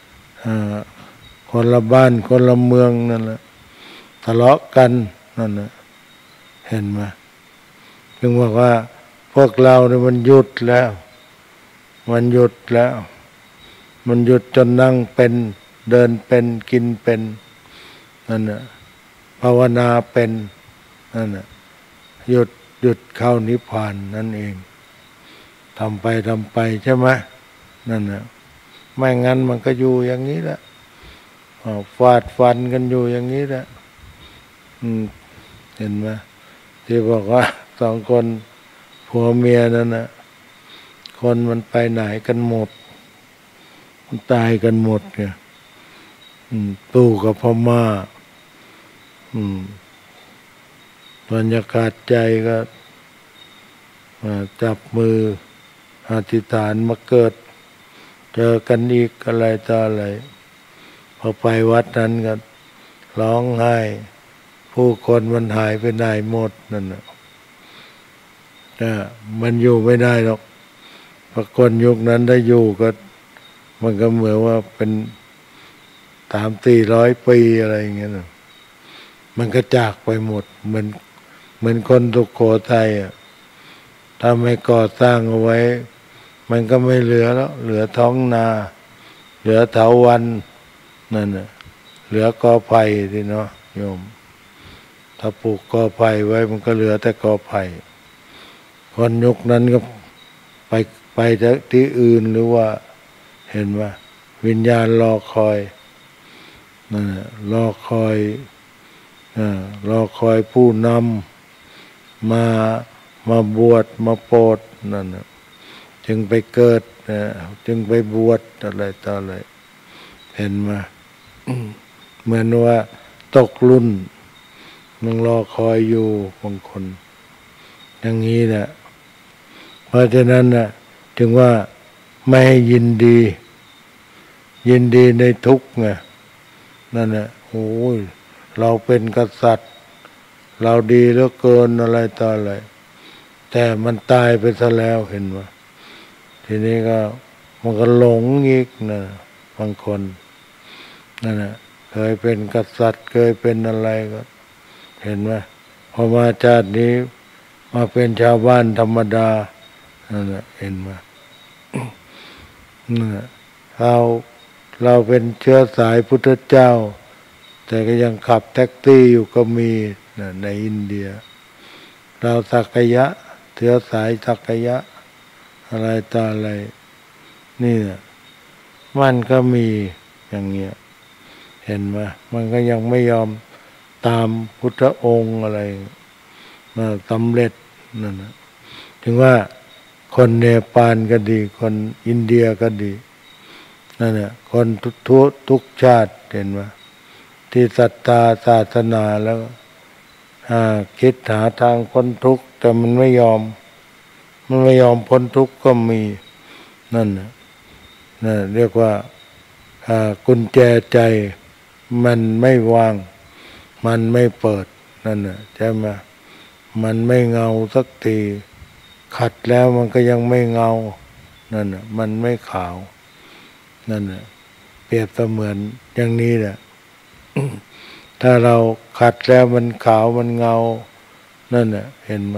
คนละบ้านคนละเมืองนั่นแหละทะเลาะกันนั่นนะเห็นไหมจึงบอกว่าพวกเราเนี่ยมันหยุดแล้วมันหยุดแล้วมันหยุดจนนั่งเป็นเดินเป็นกินเป็นนั่นน่ะภาวนาเป็นนั่นน่ะหยุดหยุดเข้านิพพานนั่นเองทำไปทำไปใช่ไหมนั่นน่ะไม่งั้นมันก็อยู่อย่างนี้แหละฟาดฟันกันอยู่อย่างนี้แหละเห็นไหมที่บอกว่าสองคนผัวเมียนั่นน่ะคนมันไปไหนกันหมดมันตายกันหมดเนี่ยตู้กับพม่าบรรยากาศใจก็จับมืออธิษฐานมาเกิดเจอกันอีกอะไรต่ออะไรพอไปวัดนั้นก็ร้องไห้ผู้คนมันหายไปไหนหมดนั่นน่ะมันอยู่ไม่ได้หรอกพอคนยุคนั้นได้อยู่ก็มันก็เหมือนว่าเป็นสามสี่ร้อยปีอะไรอย่างเงี้ยนะมันก็จากไปหมดเหมือนเหมือนคนสุโขทัยอ่ะถ้าไม่ก่อสร้างเอาไว้มันก็ไม่เหลือแล้วเหลือท้องนาเหลือเถาวัลย์นั่นน่ะเหลือกอไผ่ที่เนาะโยมถ้าปลูกกอไผ่ไว้มันก็เหลือแต่กอไผ่คนยุคนั้นก็ไปไปที่อื่นหรือว่าเห็นว่าวิญญาณรอคอยนั่นแหละรอคอยอ่ารอคอยผู้นำมามาบวชมาโปรดนั่นนะจึงไปเกิดนะจึงไปบวชอะไรต่ออะไรเห็นมา เหมือนว่าตกรุ่นมันรอคอยอยู่บางคนอย่างนี้แหละเพราะฉะนั้นนะจึงว่าไม่ให้ยินดียินดีในทุกข์ไงนั่นแหละโอ้ยเราเป็นกษัตริย์เราดีเหลือเกินอะไรต่ออะไรแต่มันตายไปซะแล้วเห็นไหมทีนี้ก็มันก็หลงอีกนะบางคนนั่นแหละเคยเป็นกษัตริย์เคยเป็นอะไรก็เห็นไหมพอมาชาตินี้มาเป็นชาวบ้านธรรมดานั่นแหละเห็นไหมนั่นแหละเราเราเป็นเชื้อสายพุทธเจ้าแต่ก็ยังขับแท็กซี่อยู่ก็มีนะในอินเดียเราสักยะเชื้อสายสักยะอะไรต่ออะไรนี่นะมันก็มีอย่างเงี้ยเห็นไหมมันก็ยังไม่ยอมตามพุทธองค์อะไรมาสำเร็จนั่นนะถึงว่าคนเนปาลก็ดีคนอินเดียก็ดีนั่นแหละคนทุกทุกทุกชาติเห็นไหมที่ศรัทธาศาสนาแล้วคิดหาทางพ้นทุกข์แต่มันไม่ยอมมันไม่ยอมพ้นทุกข์ก็มีนั่นนะนั่นเรียกว่ากุญแจใจมันไม่วางมันไม่เปิดนั่นนะใช่ไหมมันไม่เงาสักทีขัดแล้วมันก็ยังไม่เงานั่นนะมันไม่ขาวนั่นนะเปรียบเสมือนอย่างนี้แหละ ถ้าเราขัดแล้วมันขาวมันเงานั่นน่ะเห็นไหม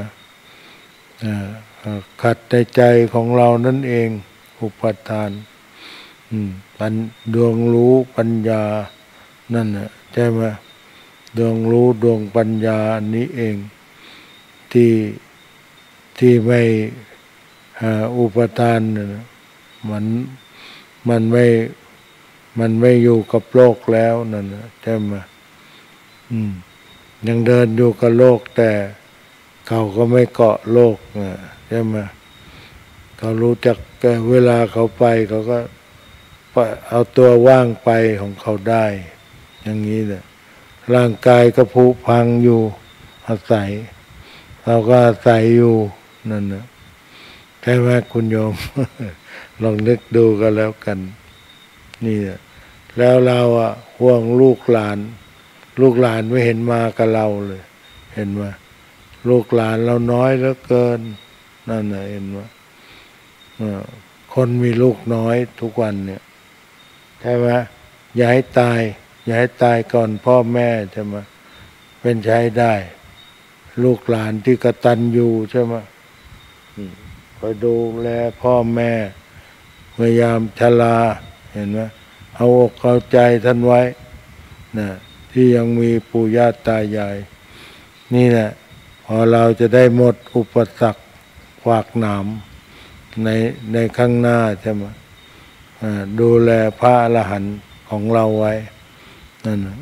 ขัดในใจของเรานั่นเองอุปทานปัญดวงรู้ปัญญานั่นน่ะใช่ไหมดวงรู้ดวงปัญญาอันนี้เองที่ที่ไม่อุปทานมันมันไม่มันไม่อยู่กับโลกแล้วนั่นนะใช่ไหมอืมยังเดินอยู่กับโลกแต่เขาก็ไม่เกาะโลกนะใช่ไหมเขารู้จักเวลาเขาไปเขาก็เอาตัวว่างไปของเขาได้อย่างนี้แหละร่างกายก็ผุพังอยู่อาศัยเราก็อาศัยอยู่นั่นนะใช่ไหมคุณโยม ลองนึกดูกันแล้วกันนี่แหละแล้วเราอ่ะห่วงลูกหลานลูกหลานไม่เห็นมากับเราเลยเห็นไหมลูกหลานเราน้อยเหลือเกินนั่นนะเห็นไหมคนมีลูกน้อยทุกวันเนี่ยใช่ไหมอย่าให้ตายอย่าให้ตายก่อนพ่อแม่ใช่ไหมเป็นใช้ได้ลูกหลานที่กตัญญูใช่ไหมคอยดูแลพ่อแม่พยายามชราเห็นไหมเอาอกเอาใจท่านไว้นะที่ยังมีปู่ย่าตายายนี่แหละพอเราจะได้หมดอุปสรรคขวากหนามในในข้างหน้าใช่ไหมดูแลพระอรหันต์ของเราไว้นั่นนะ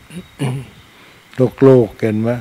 ลูกๆเห็นไหม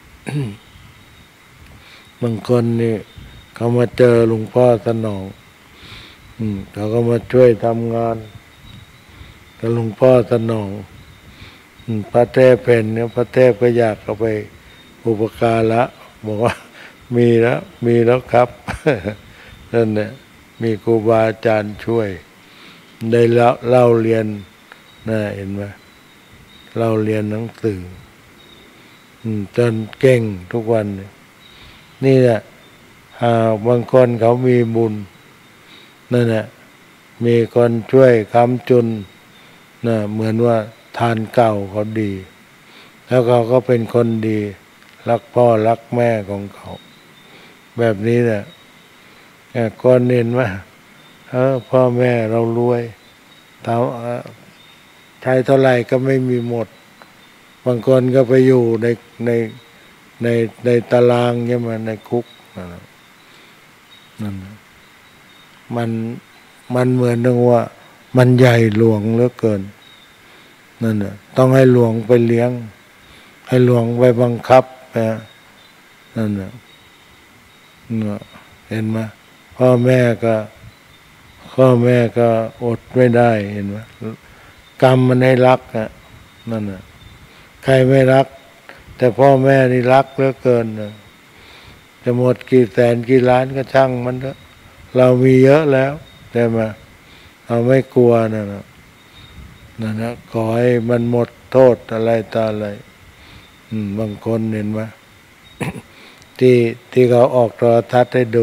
บางคนนี่เขามาเจอหลวงพ่อสนองเขาก็มาช่วยทำงานกับหลวงพ่อสนองพระเทพเพนเนี่ยพระเทพก็อยากเอาไปอุปการะบอกว่ามีแล้วมีแล้วครับนั่นเนี่ยมีครูบาอาจารย์ช่วยได้เล่าเรียนนะเห็นไหมเล่าเรียนหนังสือจนเก่งทุกวันนี่แหละบางคนเขามีบุญนั่นแหละมีคนช่วยค้ำจุนนะเหมือนว่าทานเก่าเขาดี แล้วเขาก็เป็นคนดีรักพ่อรักแม่ของเขาแบบนี้แหละคนเห็นว่าเออพ่อแม่เรารวยทำใช้เท่าไหร่ก็ไม่มีหมดบางคนก็ไปอยู่ในในในในตารางใช่ไหมในคุกนั่นมันมันเหมือนนึงว่ามันใหญ่หลวงเหลือเกินนั่นน่ะต้องให้หลวงไปเลี้ยงให้หลวงไปบังคับนะนั่นน่ะเห็นไหมพ่อแม่ก็พ่อแม่ก็อดไม่ได้เห็นไหมกรรมมันให้รักอ่ะนั่นน่ะใครไม่รักแต่พ่อแม่นี่รักเหลือเกินนะจะหมดกี่แสนกี่ล้านก็ช่างมันเถอะเรามีเยอะแล้วใช่ไหมเราไม่กลัวนะนะนั่นนะขอให้มันหมดโทษอะไรตาอะไรบางคนเห็นไหม ที่ที่เขาออกโทรทัศน์ให้ดู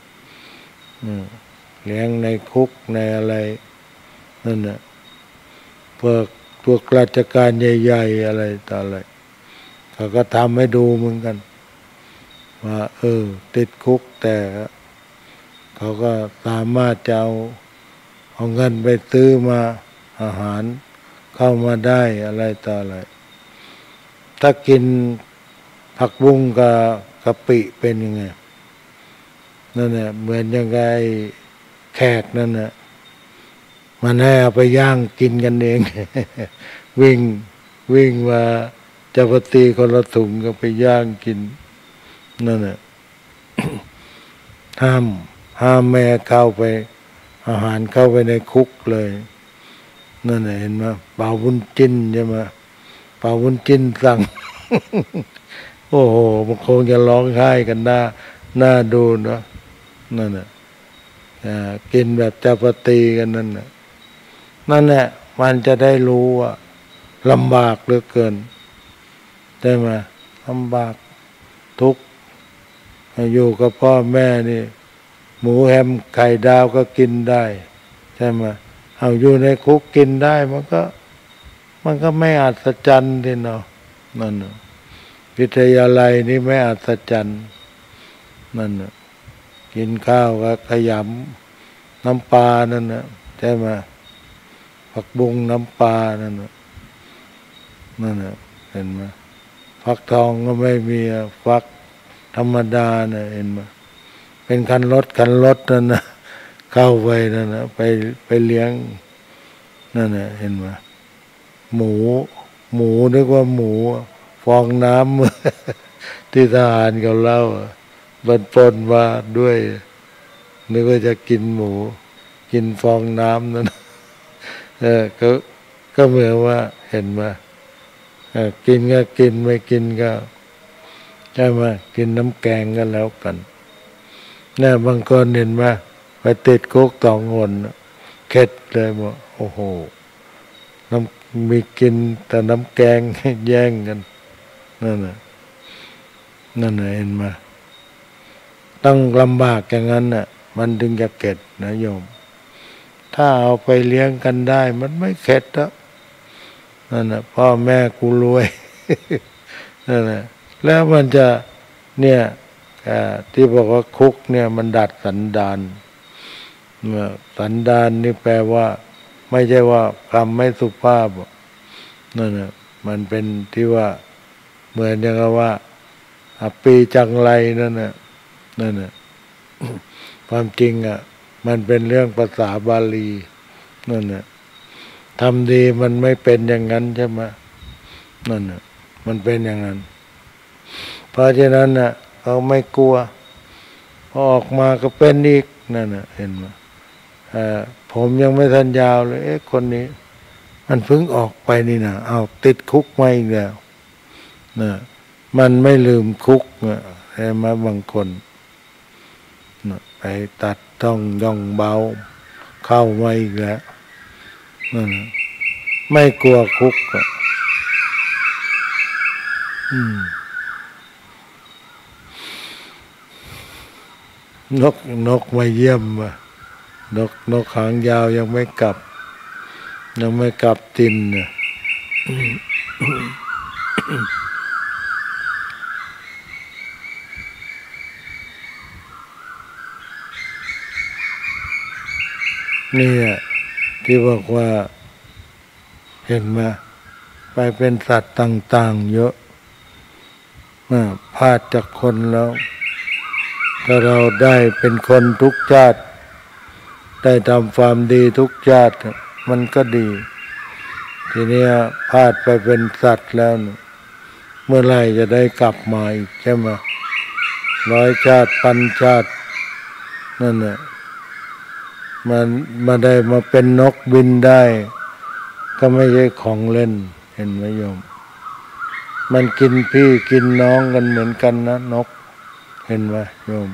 เลี้ยงในคุกในอะไรนั่นน่ะพวกพวกราชการใหญ่ๆอะไรต่ออะไรเขาก็ทำให้ดูเหมือนกันว่าเออติดคุกแต่เขาก็สามารถจะเอาเอาเงินไปซื้อมาอาหารเข้ามาได้อะไรต่ออะไรถ้ากินผักบุ้งกับกะปิเป็นยังไงนั่นแหละเหมือนยังไงแขกนั่นแหละมันให้เอาไปย่างกินกันเอง วิ่งวิ่งมาจะปฏิคนละถุงก็ไปย่างกินนั่นแหละ ห้ามห้ามแม่เข้าไปอาหารเข้าไปในคุกเลยนั่นแหละเห็นไหมเป่าวุ้นจิ้นใช่ไหมเป่าวุ้นจิ้นสั่ง โอ้โหมันคงจะร้องไห้กันหน้าหน้าดูเนาะนั่นแหละกินแบบจะปฏิกันนั่นแหละนั่นแหละมันจะได้รู้ว่าลำบากเหลือเกินใช่ไหมลำบากทุกข์อยู่กับพ่อแม่นี่หมูแฮมไข่ดาวก็กินได้ใช่ไหมเอาอยู่ในคุกกินได้มันก็มันก็ไม่อัศจรรย์ทีเนาะนั่นวิทยาลัยนี่ไม่อัศจรรย์นั่นกินข้าวก็ขยำน้ำปลานั่นนะใช่ไหมผักบุ้งน้ำปลานั่นนะนั่นนะเห็นไหมฟักทองก็ไม่มีฟักธรรมดานะเห็นไหมเป็นคันรถคันรถนั่นนะเข้าไปนั่นนะไปไปเลี้ยงนั่นนะเห็นไหมหมูหมูนึกว่าหมูฟองน้ำ ที่ทหารเขาเล่าบรรปนมาด้วยนึกว่าจะกินหมู กินฟองน้ำนั่นเออก็ก็เหมือนว่าเห็นไหมกินก็กินไม่กินก็ใช่ไหมกินน้ำแกงกันแล้วกันเนี่ยบางคนเห็นไหมไปติดคุกสองคนเข็ดเลยบอกโอ้โหน้ำมีกินแต่น้ำแกงแย่งกันนั่นน่ะนั่นน่ะเห็นไหมต้องลำบากอย่างนั้นน่ะมันถึงจะเข็ดนะโยมถ้าเอาไปเลี้ยงกันได้มันไม่เข็ดแล้วนั่นน่ะพ่อแม่กูรวย นั่นน่ะแล้วมันจะเนี่ยที่บอกว่าคุกเนี่ยมันดัดสันดานสันดานนี่แปลว่าไม่ใช่ว่าคำไม่สุภาพนั่นน่ะมันเป็นที่ว่าเหมือนอย่างว่าอปีจังไรนั่นน่ะนั่นน่ะความจริงอ่ะมันเป็นเรื่องภาษาบาลีนั่นน่ะทำดีมันไม่เป็นอย่างนั้นใช่ไหมนั่นน่ะมันเป็นอย่างนั้นเพราะฉะนั้นน่ะเขาไม่กลัวพอออกมาก็เป็นอีกนั่นน่ะเห็นไหมผมยังไม่ทันยาวเลยเอ๊ะคนนี้มันเพิ่งออกไปนี่นะเอาติดคุกมาอีกแล้วนะมันไม่ลืมคุกนะใช่ไหมบางคนนะไปตัดต้องย่องเบาเข้ามาอีกแล้วนั่นนะไม่กลัวคุกอ่ะอืมนกนกมาเยี่ยมว่ะนกนกหางยาวยังไม่กลับยังไม่กลับตินเนี่ยนี่ที่บอกว่าเห็นไหมไปเป็นสัตว์ต่างๆเยอะพลาดจากคนแล้วถ้าเราได้เป็นคนทุกชาติได้ทำความดีทุกชาติมันก็ดีทีนี้พลาดไปเป็นสัตว์แล้วเมื่อไหร่จะได้กลับมาอีกใช่ไหมร้อยชาติพันชาตินั่นแหละมันมาได้มาเป็นนกบินได้ก็ไม่ใช่ของเล่นเห็นไหมโยมมันกินพี่กินน้องกันเหมือนกันนะนกเห็นไหมโยม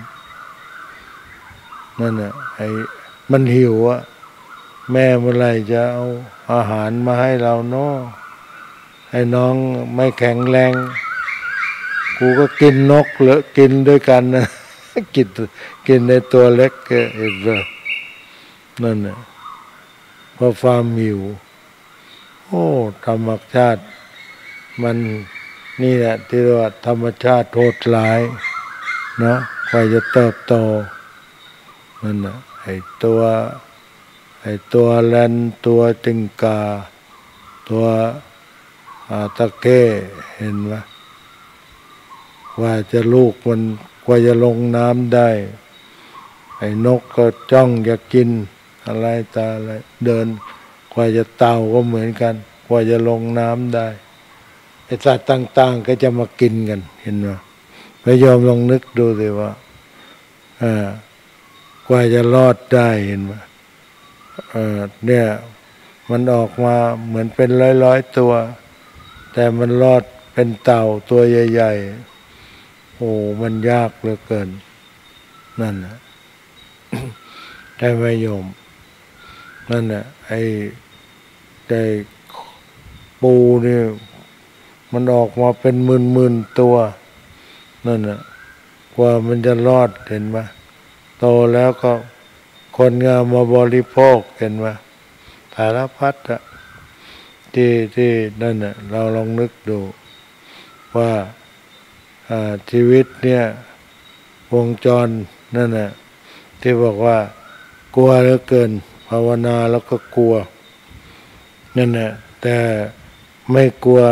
นั่นน่ะไอ้มันหิวอ่ะแม่เมื่อไหร่จะเอาอาหารมาให้เราเนาะไอ้น้องไม่แข็งแรงกูก็กินนกเลอะกินด้วยกันนะ กินกินในตัวเล็กเห็นไหมนั่นน่ะเพราะความหิวโอ้ธรรมชาติมันนี่แหละที่เรียกว่าธรรมชาติโหดร้ายเนาะกว่าจะเติบโตนั่นน่ะไอ้ตัวไอ้ตัวแลนตัวจิงกาตัวตะเข้เห็นไหมว่าจะลูกมันกว่าจะลงน้ำได้ไอ้นกก็จ้องจะกินอะไรตาอะไรเดินกว่าจะเต่าก็เหมือนกันกว่าจะลงน้ำได้ไอ้สัตว์ต่างๆก็จะมากินกันเห็นไหมพระโยมลองนึกดูสิว่าอ่ากว่าจะรอดได้เห็นไหมเออเนี่ยมันออกมาเหมือนเป็นร้อยๆตัวแต่มันรอดเป็นเต่าตัวใหญ่ๆโอ้มันยากเหลือเกินนั่นแหละ ใช่ไหมโยมนั่นแหละไอ้ไอ้ปูนี่มันออกมาเป็นหมื่นๆตัวนั่นแหละกว่ามันจะรอดเห็นไหมโตแล้วก็คนงามมาบริโภคเห็นไหมสารพัดอะที่ที่นั่นน่ะเราลองนึกดูว่าชีวิตเนี่ยวงจรนั่นน่ะที่บอกว่ากลัวเหลือเกินภาวนาแล้วก็กลัวนั่นน่ะแต่ไม่กลัว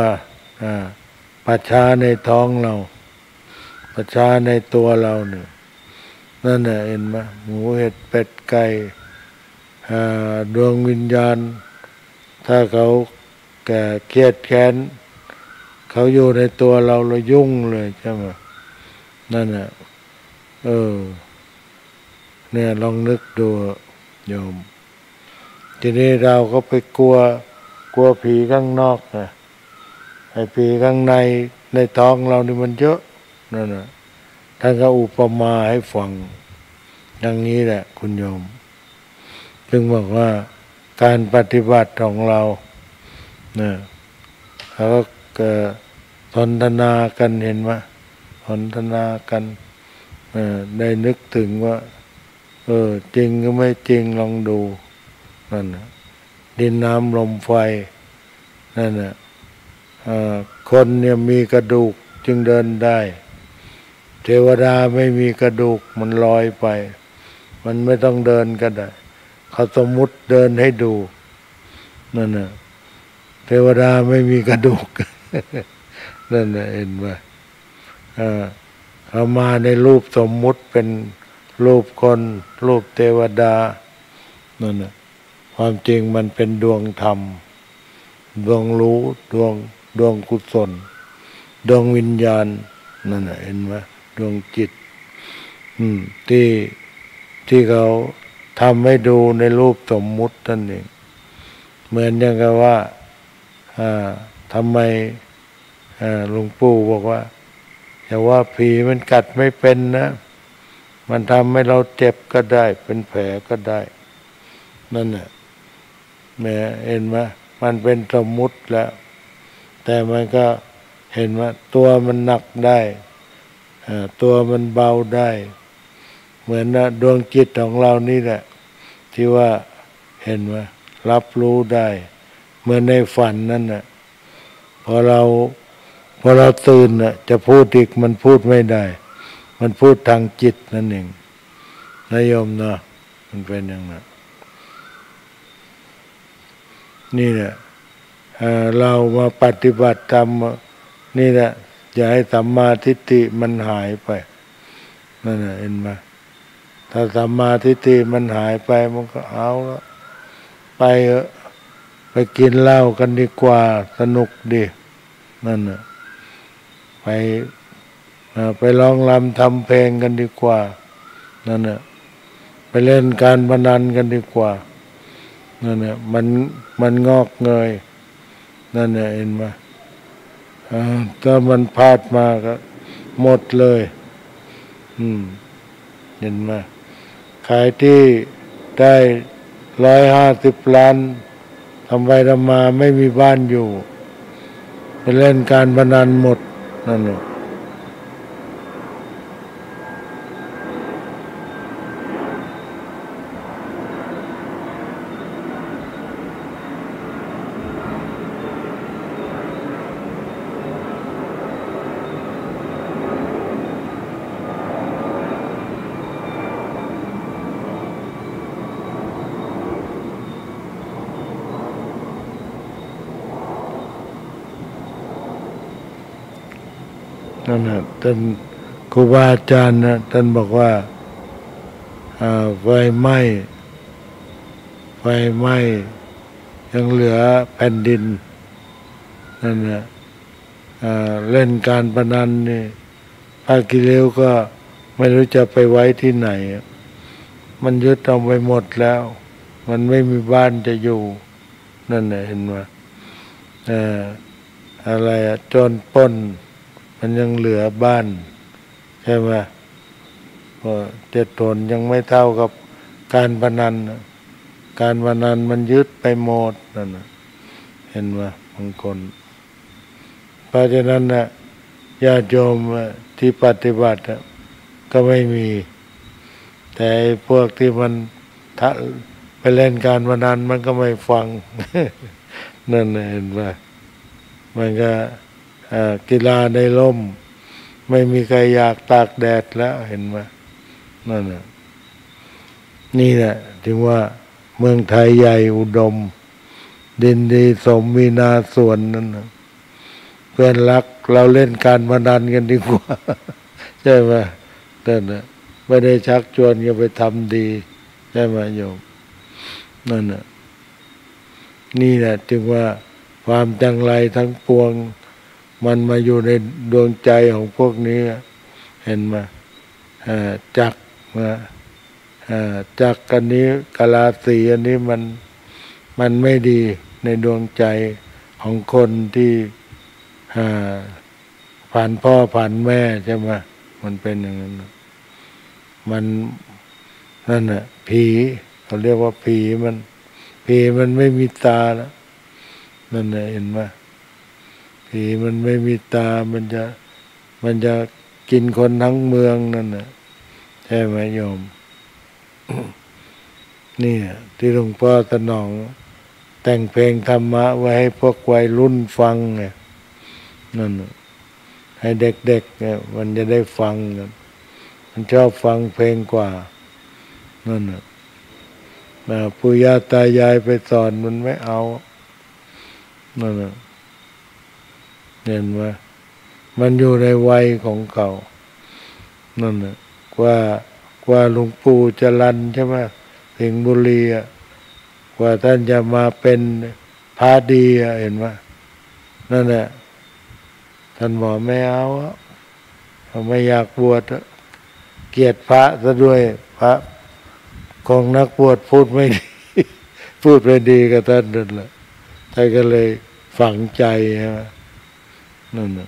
ปัจฉาในท้องเราปัจฉาในตัวเราเนี่ยนั่นแหละเห็นไหมหมูเห็ดเป็ดไก่ดวงวิญญาณถ้าเขาแก่เครียดแค้นเขาอยู่ในตัวเราเรายุ่งเลยใช่ไหมนั่นแหละเออเนี่ยลองนึกดูโยมทีนี้เราก็ไปกลัวกลัวผีข้างนอกนะไอ้ผีข้างในในท้องเรานี่มันเยอะนั่นนะท่านก็อุปมาให้ฟังอย่างนี้แหละคุณโยมจึงบอกว่าการปฏิบัติของเราเนี่ยเขาก็สนทนากันเห็นไหมสนทนากันได้นึกถึงว่าเออจริงก็ไม่จริงลองดูนั่นนะดินน้ำลมไฟนั่นนะคนเนี่ยมีกระดูกจึงเดินได้เทวดาไม่มีกระดูกมันลอยไปมันไม่ต้องเดินก็ได้เขาสมมุติเดินให้ดูนั่นนะเทวดาไม่มีกระดูก นั่นนะเห็นไหมเขามาในรูปสมมุติเป็นรูปคนรูปเทวดานั่นนะความจริงมันเป็นดวงธรรมดวงรู้ดวงดวงกุศลดวงวิญญาณนั่นนะเห็นไหมดวงจิตอืมที่ที่เขาทำให้ดูในรูปสมมุตินั่นเองเหมือนอย่างกับว่าทำไมหลวงปู่บอกว่าอย่าว่าผีมันกัดไม่เป็นนะมันทำให้เราเจ็บก็ได้เป็นแผลก็ได้นั่นน่ะแม่เห็นไหมมันเป็นสมมุติแล้วแต่มันก็เห็นว่าตัวมันหนักได้ตัวมันเบาได้เหมือนนะดวงจิตของเรานี่แหละที่ว่าเห็นว่ารับรู้ได้เหมือนในฝันนั่นน่ะพอเราพอเราตื่นน่ะจะพูดอีกมันพูดไม่ได้มันพูดทางจิตนั่นเองนะโยมเนาะมันเป็นอย่างนั้นนี่แหละเรามาปฏิบัติธรรมนี่แหละอย่าให้สัมมาทิฏฐิมันหายไปนั่นแหละเห็นไหมถ้าสัมมาทิฏฐิมันหายไปมันก็เอาแล้วไปไปกินเหล้ากันดีกว่าสนุกดีนั่นน่ะไปไปร้องรำทำเพลงกันดีกว่านั่นน่ะไปเล่นการพนันกันดีกว่านั่นน่ะมันมันงอกเงยนั่นน่ะเห็นไหมถ้ามันพลาดมาก็หมดเลยอืมเห็นไหมขายที่ได้ร้อยห้าสิบล้านทำไปทำมาไม่มีบ้านอยู่ไปเล่นการพนันหมดนั่นแหละนั่นนะท่านครูบาอาจารย์นะท่านบอกว่าไฟไหม้ไฟไหม้ยังเหลือแผ่นดินนั่นนะเล่นการพนันนี่ภาคีเลวก็ไม่รู้จะไปไว้ที่ไหนมันยึดเอาไปหมดแล้วมันไม่มีบ้านจะอยู่นั่นแหละเห็นไหมอะไรโจรปล้นมันยังเหลือบ้านใช่ไหมเพราะเจ็ดผลยังไม่เท่ากับการพนันการพนันมันยึดไปหมดนั่นนะเห็นไหมบางคนเพราะฉะนั้นนะญาติโยมที่ปฏิบัติก็ไม่มีแต่พวกที่มันไปเล่นการพนันมันก็ไม่ฟัง นั่นนะเห็นไหมมันก็กีฬาในร่มไม่มีใครอยากตากแดดแล้วเห็นไหมนั่นน่ะนี่แหละถึงว่าเมืองไทยใหญ่อุดมดินดีสมมีนาสวนนั่นนะเพื่อนรักเราเล่นการพนันกันดีกว่าใช่ไหมนั่นน่ะไม่ได้ชักชวนกันไปทำดีใช่ไหมโยมนั่นน่ะนี่แหละจึงว่าความจังไรทั้งปวงมันมาอยู่ในดวงใจของพวกนี้เห็นไหมจักนะจักกันนี้กะลาสีอันนี้มันมันไม่ดีในดวงใจของคนที่ผ่านพ่อผ่านแม่ใช่ไหมมันเป็นอย่างนั้นมันนั่นน่ะผีเขาเรียกว่าผีมันผีมันไม่มีตาแล้วนั่นน่ะเห็นไหมผีมันไม่มีตามันจะมันจะกินคนทั้งเมืองนั่นน่ะใช่ไหมโยม นี่ที่หลวงพ่อสนองแต่งเพลงธรรมะไว้ให้พวกวัยรุ่นฟังเนี่ยนั่นให้เด็กๆเนี่ยมันจะได้ฟังกันมันชอบฟังเพลงกว่านั่นน่ะปู่ย่าตายายไปสอนมันไม่เอานั่นน่ะเห็นไหมมันอยู่ในวัยของเขานั่นน่ะกว่ากว่าหลวงปู่จรัญใช่ไหมสิงห์บุรีอ่ะกว่าท่านจะมาเป็นพระดีเห็นไหมนั่นแหละท่านบอกไม่เอาไม่อยากบวชเกลียดพระซะด้วยพระของนักบวชพูดไม่ดีพูดไม่ดีกับท่านนั่นแหละท่านก็เลยฝังใจใช่ไหมนั่นน่ะ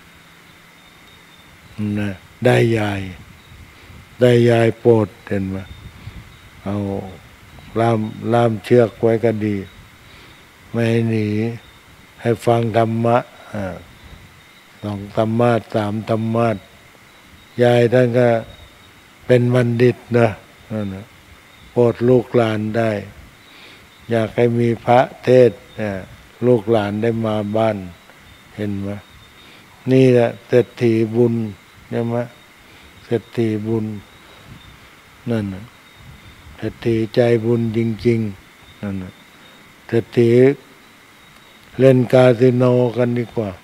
นะได้ยายได้ยายโปรดเห็นไหมเอาล่ามล่ามเชือกไว้ก็ดีไม่ให้หนีให้ฟังธรรมะสองธรรมะสามธรรมะยายท่านก็เป็นบัณฑิตนะนั่นนะโปรดลูกหลานได้ อยากให้มีพระเทศลูกหลานได้มาบ้านเห็นไหมนี่แหละเศรษฐีบุญใช่ไหมเศรษฐีบุญนั่นนะเศรษฐีใจบุญจริงๆนั่นนะเศรษฐีเล่นคาสิโนกันดีกว่า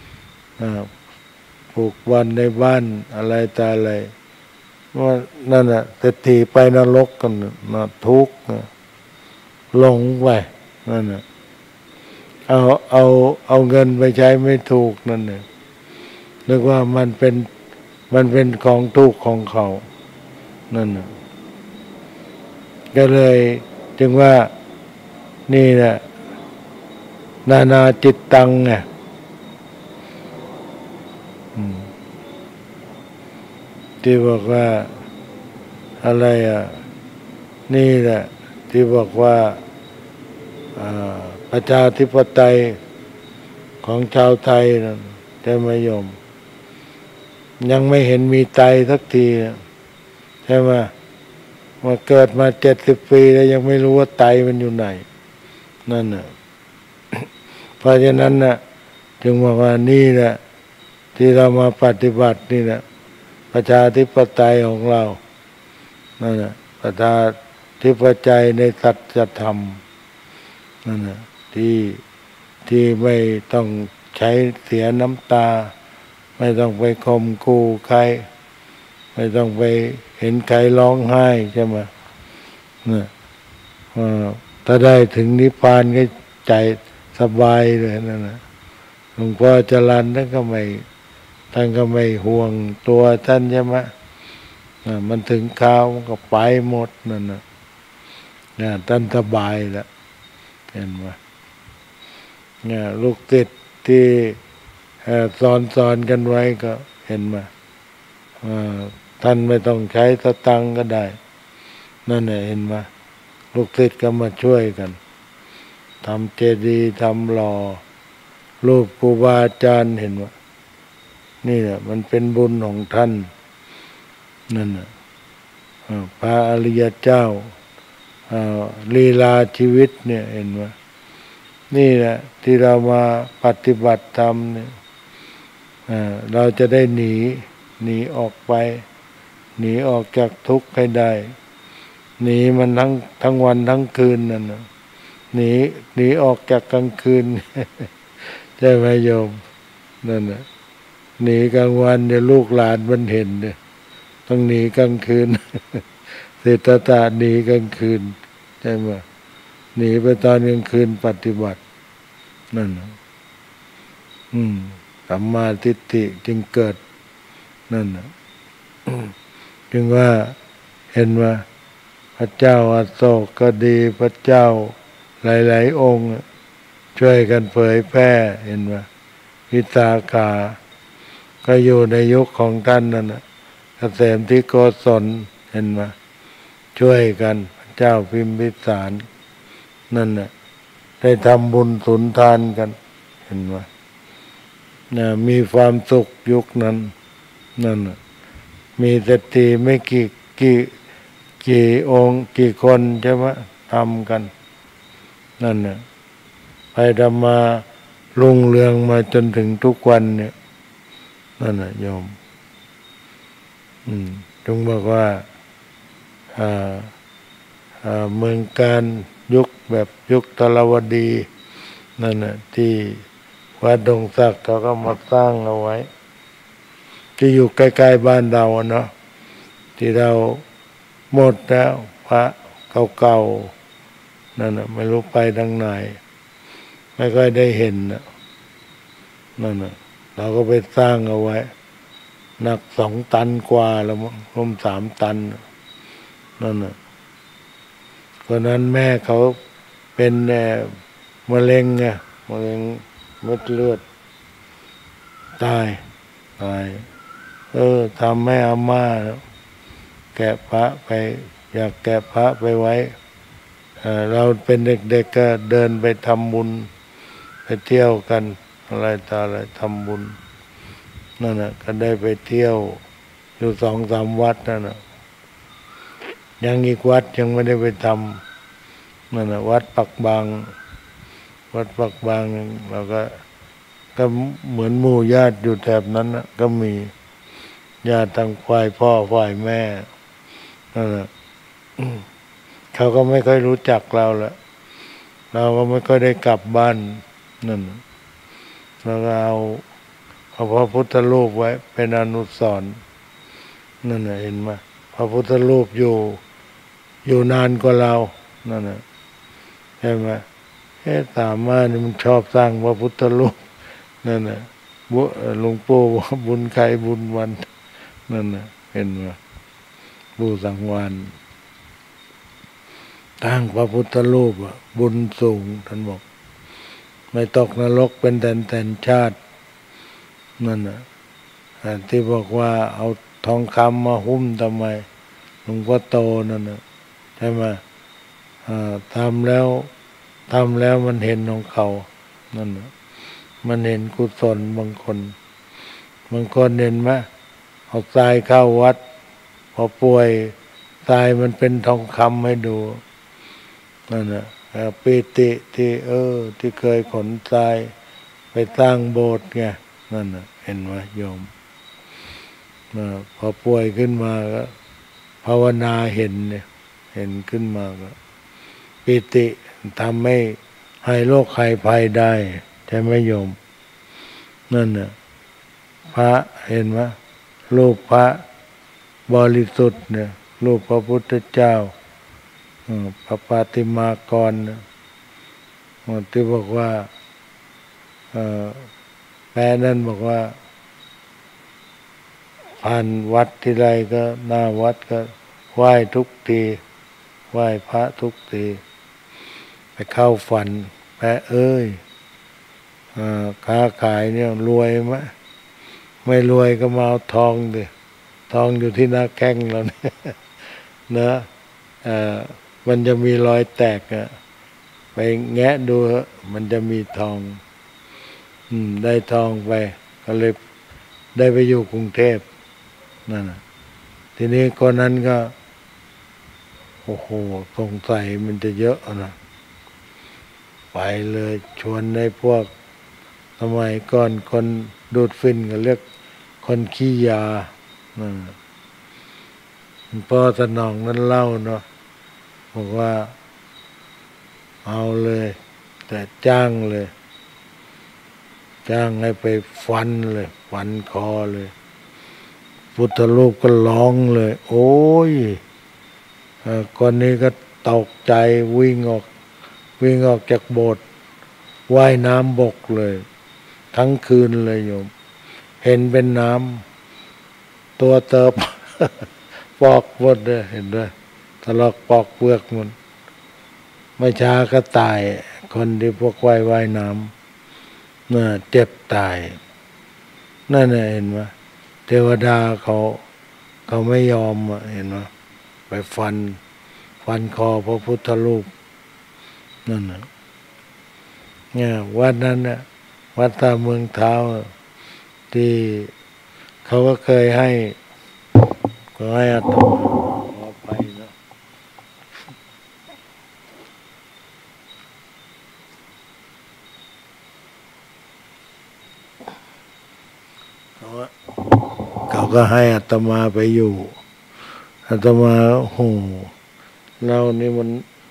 ผูกวันในบ้านอะไรตาอะไรว่านั่นน่ะเศรษฐีไปนรกกันนะทุกข์หลงไปนั่นน่ะเอาเอาเอาเงินไปใช้ไม่ถูกนั่นเนี่ยนึกว่ามันเป็นมันเป็นของถูกของเขานั่นน่ะก็เลยจึงว่านี่แหละนานาจิตตังไงที่บอกว่าอะไรอ่ะนี่แหละที่บอกว่าประชาธิปไตยของชาวไทยนะแต่ไม่ยอมยังไม่เห็นมีไตสักทีใช่ไหมมาเกิดมาเจ็ดสิบปีแล้วยังไม่รู้ว่าไตมันอยู่ไหนนั่นน่ะเพราะฉะนั้นน่ะจึงบอกว่านี่แหละที่เรามาปฏิบัตินี่แหละประชาธิปไตยของเรานั่นแหละประชาธิปไตยในสัจธรรมนั่นแหละที่ที่ไม่ต้องใช้เสียน้ำตาไม่ต้องไปข่มขู่ใครไม่ต้องไปเห็นใครร้องไห้ใช่ไหมเนี่ยถ้าได้ถึงนิพพานก็ใจสบายเลยนั่นนะหลวงพ่อจรัญท่านก็ไม่ท่านก็ไม่ห่วงตัวท่านใช่ไหมมันถึงคราวมันก็ไปหมดนั่นนะเนี่ยท่านสบายแล้วเห็นไหมเนี่ยลูกติดที่สอนสอนกันไว้ก็เห็นไหมท่านไม่ต้องใช้สตังค์ก็ได้นั่นแหละเห็นไหมลูกศิษย์ก็มาช่วยกันทำเจดีย์ทำหล่อรูปครูบาอาจารย์เห็นไหมนี่แหละมันเป็นบุญของท่านนั่นน่ะพระอริยเจ้าลีลาชีวิตเนี่ยเห็นไหมนี่แหละที่เรามาปฏิบัติธรรมเนี่ยเราจะได้หนีหนีออกไปหนีออกจากทุกข์ให้ได้หนีมันทั้งทั้งวันทั้งคืนนั่นนะหนีหนีออกจากกลางคืน ใช่ไหมโยมนั่นนะหนีกลางวันเดี๋ยวลูกหลานมันเห็นเนี่ยต้องหนีกลางคืน สิทธัตถะหนีกลางคืนใช่ไหมหนีไปตอนกลางคืนปฏิบัตินั่นนะอืมสัมมาทิฏฐิจึงเกิดนั่นนะจึงว่าเห็นว่าพระเจ้าอโศกก็ดีพระเจ้าหลายๆองค์ช่วยกันเผยแพร่เห็นว่าวิสาขาก็อยู่ในยุคของท่านนั่นนะเกษมที่โกศลเห็นว่าช่วยกันพระเจ้าพิมพิสารนั่นน่ะได้ทำบุญสุนทานกันเห็นว่านะมีความสุขยุคนั้นนั่นน่ะมีเศรษฐีไม่กี่กี่กี่องค์กี่คนใช่ไหมทำกันนั่นน่ะไปทำมารุ่งเรืองมาจนถึงทุกวันเนี่ยนั่นน่ะโยมอืมจงบอกว่าอ่าอ่าเมืองการยุคแบบยุคธรวดีนั่นน่ะที่วัดดงสักเขาก็มาสร้างเอาไว้ที่อยู่ใกล้ๆบ้านเราเนาะที่เราหมดแล้วพระเก่าๆนั่นน่ะไม่รู้ไปทางไหนไม่ค่อยได้เห็นนะนั่นน่ะเราก็ไปสร้างเอาไว้หนักสองตันกว่าแล้วมั้งรวมสามตันนั่นน่ะคนนั้นแม่เขาเป็นแน่มะเร็งไงมะเร็งเม็ดเลือดตายตายเออทำให้อาม่าแกะพระไปอยากแกะพระไปไว้เออเราเป็นเด็กๆก็เดินไปทำบุญไปเที่ยวกันอะไรต่ออะไรทำบุญนั่นน่ะก็ได้ไปเที่ยวอยู่สองสามวัดนั่นน่ะยังอีกวัดยังไม่ได้ไปทำนั่นน่ะวัดปักบางวัดปักบางเราก็ก็เหมือนหมู่ญาติอยู่แถบนั้นนะก็มีญาติทางฝ่ายพ่อฝ่ายแม่นั่นน่ะเขาก็ไม่ค่อยรู้จักเราละเราก็ไม่ค่อยได้กลับบ้านนั่นแล้วก็เอาเอาพระพุทธรูปไว้เป็นอนุสรณ์นั่นน่ะเห็นไหมพระพุทธรูปอยู่อยู่นานกว่าเรานั่นน่ะใช่ไหมเอ๊ะตามมานี่มันชอบสร้างพระพุทธรูปนั่นน่ะบุหลวงปู่บุญใครบุญวันนั่นน่ะเห็นไหมปู่สังวานตั้งพระพุทธรูปบุญสูงท่านบอกไม่ตกนรกเป็นแตนแตนชาตินั่นน่ะที่บอกว่าเอาทองคำมาหุ้มทำไมหลวงพ่อโตนั่นน่ะใช่ไหมทำแล้วทำแล้วมันเห็นของเขานั่นน่ะมันเห็นกุศลบางคนบางคนเห็นไหมเอาทรายเข้าวัดพอป่วยทรายมันเป็นทองคำให้ดูนั่นน่ะปิติที่เออที่เคยขนทรายไปสร้างโบสถ์ไงนั่นน่ะเห็นไหมโยมพอป่วยขึ้นมาก็ภาวนาเห็นเนี่ยเห็นขึ้นมาก็ปิติทำให้ให้โรคภัยภัยได้ใช่ไหมโยมนั่นน่ะพระเห็นไหมรูปพระบริสุทธิ์เนี่ยรูปพระพุทธเจ้าพระปฏิมากรที่บอกว่าแม่นั่นบอกว่าผ่านวัดที่ไรก็หน้าวัดก็ไหว้ทุกทีไหว้พระทุกทีไปเข้าฝันแปะเอ้ยค้าขายเนี่ยรวยไหมไม่รวยก็มาเอาทองดิทองอยู่ที่หน้าแข้งเราเนี่ยนะมันจะมีรอยแตกอะไปแงะดูมันจะมีทองอืมได้ทองไปก็เลยได้ไปอยู่กรุงเทพนั่นนะทีนี้คนนั้นก็โอ้โหสงสัยมันจะเยอะนะไปเลยชวนในพวกสมัยก่อนคนดูดฟินก็เรียกคนขี้ยานั่นพ่อสนองนั้นเล่าเนาะบอกว่าเอาเลยแต่จ้างเลยจ้างให้ไปฟันเลยฟันคอเลยพุทธรูปก็ร้องเลย โอ้ยคนนี้ก็ตกใจวิ่งออกวิ่งออกจากโบสถ์ว่ายน้ำบกเลย ทั้งคืนเลยโยมเห็นเป็นน้ำตัวเติบ ปอกหมดเลยเห็นด้วยทะลอกปอกเปลือกหมดไม่ช้าก็ตายคนที่พวกว่ายว่ายน้ำน่ะเจ็บตายนั่นน่ะเห็นไหมเทวดาเขาเขาไม่ยอมเห็นไหมไปฟันฟันคอพระพุทธรูปนั่นน่ะเนี่ยวัดนั้นน่ะวัดตาเมืองเท้าที่เขาก็เคยให้ก็ให้อาตมาขอไปนะเขาเขาก็ให้อาตมาไปอยู่อาตมาโหเรานี่มัน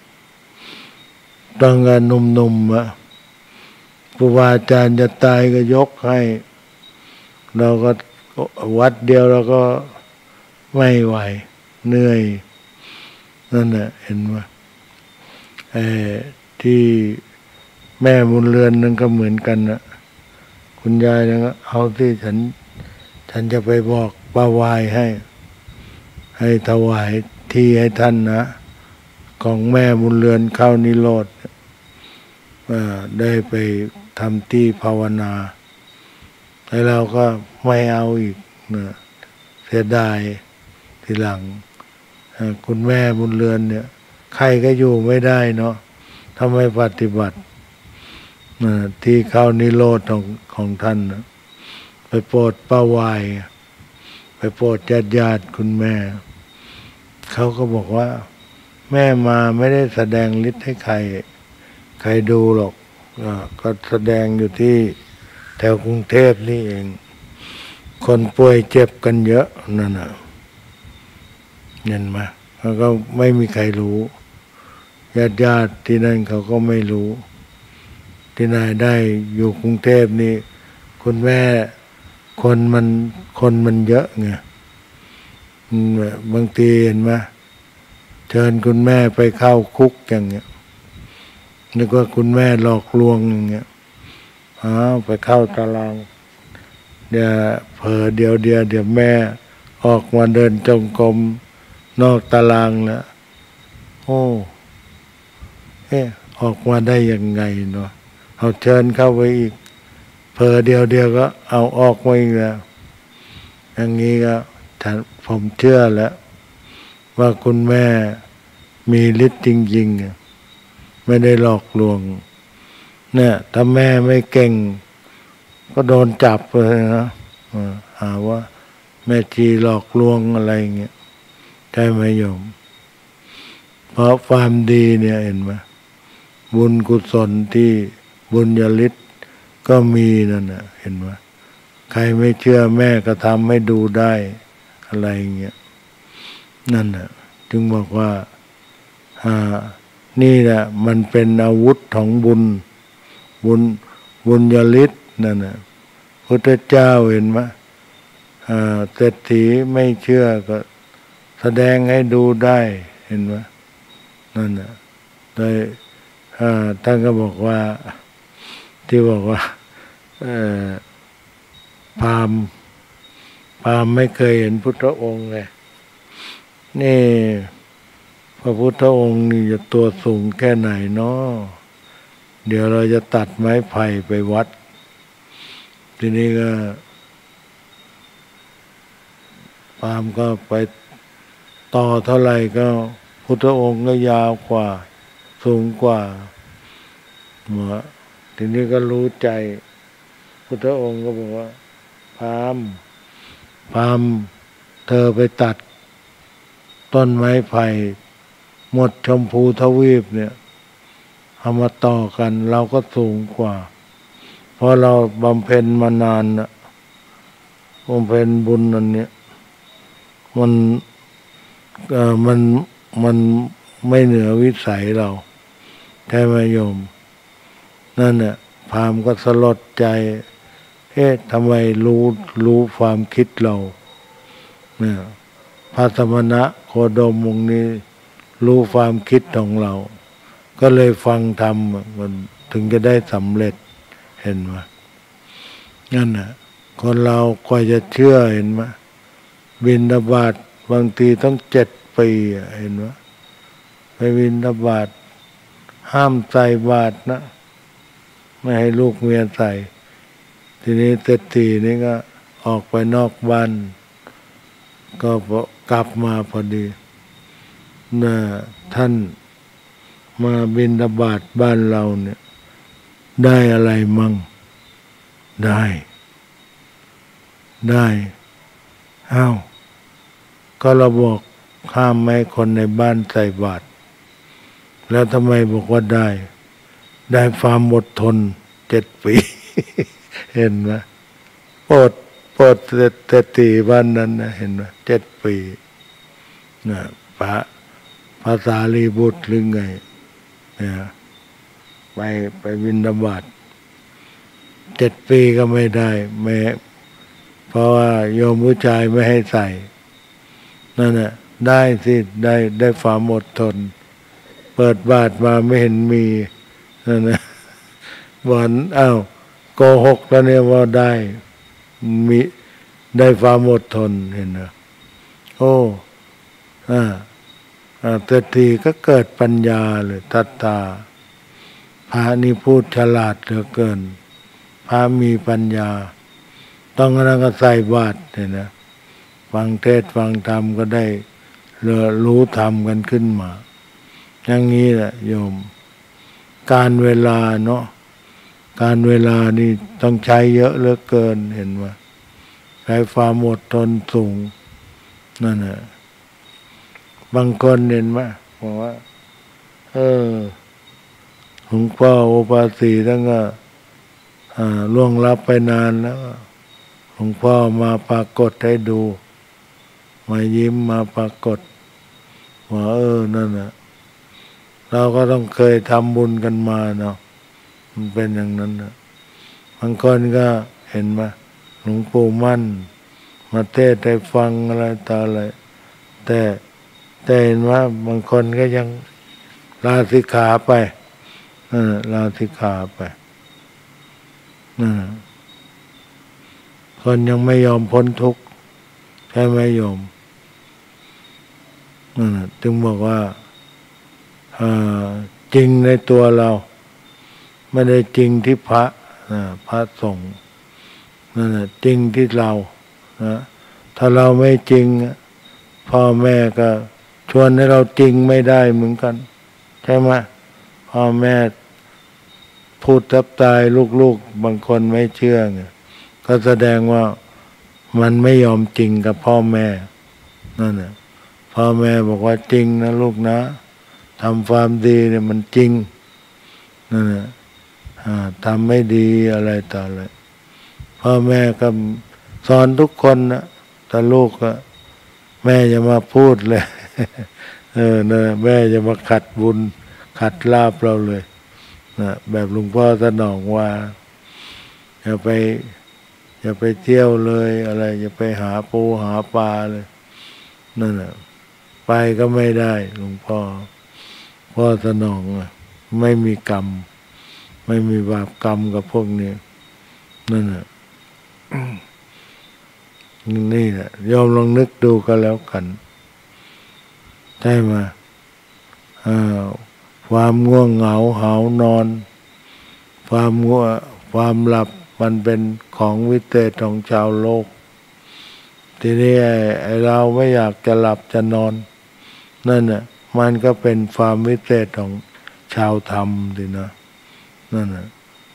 ตั้งแต่หนุ่มๆอะครูบาอาจารย์จะตายก็ยกให้เราก็วัดเดียวเราก็ไม่ไหวเหนื่อยนั่นแหละเห็นไหมไอ้ที่แม่บุญเรือนนั่นก็เหมือนกันนะคุณยายนั่นก็เอาที่ฉันฉันจะไปบอกป้าวายให้ให้ถวายที่ให้ท่านนะของแม่บุญเรือนเข้านิโรธได้ไปทำที่ภาวนาแล้วเราก็ไม่เอาอีกนะเสียดายทีหลังคุณแม่บุญเรือนเนี่ยใครก็อยู่ไม่ได้เนาะถ้าไม่ปฏิบัติที่เข้านิโรธของของท่านนะไปโปรดป้าวายไปโปรดญาติญาติคุณแม่เขาก็บอกว่าแม่มาไม่ได้แสดงฤทธิ์ให้ใครใครดูหรอกก็แสดงอยู่ที่แถวกรุงเทพนี่เองคนป่วยเจ็บกันเยอะนั่นน่ะเห็นไหมแล้วก็ไม่มีใครรู้ญาติญาติที่นั่นเขาก็ไม่รู้ที่นายได้อยู่กรุงเทพนี่คุณแม่คนมันคนมันเยอะไงบางทีเห็นไหมเชิญคุณแม่ไปเข้าคุกอย่างเงี้ยนึกว่าคุณแม่หลอกลวงอย่างเงี้ยอ้าวไปเข้าตารางเดี๋ยวเผลอเดี๋ยวเดียวเดี๋ยวแม่ออกมาเดินจงกรมนอกตารางแล้วโอ้เอ๊ะออกมาได้ยังไงเนาะเอาเชิญเข้าไปอีกเผลอเดียวเดียวก็เอาออกมาอีกแล้วอย่างนี้ก็ผมเชื่อแล้วว่าคุณแม่มีฤทธิ์จริงๆไม่ได้หลอกลวงเนี่ยถ้าแม่ไม่เก่งก็โดนจับเลยนะหาว่าแม่ชีหลอกลวงอะไรเงี้ยใช่ไหมโยมเพราะความดีเนี่ยเห็นไหมบุญกุศลที่บุญญาฤทธิ์ก็มีนั่นน่ะเห็นไหมใครไม่เชื่อแม่ก็ทำให้ดูได้อะไรเงี้ยนั่นน่ะจึงบอกว่าอ่านี่แหละมันเป็นอาวุธของบุญบุญบุญญาฤทธิ์นั่นน่ะพุทธเจ้าเห็นไหมอ่าเศรษฐีไม่เชื่อก็แสดงให้ดูได้เห็นไหมนั่นน่ะโดยท่านก็บอกว่าที่บอกว่าพราหมณ์พราหมณ์ไม่เคยเห็นพุทธองค์เลยนี่พระพุทธองค์นี่จะตัวสูงแค่ไหนเนาะเดี๋ยวเราจะตัดไม้ไผ่ไปวัดทีนี้ก็พราหมณ์ก็ไปต่อเท่าไหร่ก็พุทธองค์ก็ยาวกว่าสูงกว่าหมอทีนี้ก็รู้ใจพุทธองค์ก็บอกว่าพราหมณ์พราหมณ์เธอไปตัดต้นไม้ไผ่หมดชมพูทวีปเนี่ยเอามาต่อกันเราก็สูงกว่าเพราะเราบำเพ็ญมานานนะบำเพ็ญบุญอันเนี้ยมันเอ่อมันมันไม่เหนือวิสัยเราใช่ไหมโยมนั่นเนี่ยพราหมณ์ก็สลดใจเอ๊ะทำไมรู้รู้ความคิดเราเนี่ยพระสมณะโคดมองค์นี้รู้ความคิดของเราก็เลยฟังธรรมมันถึงจะได้สำเร็จเห็นไหมนั่นน่ะคนเราก็จะเชื่อเห็นไหมบิณฑบาตบางทีต้องเจ็ดปีเห็นไหมไปบิณฑบาตห้ามใส่บาตรนะไม่ให้ลูกเมียใส่ทีนี้เศรษฐีนี่ก็ออกไปนอกบ้านก็กลับมาพอดีนะท่านมาบิณฑบาตบ้านเราเนี่ยได้อะไรมั่งได้ได้อ้าวก็เราบอกห้ามไม่ให้คนในบ้านใส่บาตรแล้วทำไมบอกว่าได้ได้ความอดทนเจ็ดปี เห็นไหมโปรดโปรดเศรษฐีบ้านนั้นนะเห็นไหมเจ็ดปีนะพระภาษาลีบุตรหรือไงเนี่ยไปไปบิณฑบาตเจ็ดปีก็ไม่ได้แม้เพราะว่าโยมผู้ชายไม่ให้ใส่นั่นน่ะได้สิได้ได้ความอดทนเปิดบาตรมาไม่เห็นมีนั่นนะวันอ้าวโกหกแล้วเนี่ยว่าได้มีได้ความอดทนเห็นไหมโอ้อ่าเศรษฐีก็เกิดปัญญาเลยทัตตาพระนี่พูดฉลาดเหลือเกินพระมีปัญญาต้องกำลังใส่บาตรเนี่ยนะฟังเทศฟังธรรมก็ได้รู้ธรรมกันขึ้นมาอย่างนี้แหละโยมการเวลาเนาะการเวลานี่ต้องใช้เยอะเหลือเกินเห็นไหมใช้ความอดทนสูงนั่นแหละบางคนเห็นไหมบอกว่าเออหลวงพ่อโอภาสีทั้งก็ล่วงลับไปนานแล้วหลวงพ่อมาปรากฏให้ดูมายิ้มมาปรากฏว่าเออนั่นแหละเราก็ต้องเคยทำบุญกันมาเนาะมันเป็นอย่างนั้นนะบางคนก็เห็นไหมหลวงปู่มั่นมาเทศให้ฟังอะไรต่ออะไรแต่แต่เห็นว่าบางคนก็ยังลาสิกขาไปนั่นลาสิกขาไปนั่นคนยังไม่ยอมพ้นทุกข์ใช่ไหมโยมนั่นจึงบอกว่าจริงในตัวเราไม่ได้จริงที่พระพระสงฆ์นั่นแหละจริงที่เรานะถ้าเราไม่จริงพ่อแม่ก็ชวนให้เราจริงไม่ได้เหมือนกันใช่ไหมพ่อแม่พูดทับตายลูกๆบางคนไม่เชื่อไงก็แสดงว่ามันไม่ยอมจริงกับพ่อแม่นั่นแหละพ่อแม่บอกว่าจริงนะลูกนะทำความดีเนี่ยมันจริงนั่นแหละทำไม่ดีอะไรต่ออะไรพ่อแม่ก็สอนทุกคนนะแต่ลูกก็แม่จะมาพูดเลย เออนะแม่จะมาขัดบุญขัดลาภเราเลยนะแบบหลวงพ่อสนองว่าอย่าไปอย่าไปเที่ยวเลยอะไรอย่าไปหาปูหาปลาเลยนั่นแหละไปก็ไม่ได้หลวงพ่อพ่อสนองไม่มีกรรมไม่มีบาปกรรมกับพวกนี้นั่นแหละนี่แหละยอมลองนึกดูก็แล้วกันใช่ไหมความง่วงเหงาหาวนอนความง่วงความหลับมันเป็นของวิเศษของชาวโลกทีนี้ไอ้เราไม่อยากจะหลับจะนอนนั่นน่ะมันก็เป็นความวิเศษของชาวธรรมดินะนั่นน่ะ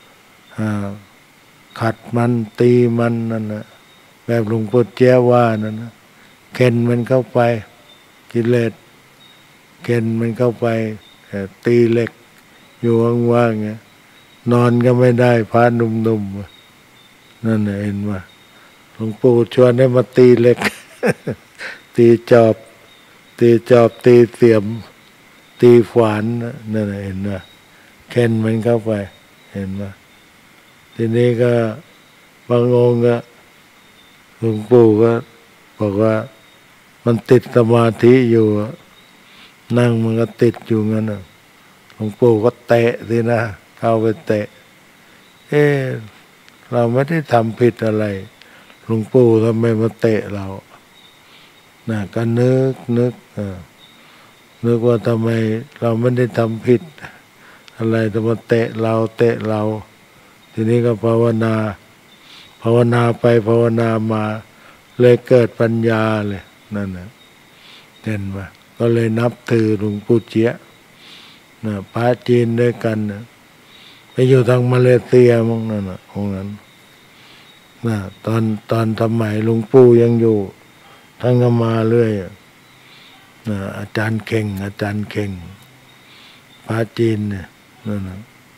ขัดมันตีมันนั่นน่ะแบบหลวงปู่เจ้าว่านั่นนะเข็นมันเข้าไปกิเลสเข็นมันเข้าไปตีเหล็กอยู่ว่างๆไงนอนก็ไม่ได้พาหนุ่มๆนั่นเห็นว่าหลวงปู่ชวนให้มาตีเหล็ก ตีจอบตีจอบตีเสียมตีขวานนั่นเห็นว่าเข็นมันเข้าไปเห็นว่าทีนี้ก็บางองค์ก็หลวงปู่ก็บอกว่ามันติดสมาธิอยู่นั่งมันก็ติดอยู่งั้นน่ะหลวงปู่ก็เตะสินะเข้าไปเตะเอ๊ะเราไม่ได้ทำผิดอะไรหลวงปู่ทำไมมาเตะเราน่ะก็นึกนึกเออนึกว่าทำไมเราไม่ได้ทำผิดอะไรแต่มาเตะเราเตะเราทีนี้ก็ภาวนาภาวนาไปภาวนามาเลยเกิดปัญญาเลยนั่นนะเห็นไหมก็เลยนับถือหลวงปู่เจี๊ยะนะพระจีนด้วยกันนะไปอยู่ทางมาเลเซียมั้งนั่นนะองค์นั้นนะตอนตอนสมัยหลวงปู่ยังอยู่ท่านก็มาเรื่อยนะอาจารย์เข่งอาจารย์เข่งพระจีนเนี่ยนั่นนะ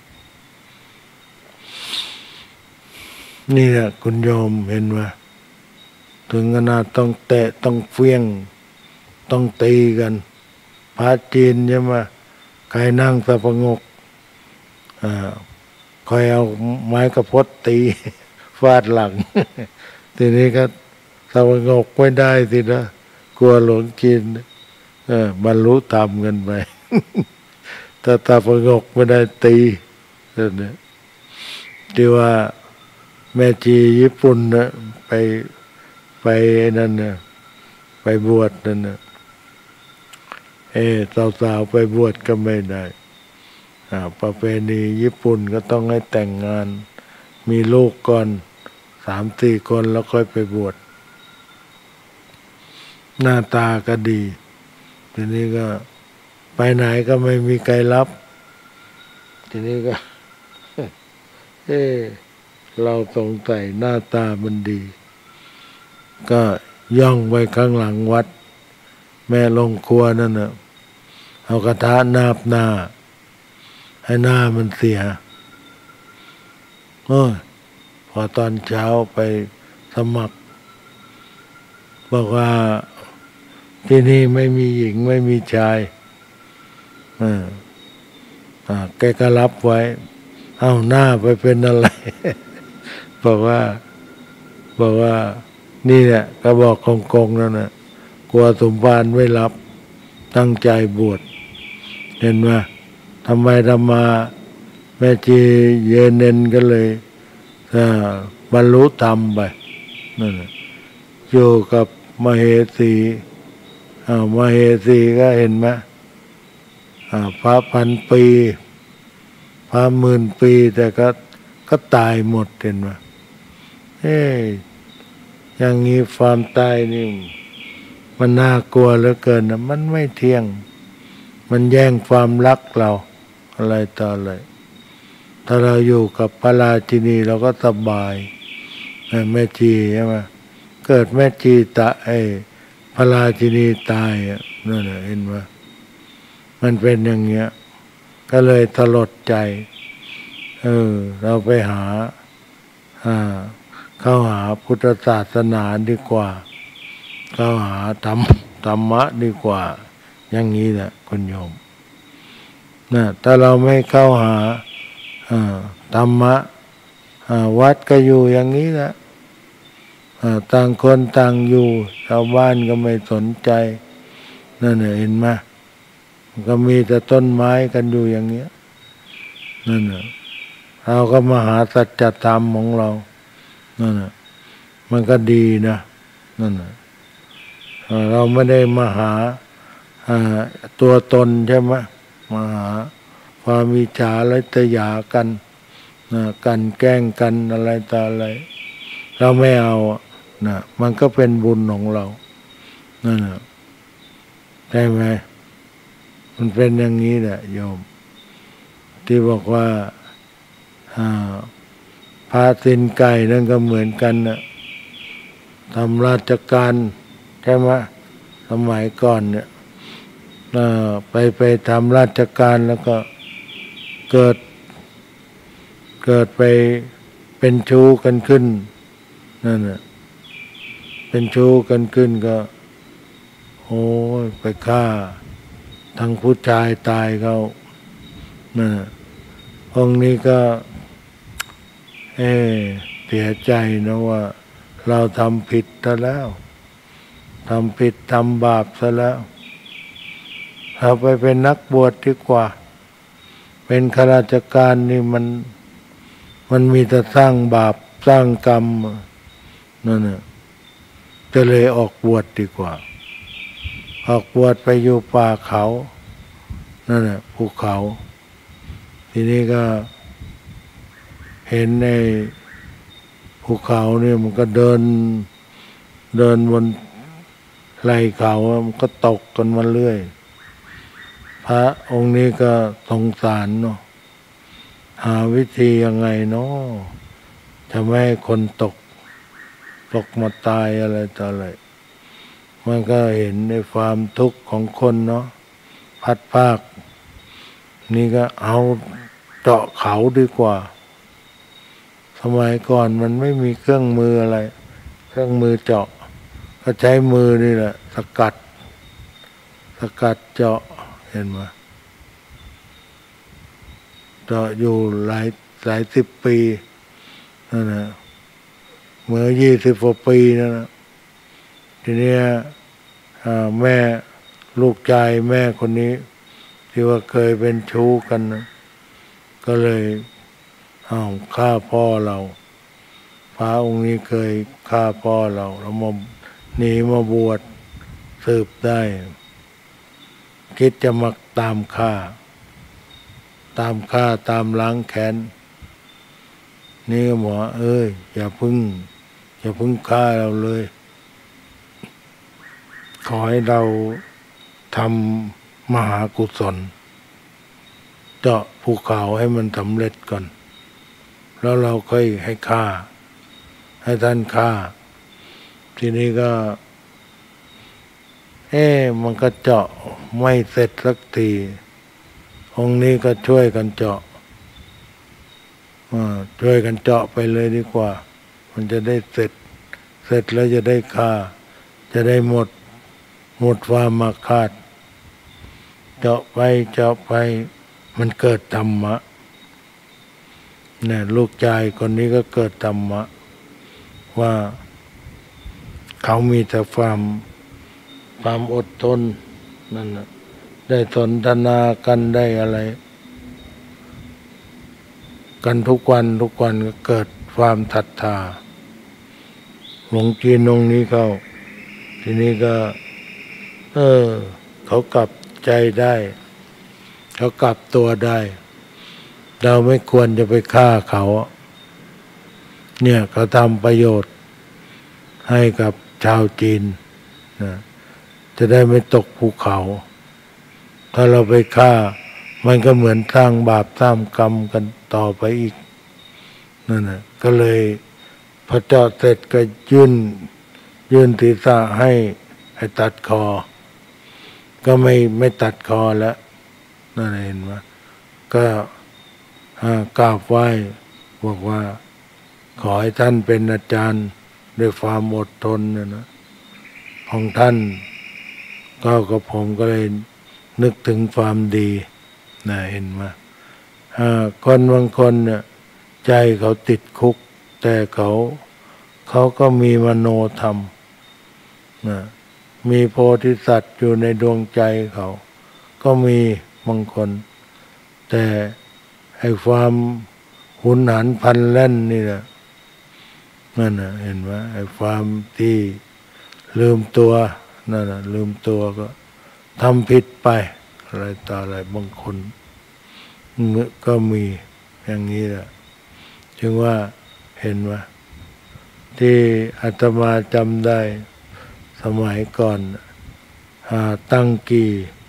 นี่แหละคุณโยมเห็นว่าถึงขนาดต้องเตะต้องเฟี้ยงต้องตีกันพระจีนใช่ไหมใครนั่งสะพงกอ่าคอยเอาไม้กระพดตีฟาดหลัง ทีนี้ก็สะพงกไม่ได้สินะกลัวหลงกินเออบรรลุธรรมกันไป ถ้าสะพงกไม่ได้ตีนั่นเนี่ยที่ว่าแม่ชีญี่ปุ่นนะไปไปนั่นนะไปบวชนั่นนะเออสาวๆไปบวชก็ไม่ได้อ่าประเพณีญี่ปุ่นก็ต้องให้แต่งงานมีลูกก่อนสามสี่คนแล้วค่อยไปบวชหน้าตาก็ดีทีนี้ก็ไปไหนก็ไม่มีใครรับทีนี้ก็ เออเราสงสัยหน้าตามันดีก็ย่องไว้ข้างหลังวัดแม่ลงครัวนั่นน่ะเอากระทะนาบหน้าให้หน้ามันเสียโอ้ยพอตอนเช้าไปสมัครบอกว่าที่นี่ไม่มีหญิงไม่มีชายอ่าอ่าแกก็รับไว้เอาหน้าไปเป็นอะไร บอกว่าบอกว่านี่แหละก็บอกกงๆนั่นน่ะกลัวสมภารไม่รับตั้งใจบวชเห็นไหมทำไมทำมาแม่ชีเยเนนก็เลยบรรลุธรรมไปนั่นอยู่กับมเหสีอ่ามเหสีก็เห็นไหมอ่าพระพันปีพระหมื่นปีแต่ก็ก็ตายหมดเห็นไหมเอ้ยอย่างนี้ความตายนี่มันน่ากลัวเหลือเกินนะมันไม่เที่ยงมันแย่งความรักเราอะไรต่ออะไรถ้าเราอยู่กับพระราชินีเราก็สบายแม่ชีใช่ไหมเกิดแม่ชีตะไอ้พระราชินีตายอ่ะนั่นเห็นไหมมันเป็นอย่างเงี้ยก็เลยสลดใจเออเราไปหาอ่าเข้าหาพุทธศาสนาดีกว่าเข้าหาธรรมธรรมะดีกว่าอย่างนี้แหละคุณโยมนะถ้าเราไม่เข้าหาธรรมะวัดก็อยู่อย่างนี้แหละต่างคนต่างอยู่ชาวบ้านก็ไม่สนใจนั่นเห็นไหมก็มีแต่ต้นไม้กันอยู่อย่างเงี้ยนั่นเราก็มาหาสัจธรรมของเรานั่นมันก็ดีนะนั่นเราไม่ได้มาหาตัวตนใช่ไหมมาหาความวิจารและตยากันกันแกล้งกันอะไรต่ออะไรเราไม่เอานะมันก็เป็นบุญของเรานั่นนะใช่ไหมมันเป็นอย่างนี้แหละโยมที่บอกว่าพาสินไก่นั่นก็เหมือนกันนะทำราชการใช่ไหมสมัยก่อนเนี่ยไปไปทำราชการแล้วก็เกิดเกิดไปเป็นชู้กันขึ้นนั่นน่ะเป็นชู้กันขึ้นก็โอ้ยไปฆ่าทั้งผู้ชายตายเขานั่นน่ะองค์นี้ก็เออเสียใจนะว่าเราทำผิดซะแล้วทำผิดทำบาปซะแล้วเราไปเป็นนักบวชดีกว่าเป็นข้าราชการนี่มันมันมีแต่สร้างบาปสร้างกรรมนั่นน่ะจะเลยออกบวชดีกว่าออกบวชไปอยู่ป่าเขานั่นน่ะภูเขาทีนี้ก็เห็นในภูเขาเนี่ยมันก็เดินเดินบนไหล่เขามันก็ตกกันมาเรื่อยพระองค์นี้ก็สงสารเนาะหาวิธียังไงเนาะจะไม่ให้คนตกตกมาตายอะไรต่ออะไรมันก็เห็นในความทุกข์ของคนเนาะพัดภาคนี่ก็เอาเจาะเขาดีกว่าสมัยก่อนมันไม่มีเครื่องมืออะไรเครื่องมือเจาะก็ใช้มือนี่แหละสกัดสกัดเจาะเห็นไหมเจาะอยู่หลายหลายสิบปีนั่นนะเมื่อยี่สิบกว่าปีนั่นนะทีนี้แม่ลูกชายแม่คนนี้ที่ว่าเคยเป็นชู้กันนะก็เลยอ้าวฆ่าพ่อเราพระองค์นี้เคยฆ่าพ่อเราแล้วมาหนีมาบวชสืบได้คิดจะมาตามฆ่าตามฆ่าตามล้างแค้นนี่ก็บอกเอ้ยอย่าพึ่งอย่าพึ่งฆ่าเราเลยขอให้เราทำมหากุศลเจาะภูเขาให้มันสำเร็จก่อนแล้วเราค่อยให้ฆ่าให้ท่านฆ่าทีนี้ก็เอ๊ะมันก็เจาะไม่เสร็จสักทีองค์นี้ก็ช่วยกันเจาะช่วยกันเจาะไปเลยดีกว่ามันจะได้เสร็จเสร็จแล้วจะได้ฆ่าจะได้หมดหมดความมาคาดเจาะไปเจาะไปมันเกิดธรรมะเนี่ยลูกชายคนนี้ก็เกิดธรรมะว่าเขามีแต่ความความอดทนนั่นนะได้สนทนากันได้อะไรกันทุกวันทุกวันก็เกิดความศรัทธาหลวงจีนองค์นี้เขาทีนี้ก็เออเขากลับใจได้เขากลับตัวได้เราไม่ควรจะไปฆ่าเขาเนี่ยเขาทำประโยชน์ให้กับชาวจีนนะจะได้ไม่ตกภูเขาถ้าเราไปฆ่ามันก็เหมือนสร้างบาปสร้างกรรมกันต่อไปอีกนั่นนะก็เลยพอเจาะเสร็จก็ยื่นยื่นศีรษะให้ให้ตัดคอก็ไม่ไม่ตัดคอแล้วนั่นเห็นไหมก็กราบไหว้บอกว่าขอให้ท่านเป็นอาจารย์ด้วยความอดทนนะนะของท่านก็กับผมก็เลยนึกถึงความดีนะเห็นไหมคนบางคนเนี่ยใจเขาติดคุกแต่เขาเขาก็มีมโนธรรมนะมีโพธิสัตว์อยู่ในดวงใจเขาก็มีบางคนแต่ไอ้ความหุนหันพลันแล่นนี่แหละนั่นนะเห็นไหมไอ้ความที่ลืมตัวนั่นนะลืมตัวก็ทำผิดไปอะไรต่ออะไรบางคนก็มีอย่างนี้แหละจึงว่าเห็นว่าที่อาตมาจำได้สมัยก่อนตั้งกี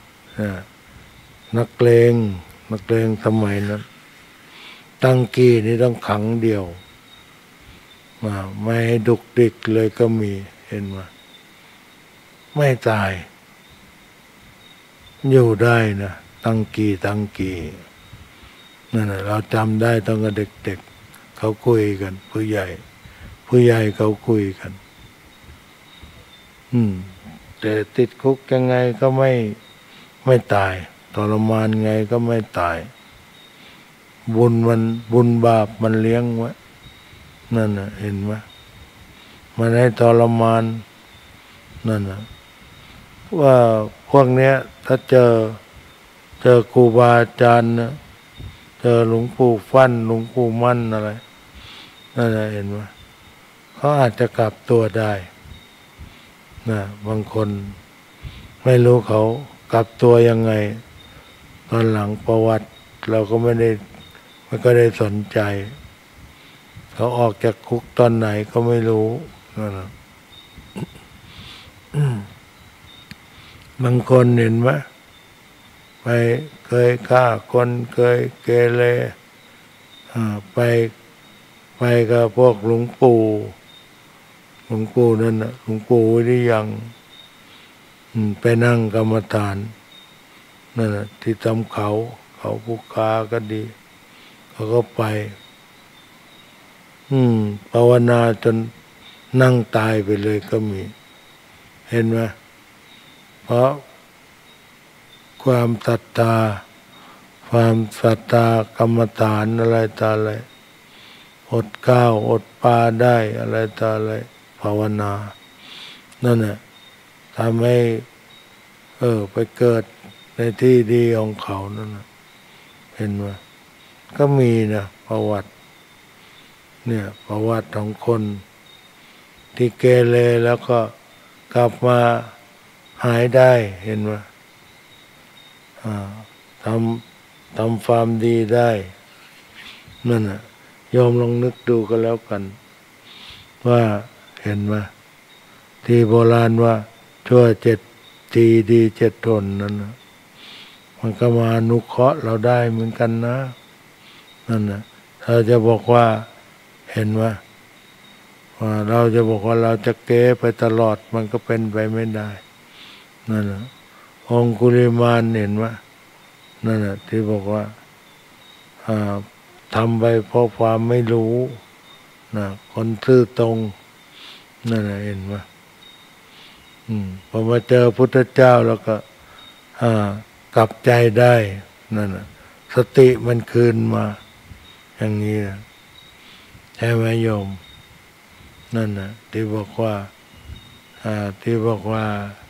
นักเลงนักเลงสมัยนั้นตั้งกีนี่ต้องขังเดียวไม่ให้ดุกดิกเลยก็มีเห็นว่าไม่ตายอยู่ได้นะตั้งกีตั้งกีนั่นแหละเราจำได้ตั้งแต่เด็กๆเขาคุยกันผู้ใหญ่ผู้ใหญ่เขาคุยกันอืมแต่ติดคุกยังไงก็ไม่ไม่ตายทรมานไงก็ไม่ตายบุญมันบุญบาปมันเลี้ยงไว้นั่นน่ะเห็นไหมมันให้ทรมานนั่นนะว่าพวกเนี้ยถ้าเจอเจอครูบาอาจารย์นะเจอหลวงปู่ฟั่นหลวงปู่มั่นอะไรนั่นนะเห็นไหมเขาอาจจะกลับตัวได้นะบางคนไม่รู้เขากลับตัวยังไงตอนหลังประวัติเราก็ไม่ได้ไม่ก็ได้สนใจเขาออกจากคุกตอนไหนก็ไม่รู้นั่นนะบางคนเห็นไหมไปเคยฆ่าคนเคยเกเรไปไปกับพวกหลวงปู่หลวงปู่นั่นนะหลวงปู่วิริยังไปนั่งกรรมฐานนั่นนะที่ทำเขาเขาภูคาก็ดีเขาก็ไปอืมภาวนาจนนั่งตายไปเลยก็มีเห็นไหมเพราะความศรัทธาความศรัทธากรรมฐานอะไรต่ออะไรอดข้าวอดปลาได้อะไรต่ออะไรภาวนานั่นแหละทำให้เออไปเกิดในที่ดีของเขานั่นนะเห็นไหมก็มีนะประวัติเนี่ยประวัติของคนที่เกเรแล้วก็กลับมาหายได้เห็นไหมทำทำความดีได้นั่นน่ะยอมลองนึกดูก็แล้วกันว่าเห็นไหมที่โบราณว่าชั่วเจ็ดทีดีเจ็ดทนนั่นนะมันก็มาอนุเคราะห์เราได้เหมือนกันนะนั่นน่ะเราจะบอกว่าเห็นว่าว่าเราจะบอกว่าเราจะเก้ไปตลอดมันก็เป็นไปไม่ได้นั่นน่ะองคุลิมานเห็นว่านั่นน่ะที่บอกว่าทำไปเพราะความไม่รู้นะคนซื่อตรงนั่นน่ะเห็นว่าพอมาเจอพุทธเจ้าแล้วก็กลับใจได้นั่นน่ะสติมันคืนมาอย่างนี้นะใช่ไหมโยมนั่นน่ะที่บอกว่าที่บอกว่า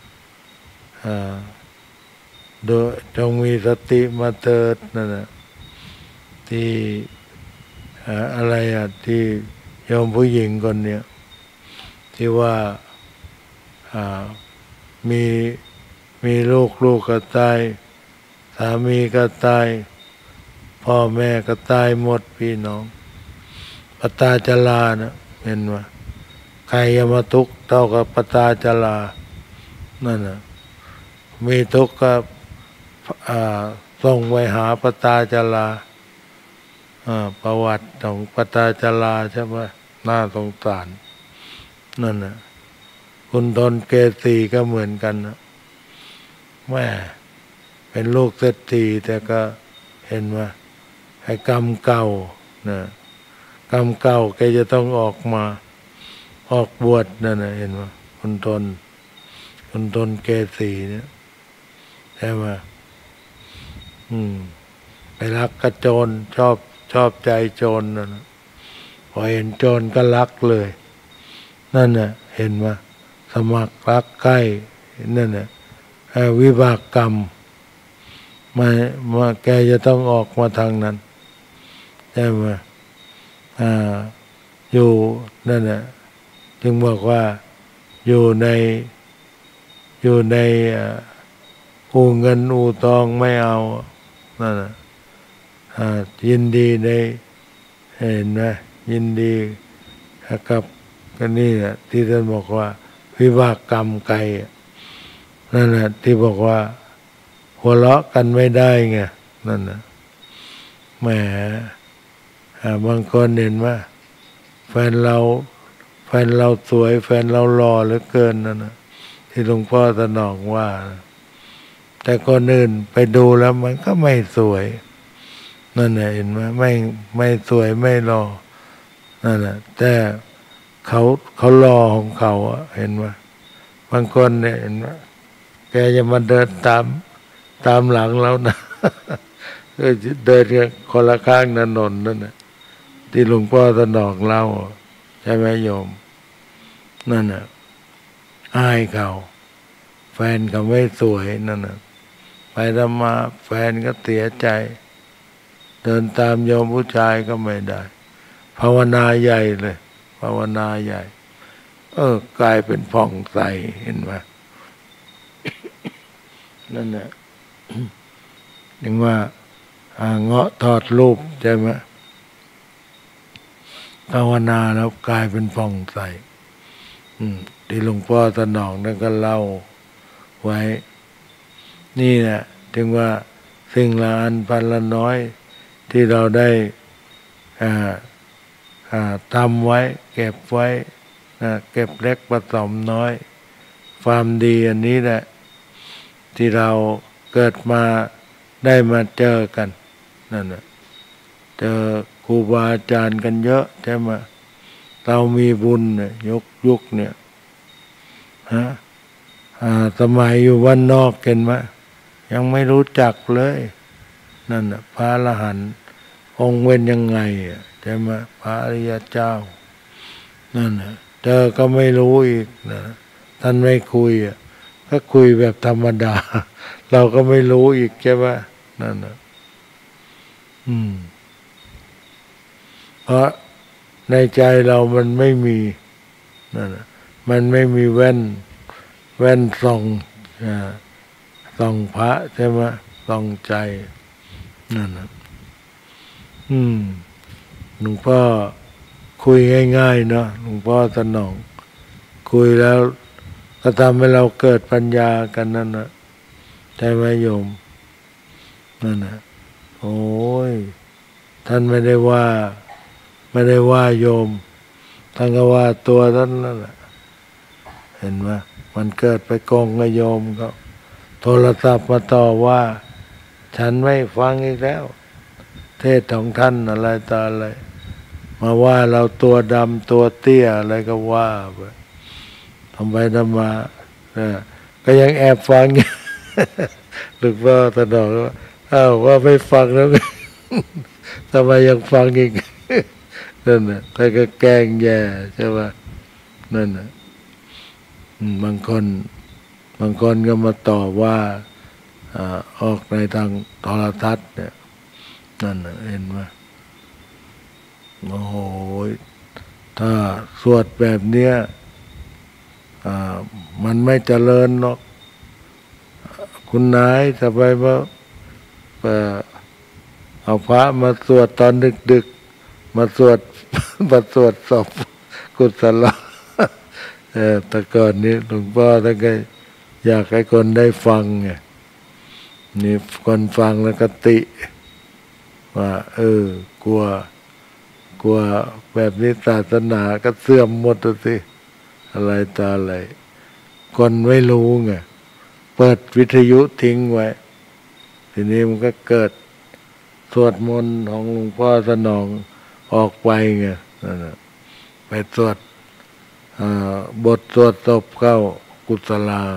โดยจงมีสติมาเถิดนั่นน่ะที่อะไรอ่ะที่โยมผู้หญิงคนเนี้ยที่ว่ามีมีลูกลูกก็ตายสามีก็ตายพ่อแม่ก็ตายหมดพี่น้องปตาจลานะเห็นว่าใครจะมาทุกข์เท่ากับปตาจลานั่นน่ะมีทุกข์ก็ส่งไปหาปตาจลาประวัติของปตาจลาใช่ไหมน่าสงสารนั่นน่ะคุณทนเกษีก็เหมือนกันนะแม่เป็นลูกเศรษฐีแต่ก็เห็นว่าไอ้กรรมเก่านะกรรมเก่าแกจะต้องออกมาออกบวชนั่นนะเห็นว่าคุณทนคุณทนเกษีเนี่ยใช่ไหมอืมไปรักกระโจรชอบชอบใจโจรนั่นนะพอเห็นโจรก็รักเลยนั่นน่ะเห็นว่าสมัครรักใกล้นั่นน่ะวิบากกรรมมามาแกจะต้องออกมาทางนั้นใช่ไหมอ่าอยู่นั่นน่ะจึงบอกว่าอยู่ในอยู่ในอู่เงินอู่ทองไม่เอานั่นน่ะยินดีในเห็นไหมยินดีกับก็นี่แหละที่ท่านบอกว่าวิบากกรรมไกลนั่นแหละที่บอกว่าหัวเราะกันไม่ได้ไงนั่นนะแหมบางคนเห็นว่าแฟนเราแฟนเราสวยแฟนเราหล่อเหลือเกินนั่นนะที่หลวงพ่อสนองว่าแต่คนอื่นไปดูแล้วมันก็ไม่สวยนั่นแหละเห็นไหมไม่ไม่สวยไม่หล่อนั่นแหละแต่เขาเขารอของเขาเห็นไหมบางคนเนี่ยเห็นไหมแกจะมาเดินตามตามหลังแล้วนะ เดินกันคนละข้างถนนนั่นนะที่หลวงพ่อสนองเล่าใช่ไหมโยมนั่นน่ะอายเขาแฟนเขาไม่สวยนั่นนะไปทำมาแฟนก็เสียใจเดินตามโยมผู้ชายก็ไม่ได้ภาวนาใหญ่เลยภาวนาใหญ่เออกลายเป็นผ่องใสเห็นไหมนั่นแหละถึงว่าเงาะทอดรูปใช่ไหมภาวนาแล้วกลายเป็นผ่องใสที่หลวงพ่อสนองนั่นก็เล่าไว้นี่แหละถึงว่าสิ่งละอันพันละน้อยที่เราได้ทำไว้เก็บไว้เก็บเล็กผสมน้อยความดีอันนี้แหละที่เราเกิดมาได้มาเจอกันนั่นน่ะเจอครูบาอาจารย์กันเยอะใช่ไหมเรามีบุญเนี่ยยุคยุคเนี่ยฮะสมัยอยู่วันนอกเห็นไหมยังไม่รู้จักเลยนั่นน่ะพระอรหันต์องค์เว้นยังไงใช่ไหมพระอริยเจ้านั่นน่ะเจอก็ไม่รู้อีกนะท่านไม่คุยก็คุยแบบธรรมดาเราก็ไม่รู้อีกใช่ไหมนั่นน่ะอืมเพราะในใจเรามันไม่มีนั่นน่ะมันไม่มีแว่นแว่นส่องส่องพระใช่ไหมส่องใจนั่นน่ะอืมหลวงพ่อคุยง่ายๆเนาะหลวงพ่อสนองคุยแล้วก็ทำให้เราเกิดปัญญากันนั่นนะใช่ไหมโยมนั่นนะโอ้ยท่านไม่ได้ว่าไม่ได้ว่าโยมท่านก็ว่าตัวท่านนั่นแหละเห็นไหมมันเกิดไปโกงกับโยมก็โทรศัพท์มาต่อว่าฉันไม่ฟังอีกแล้วเทศของท่านอะไรต่ออะไรมาว่าเราตัวดำตัวเตี้ยอะไรก็ว่าไปทำไปทำมาก็ยังแอบฟังหลวงพ่อตะดอกว่าอ้าวว่าไม่ฟังแล้วทำไมยังฟังอีกนั่นน่ะแต่ก็แกล้งแย่ใช่ไหมนั่นน่ะบางคนบางคนก็มาต่อว่าออกในทางโทรทัศน์เนี่ยนั่นน่ะเห็นไหมโอ้โหถ้าสวดแบบเนี้ยมันไม่เจริญหรอกคุณนายจะไปมาเอาพระมาสวดตอนดึกๆมาสวดมาสวดศพกุศลแต่ก่อนนี้หลวงพ่อท่านก็อยากให้คนได้ฟังไงนี่คนฟังแล้วก็ติว่าเออกลัวกลัวแบบนี้ศาสนาก็เสื่อมหมดสิอะไรตาอะไรคนไม่รู้ไงเปิดวิทยุทิ้งไว้ทีนี้มันก็เกิดสวดมนต์ของหลวงพ่อสนองออกไปไงนั่นน่ะไปสวดบทสวดศพเข้ากุศลา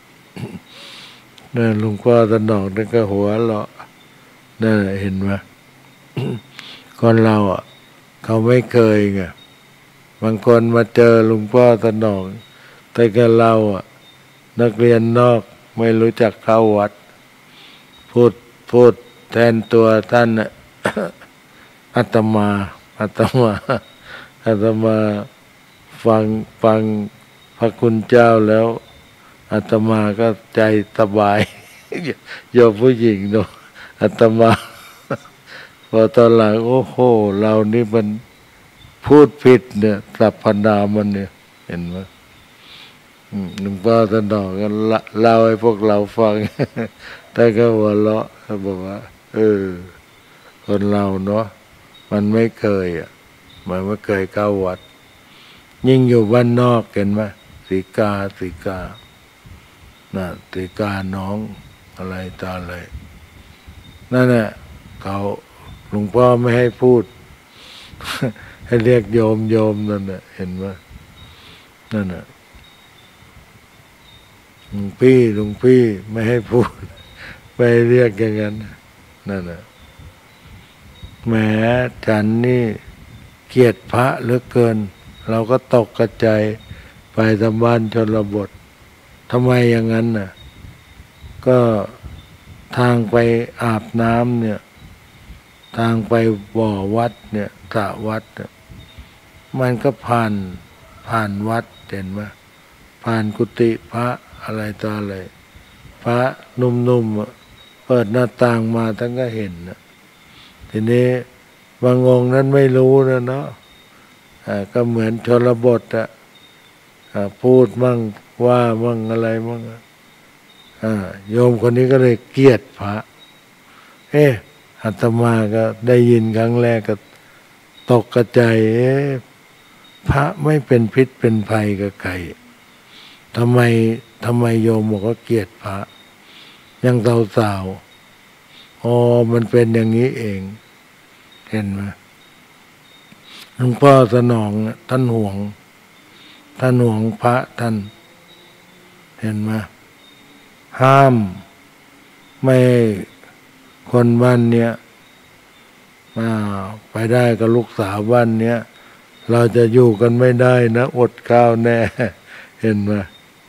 เนี่ยหลวงพ่อสนองนั่นก็หัวเราะนั่นเห็นไหมคนเราอ่ะเขาไม่เคยไงบางคนมาเจอหลวงพ่อสนองแต่กับเราอ่ะนักเรียนนอกไม่รู้จักเข้าวัดพูดพูดแทนตัวท่านอาตมาอาตมาอาตมาฟังฟังพระคุณเจ้าแล้วอาตมาก็ใจสบายโยมผู้หญิงเนาะอาตมาพอตอนหลังโอ้โหเรานี่มันพูดผิดเนี่ยสัพพนามมันเนี่ยเห็นไหมหลวงพ่อท่านดอกก็เล่าให้พวกเราฟังแต่ก็หัวเราะเขาบอกว่าเออคนเราเนาะมันไม่เคยอ่ะมันไม่เคยเข้าวัดยิ่งอยู่บ้านนอกเห็นไหมสีกาสีกาน่ะสีกาน้องอะไรตาอะไรนั่นแหละเขาหลวงพ่อไม่ให้พูดให้เรียกโยมโยมนั่นแหละเห็นไหมนั่นแหละหลวงพี่หลวงพี่ไม่ให้พูดไปเรียกอย่างนั้นนั่นแหละแหมฉันนี่เกลียดพระเหลือเกินเราก็ตกกระจายไปทำบ้านชนบททำไมอย่างนั้นน่ะก็ทางไปอาบน้ำเนี่ยทางไปบ่อวัดเนี่ยสระวัดเนี่ยมันก็ผ่านผ่านวัดเห็นไหมผ่านกุฏิพระอะไรต่ออะไรพระหนุ่มๆเปิดหน้าต่างมาท่านก็เห็นนะทีนี้บางองค์นั้นไม่รู้นะเนาะก็เหมือนชนบทอะพูดมั่งว่ามั่งอะไรมั่งโยมคนนี้ก็เลยเกลียดพระเอ๊ะอาตมาก็ได้ยินครั้งแรกก็ตกกระจายเอ๊ะพระไม่เป็นพิษเป็นภัยกับใครทำไมทำไมโยมบอกว่าเกลียดพระยังสาวๆอ๋อมันเป็นอย่างนี้เองเห็นไหมหลวงพ่อสนองท่านห่วงท่านห่วงพระท่านเห็นไหมห้ามไม่คนบ้านเนี้ยไปได้กับลูกสาวบ้านเนี้ยเราจะอยู่กันไม่ได้นะอดข้าวแน่เห็นไหม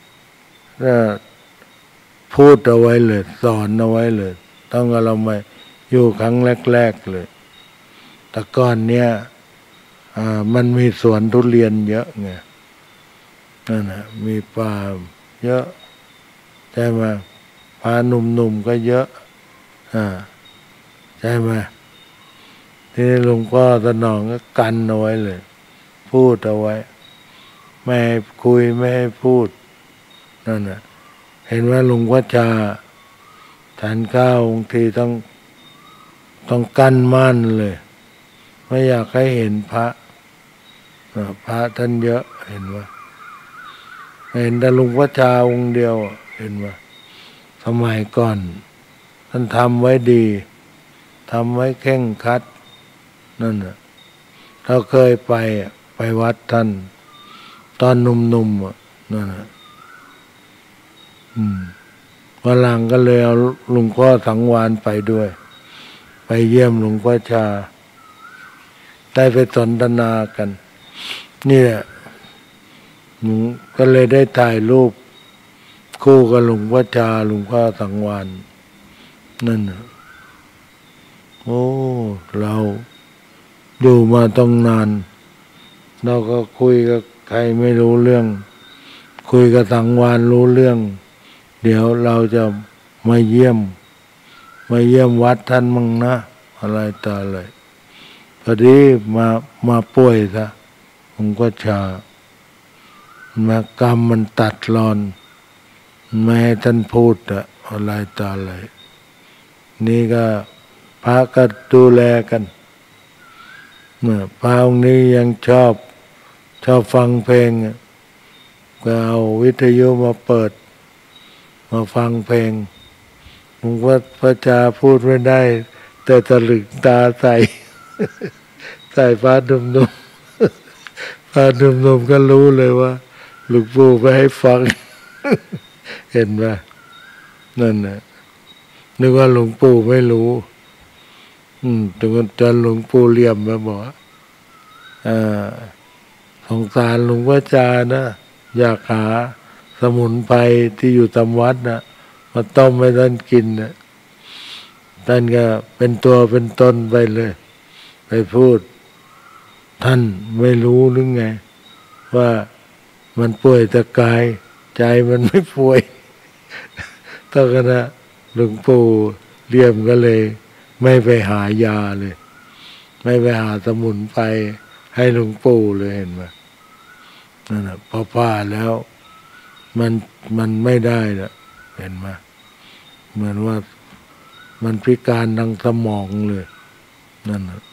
พูดเอาไว้เลยสอนเอาไว้เลยต้องเราไม่อยู่ครั้งแรกๆเลยแต่ก่อนเนี้ยมันมีสวนทุเรียนเยอะไงนั่นนะมีป่าเยอะใช่ไหมพาหนุ่มๆก็เยอะอ่าใช่ไหมที่หลวงพ่อสนองก็กันเอาไว้เลยพูดเอาไว้ไม่ให้คุยไม่ให้พูดนั่นนะเห็นว่าหลวงพ่อชาทานข้าวบางทีต้องต้องกั้นม่านเลยไม่อยากให้เห็นพระพระท่านเยอะเห็นว่าเห็นแต่หลวงพ่อชาองค์เดียวเห็นว่าสมัยก่อนท่านทำไว้ดีทำไว้เคร่งครัดนั่นน่ะเราเคยไปไปวัดท่านตอนหนุ่มๆนั่นน่ะอืมวันหลังก็เลยเอาหลวงพ่อสังวานไปด้วยไปเยี่ยมหลวงพ่อชาได้ไปสนทนากันนี่แหละก็เลยได้ถ่ายรูปคู่กับหลวงพ่อชาหลวงพ่อสังวานนั่นนะโอ้เราอยู่มาต้องนานเราก็คุยกับใครไม่รู้เรื่องคุยกับสังวานรู้เรื่องเดี๋ยวเราจะมาเยี่ยมมาเยี่ยมวัดท่านมั่งนะอะไรต่ออะไรพอดีมามาป่วยซะผมก็ชามากรรมมันตัดรอนแม่ท่านพูดอะอะไรต่ออะไรนี่ก็พระก็ดูแลกันเมื่อพระองค์นี้ยังชอบชอบฟังเพลงก็เอาวิทยุมาเปิดมาฟังเพลงผมว่าพระจาพูดไม่ได้แต่ตะลึงตาใส่ใส่พระดุมดุมพระดุมดุมก็รู้เลยว่าหลวงปู่ไปให้ฟังเห็นไหมนั่นน่ะนึกว่าหลวงปู่ไม่รู้อืมจนจนหลวงปู่เลี่ยมมาบอกอ่าสงสารหลวงพ่อจานะอยากหาสมุนไพรที่อยู่ตามวัดนะมาต้มให้ท่านกินนะท่านก็เป็นตัวเป็นตนไปเลยไปพูดท่านไม่รู้หรือไงว่ามันป่วยแต่กายใจมันไม่ป่วยตอนนั้นหลวงปู่เลี่ยมก็เลยไม่ไปหายาเลยไม่ไปหาสมุนไพรให้หลวงปู่เลยเห็นไหมนั่นแหละพอผ่าแล้วมันมันไม่ได้ละเห็นไหมเหมือนว่ามันพิการทางสมองเลยนั่นแหละ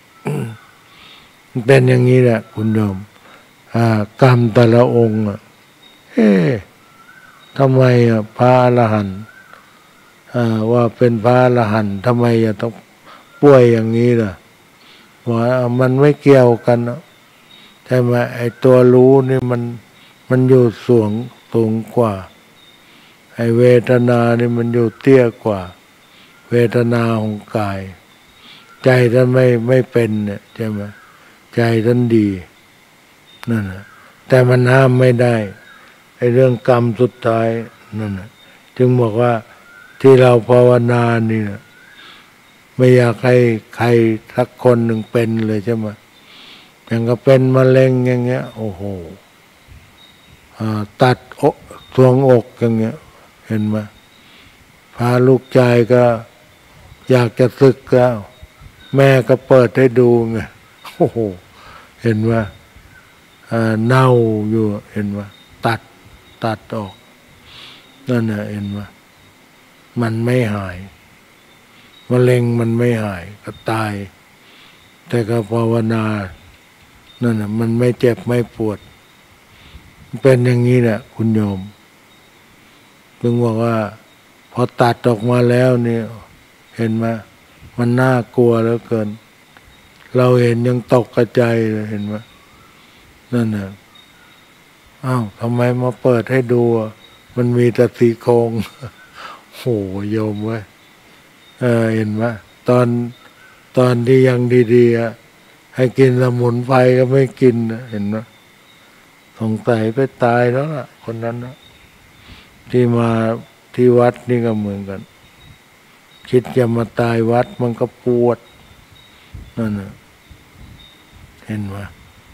เป็นอย่างนี้แหละคุณโยมกรรมแต่ละองค์เอ๊ะทำไมพระอรหันต์ว่าเป็นพระอรหันต์ทำไมจะต้องป่วยอย่างนี้ล่ะว่ามันไม่เกี่ยวกันใช่ไหมไอ้ตัวรู้นี่มันมันอยู่สูงสูงกว่าไอ้เวทนานี่มันอยู่เตี้ยกว่าเวทนาของกายใจท่านไม่ไม่เป็นเนี่ยใช่ไหมใจท่านดีนั่นแหละแต่มันห้ามไม่ได้ไอ้อ้เรื่องกรรมสุดท้ายนั่นนะจึงบอกว่าที่เราภาวนานี่นะไม่อยากให้ใครสักคนหนึ่งเป็นเลยใช่ไหมอย่างก็เป็นมะเร็งอย่างเงี้ยโอ้โหตัดอกทรวงอกอย่างเงี้ยเห็นไหมพาลูกชายก็อยากจะศึกแล้วแม่ก็เปิดให้ดูไงโอ้โหเห็นว่าเน่าอยู่เห็นว่าตัดตัดออกนั่นน่ะเห็นว่ามันไม่หายมะเร็งมันไม่หายก็ตายแต่ก็ภาวนานั่นน่ะมันไม่เจ็บไม่ปวดเป็นอย่างนี้แหละคุณโยมถึงบอกว่าพอตัดออกมาแล้วเนี่ยเห็นไหมมันน่ากลัวเหลือเกินเราเห็นยังตกกระจายเลยเห็นไหมนั่นน่ะอ้าวทำไมมาเปิดให้ดูมันมีแต่สีโครงโหโยมเว้ยเออเห็นไหมตอนตอนที่ยังดีๆให้กินสมุนไพรก็ไม่กินเห็นไหมสงสัยไปตายแล้วล่ะคนนั้นนะที่มาที่วัดนี่ก็เหมือนกันคิดจะมาตายวัดมันก็ปวดนั่นน่ะเห็นไหม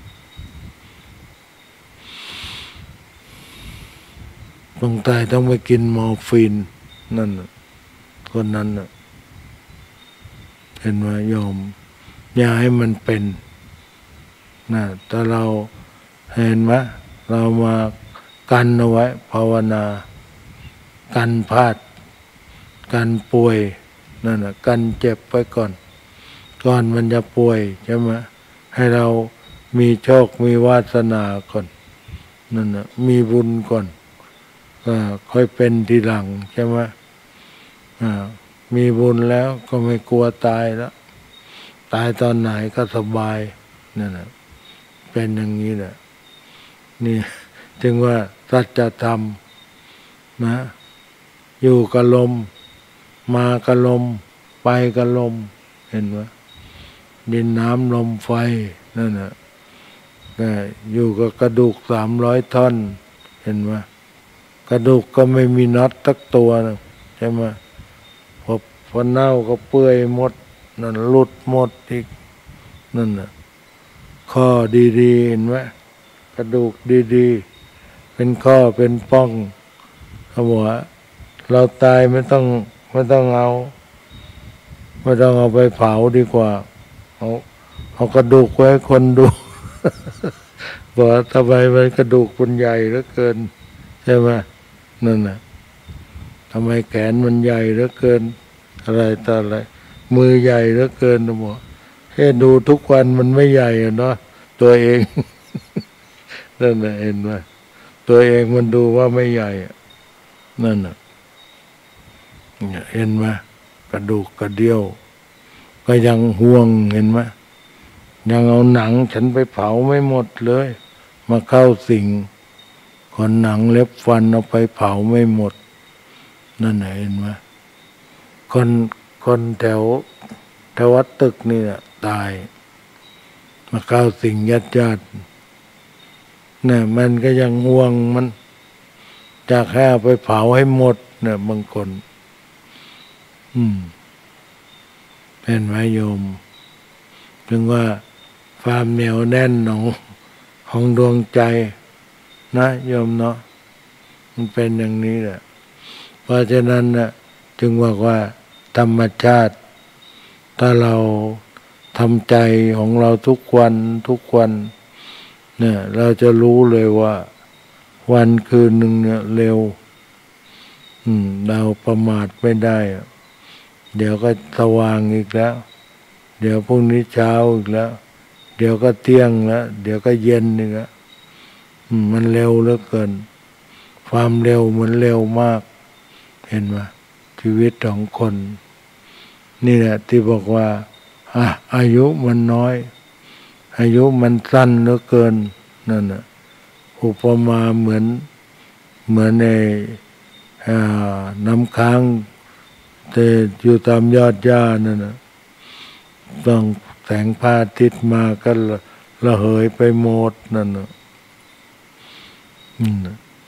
ต้องตายต้องไปกินมอร์ฟีนนั่นน่ะคนนั้นน่ะเห็นไหมโยมอย่าให้มันเป็นนะแต่เราเห็นไหมเรามากันเอาไว้ภาวนากันพลาดกันป่วยนั่นน่ะกันเจ็บไปก่อนก่อนมันจะป่วยใช่ไหมให้เรามีโชคมีวาสนาก่อนนั่นน่ะมีบุญก่อนก็ค่อยเป็นทีหลังใช่ไหมอ่ามีบุญแล้วก็ไม่กลัวตายแล้วตายตอนไหนก็สบายนั่นน่ะเป็นอย่างนี้แหละนี่จึงว่าสัจธรรมนะอยู่กับลมมากับลมไปกับลมเห็นไหมดินน้ำลมไฟนั่นน่ะก็อยู่กับกระดูกสามร้อยท่อนเห็นไหมกระดูกก็ไม่มีน็อตสักตัวนะใช่ไหมพอพอเน่าก็เปื่อยหมดนั่นหลุดหมดอีกนั่นน่ะข้อดีๆเห็นไหมกระดูกดีๆเป็นข้อเป็นป้องเขาบอกว่าเราตายไม่ต้องไม่ต้องเอาไม่ต้องเอาไปเผาดีกว่าเอาเอากระดูกไว้คนดู บอกว่าทำไมมันกระดูกมันใหญ่เหลือเกินใช่ไหมนั่นน่ะทำไมแขนมันใหญ่เหลือเกินอะไรต่ออะไรมือใหญ่เหลือเกินนะบอกแค่ดูทุกวันมันไม่ใหญ่อะเนาะตัวเอง นั่นน่ะเห็นไหมตัวเองมันดูว่าไม่ใหญ่นั่นน่ะเห็นไหมกระดูกกระเดี่ยวก็ยังห่วงเห็นไหมยังเอาหนังฉันไปเผาไม่หมดเลยมาเข้าสิ่งคนหนังเล็บฟันเอาไปเผาไม่หมดนั่นไหนเห็นไหมคนคนแถวแถววัดตึกนี่น่ะตายมาเข้าสิ่งญาติญาติเนี่ยมันก็ยังห่วงมันจากแค่เอาไปเผาให้หมดเนี่ยบางคนอืมเป็นไหมโยมถึงว่าความเหนียวแน่นของของดวงใจนะโยมเนาะมันเป็นอย่างนี้แหละเพราะฉะนั้นนะจึงบอกว่าธรรมชาติถ้าเราทำใจของเราทุกวันทุกวันเนี่ยเราจะรู้เลยว่าวันคืนหนึ่งเนี่ยเร็วอืมเราประมาทไม่ได้เดี๋ยวก็สว่างอีกแล้วเดี๋ยวพรุ่งนี้เช้าอีกแล้วเดี๋ยวก็เที่ยงแล้วเดี๋ยวก็เย็นอีกแล้วมันเร็วเหลือเกินความเร็วมันเร็วมากเห็นไหมชีวิตของคนนี่แหละที่บอกว่าอ่ะอายุมันน้อยอายุมันสั้นเหลือเกินนั่นน่ะอุปมาเหมือนเหมือนในน้ำค้างแต่อยู่ตามยอดหญ้านั่นน่ะต้องแสงพระอาทิตย์มาก็ระเหยไปหมดนั่นน่ะจ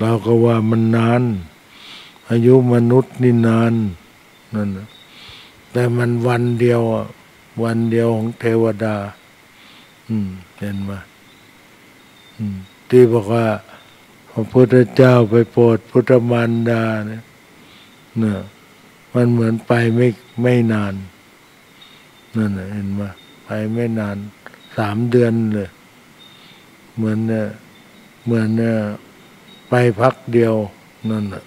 เราก็ว่ามันนานอายุมนุษย์นี่นานนั่นนะแต่มันวันเดียวอ่ะวันเดียวของเทวดาอืมเห็นไหมอืมที่บอกว่าพระพุทธเจ้าไปโปรดพุทธมารดาเนี่ยนะมันเหมือนไปไม่ไม่นานนั่นนะเห็นไหมไปไม่นานสามเดือนเลยเหมือนเนี่ยเหมือนเนี่ยไปพักเดียวนั่นน่ะ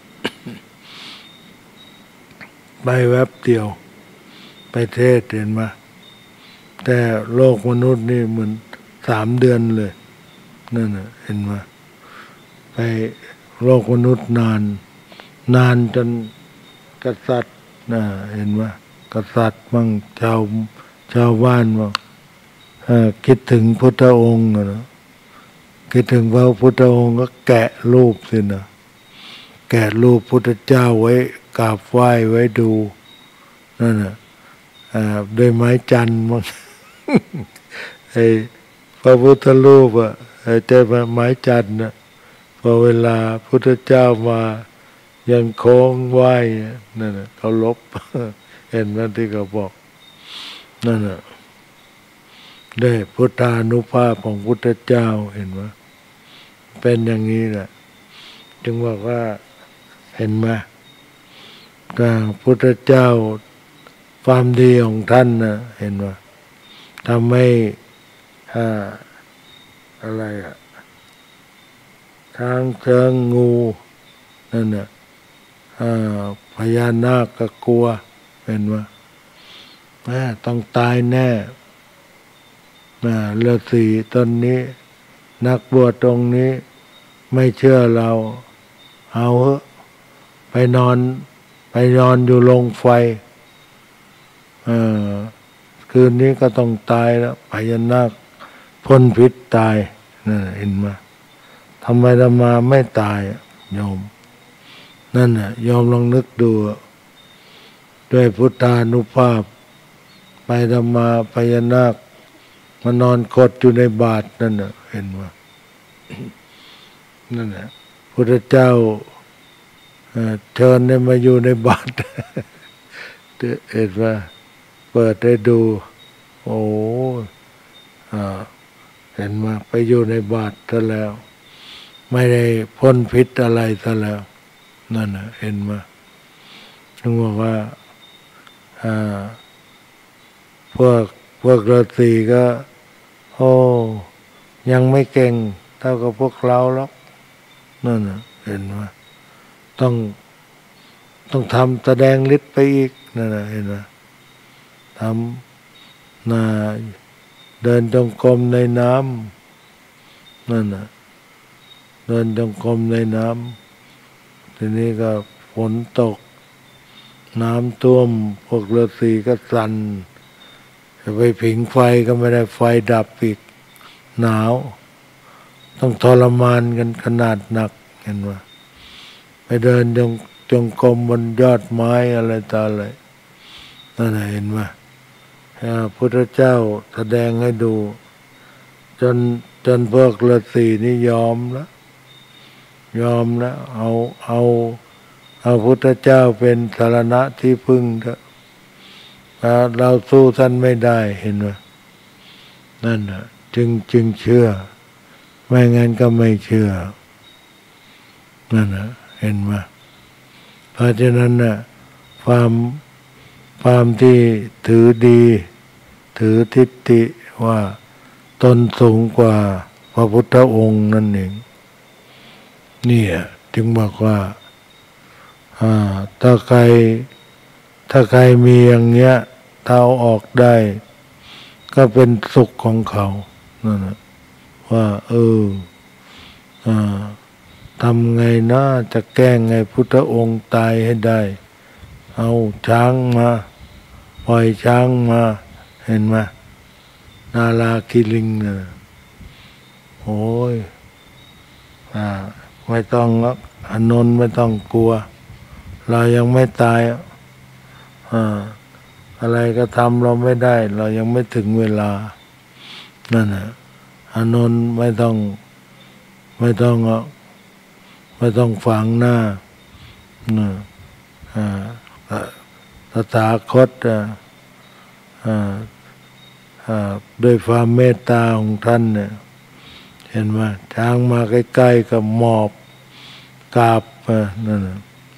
ไปแวบเดียวไปเทศเห็นไหมแต่โลกมนุษย์นี่เหมือนสามเดือนเลยนั่นน่ะเห็นไหมไปโลกมนุษย์นานนานจนกษัตริย์นะเห็นไหมกษัตริย์มั่งชาวชาวบ้านมั่งคิดถึงพุทธองค์นะคิดถึงพระพุทธองค์ก็แกะรูปสินะแกะรูปพุทธเจ้าไว้กราบไหว้ไว้ดูนั่นน่ะด้วยไม้จันทร์มั้ง ไอ้พระพุทธรูปอ่ะไอ้เจ้าไม้จันทร์นะพอเวลาพุทธเจ้ามายังโค้งไหว้นั่นน่ะเขาลบ เห็นไหมที่เขาบอกนั่นน่ะได้พุทธานุภาพของพุทธเจ้าเห็นไหมเป็นอย่างนี้แหละจึงบอกว่าเห็นไหมก็พุทธเจ้าความดีของท่านนะเห็นไหมทำให้อ่าอะไรอะช้างเชิงงูนั่นน่ะพญานาคก็กลัวเห็นไหมแม่ต้องตายแน่ฤาษีตนนี้นักบวชตรงนี้ไม่เชื่อเราเอาเถอะไปนอนไปนอนอยู่โรงไฟเออคืนนี้ก็ต้องตายแล้วพญานาคพ่นพิษตายนั่นเห็นไหมทำไมธรรมาไม่ตายโยมนั่นน่ะโยมลองนึกดูด้วยพุทธานุภาพไปธรรมาพญานาคมานอนกดอยู่ในบาตรนั่นน่ะเห็นไหมนั่นน่ะพุทธเจ้าเชิญให้มาอยู่ในบาตรเห็นว่าเปิดให้ดูโอ้เห็นมาไปอยู่ในบาตรซะแล้วไม่ได้พ่นพิษอะไรซะแล้วนั่นน่ะเห็นมาถึงบอกว่าพวกพวกฤาษีก็โอ้ยังไม่เก่งเท่ากับพวกเราหรอกนั่นน่ะเห็นไหมต้องต้องทำแสดงฤทธิ์ไปอีกนั่นน่ะเห็นไหมทำน่ะเดินจงกรมในน้ำนั่นน่ะเดินจงกรมในน้ำทีนี้ก็ฝนตกน้ำท่วมพวกฤาษีก็สั่นจะไปผิงไฟก็ไม่ได้ไฟดับอีกหนาวต้องทรมานกันขนาดหนักเห็นไหมไปเดินจงจงกรมบนยอดไม้อะไรต่ออะไรนั่นเห็นไหมพระพุทธเจ้าแสดงให้ดูจนจนพวกฤาษีนี่ยอมแล้วยอมแล้วเอาเอาเอาพุทธเจ้าเป็นสรณะที่พึ่งเถอะเราสู้ท่านไม่ได้เห็นไหมนั่นน่ะจึงจึงเชื่อไม่งั้นก็ไม่เชื่อนั่นน่ะเห็นไหมเพราะฉะนั้นน่ะความความที่ถือดีถือทิฏฐิว่าตนสูงกว่าพระพุทธองค์นั่นเองนี่จึงบอกว่าถ้าใครถ้าใครมีอย่างเงี้ยถ้าเอาออกได้ก็เป็นสุขของเขานั่นนะว่าเออทำไงนะจะแก้ไงพุทธองค์ตายให้ได้เอาช้างมาปล่อยช้างมาเห็นไหมนาลาคิลิงเนี่ยโอ้ยอ่าไม่ต้องแล้วอานนท์ไม่ต้องกลัวเรายังไม่ตายอ่าอะไรก็ทำเราไม่ได้เรายังไม่ถึงเวลานั่นน่ะอานนท์ไม่ต้องไม่ต้องไม่ไม่ต้องฝังหน้าตถาคตด้วยความเมตตาของท่านเนี่ยเห็นไหมช้างมาใกล้ๆกับหมอบกราบนั่นนะ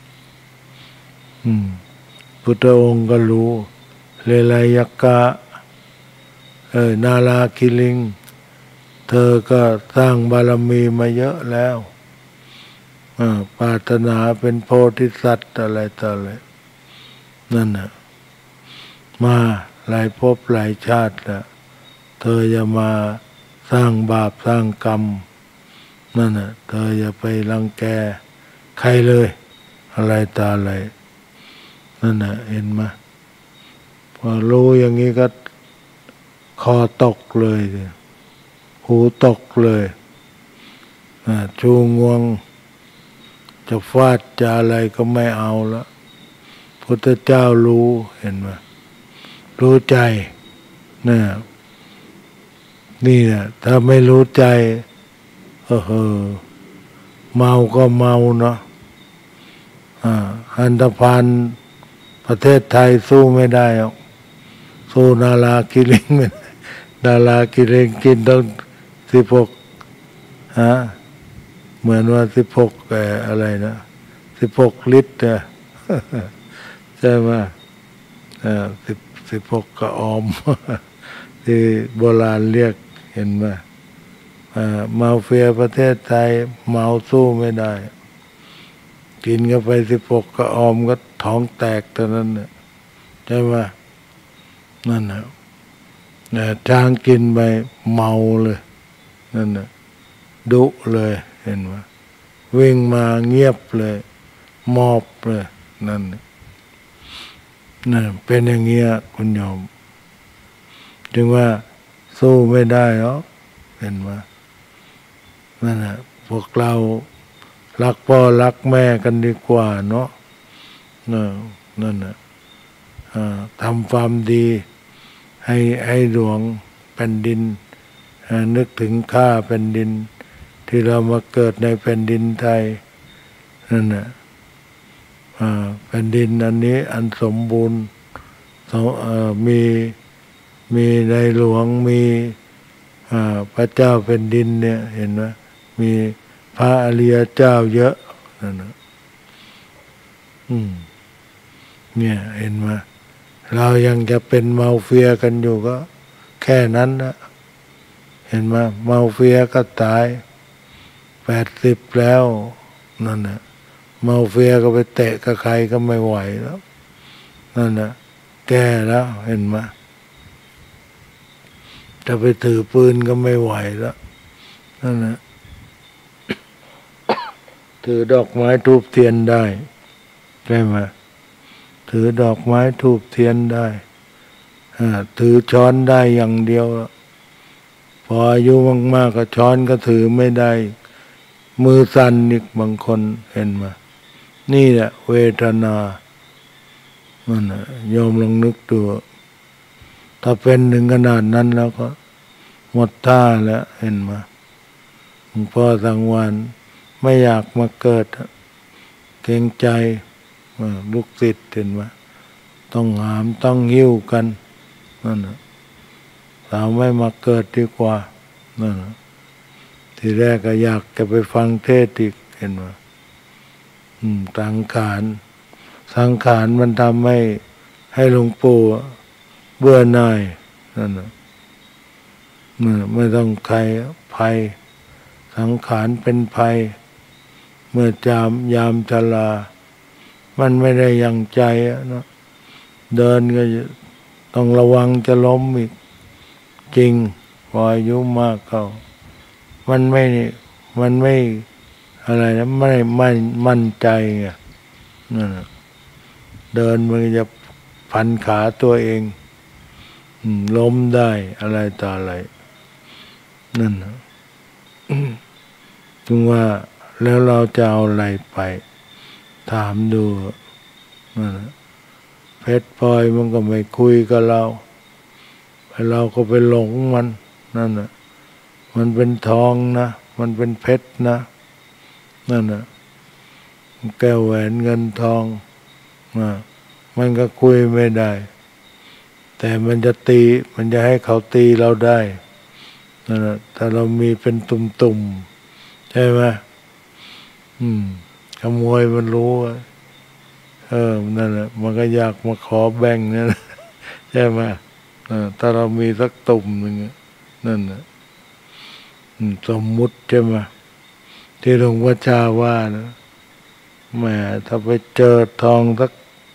พุทธองค์ก็รู้เลไลยกะเออนาลาคิลิงเธอก็สร้างบารมีมาเยอะแล้วปรารถนาเป็นโพธิสัตว์อะไรต่ออะไรนั่นน่ะมาหลายภพหลายชาติแล้วเธออย่ามาสร้างบาปสร้างกรรมนั่นน่ะเธออย่าไปรังแกใครเลยอะไรต่ออะไรนั่นน่ะเห็นไหมพอรู้อย่างนี้ก็คอตกเลยหูตกเลยชูงวงจะฟาดจะอะไรก็ไม่เอาแล้วพุทธเจ้ารู้เห็นไหมรู้ใจนี่นี่นะถ้าไม่รู้ใจเออเมาก็เมาเนาะอันธพาลประเทศไทยสู้ไม่ได้หรอกสู้นาลาคิริงไม่ได้นาลาคิริงกินต้องสิบหกฮะเหมือนว่าสิบหกอะไรนะสิบหกลิตรนะใช่ไหมสิบสิบหกกระออมที่โบราณเรียกเห็นไหมมาเฟียประเทศไทยเมาสู้ไม่ได้กินกันไปสิบหกกระออมก็ท้องแตกตอนนั้นเนี่ยใช่ไหมนั่นนะช้างกินไปเมาเลยนั่นนะดุเลยเห็นไหมวิ่งมาเงียบเลยมอบเลยนั่นนั่นเป็นอย่างเงี้ยคุณโยมจึงว่าสู้ไม่ได้หรอกเห็นไหมนั่นนะพวกเรารักพ่อรักแม่กันดีกว่าเนาะนั่นนะทำความดีให้ให้หลวงแผ่นดินนึกถึงข้าแผ่นดินที่เรามาเกิดในแผ่นดินไทยนั่นนะแผ่นดินอันนี้อันสมบูรณ์มีมีในหลวงมีพระเจ้าแผ่นดินเนี่ยเห็นไหมมีพระอริยเจ้าเยอะนั่นนะอืมเนี่ยเห็นไหมเรายังจะเป็นมาเฟียกันอยู่ก็แค่นั้นนะเห็นไหมมาเฟียก็ตายแปดสิบแล้วนั่นนะมาเฟียก็ไปเตะกับใครก็ไม่ไหวแล้วนั่นนะแก่แล้วเห็นไหมจะไปถือปืนก็ไม่ไหวแล้วนั่นนะถือดอกไม้ธูปเทียนได้ใช่ไหมถือดอกไม้ธูปเทียนได้ถือช้อนได้อย่างเดียวพออายุมากๆก็ช้อนก็ถือไม่ได้มือสั่นอีกบางคนเห็นไหมนี่แหละเวทนามันโยมลองนึกดูถ้าเป็นถึงขนาดนั้นแล้วก็หมดท่าแล้วเห็นไหมหลวงพ่อสังวานไม่อยากมาเกิดเกรงใจลูกศิษย์เห็นไหมต้องหามต้องหิ้วกันนั่นนะเราไม่มาเกิดดีกว่านั่นนะทีแรกก็อยากจะไปฟังเทศน์อีกเห็นไหมสังขารสังขารมันทำให้ให้หลวงปู่เบื่อหน่ายนั่นนะไม่ต้องใครภัยสังขารเป็นภัยเมื่อจามยามชรามันไม่ได้ยังใจนะเดินก็ต้องระวังจะล้มอีกจริงพออายุมากเข้ามันไม่มันไม่อะไรนะไม่ไม่มั่นใจไงนั่นนะเดินมันจะพันขาตัวเองล้มได้อะไรต่ออะไรนั่นนะจึงว่าแล้วเราจะเอาอะไรไปถามดูนั่นนะเพชรพลอยมันก็ไม่คุยกับเราเราก็ไปหลงมันนั่นนะมันเป็นทองนะมันเป็นเพชรนะนั่นนะแก้วแหวนเงินทองนะมันก็คุยไม่ได้แต่มันจะตีมันจะให้เขาตีเราได้นั่นแหละถ้าเรามีเป็นตุ่มๆใช่ไหมอืมขโมยมันรู้เออนั่นแหละมันก็อยากมาขอแบ่งนั่นใช่ไหมถ้าเรามีสักตุ่มหนึ่งนั่นแหละสมมุติใช่ไหมที่หลวงพ่อชาว่านะแหมถ้าไปเจอทองสัก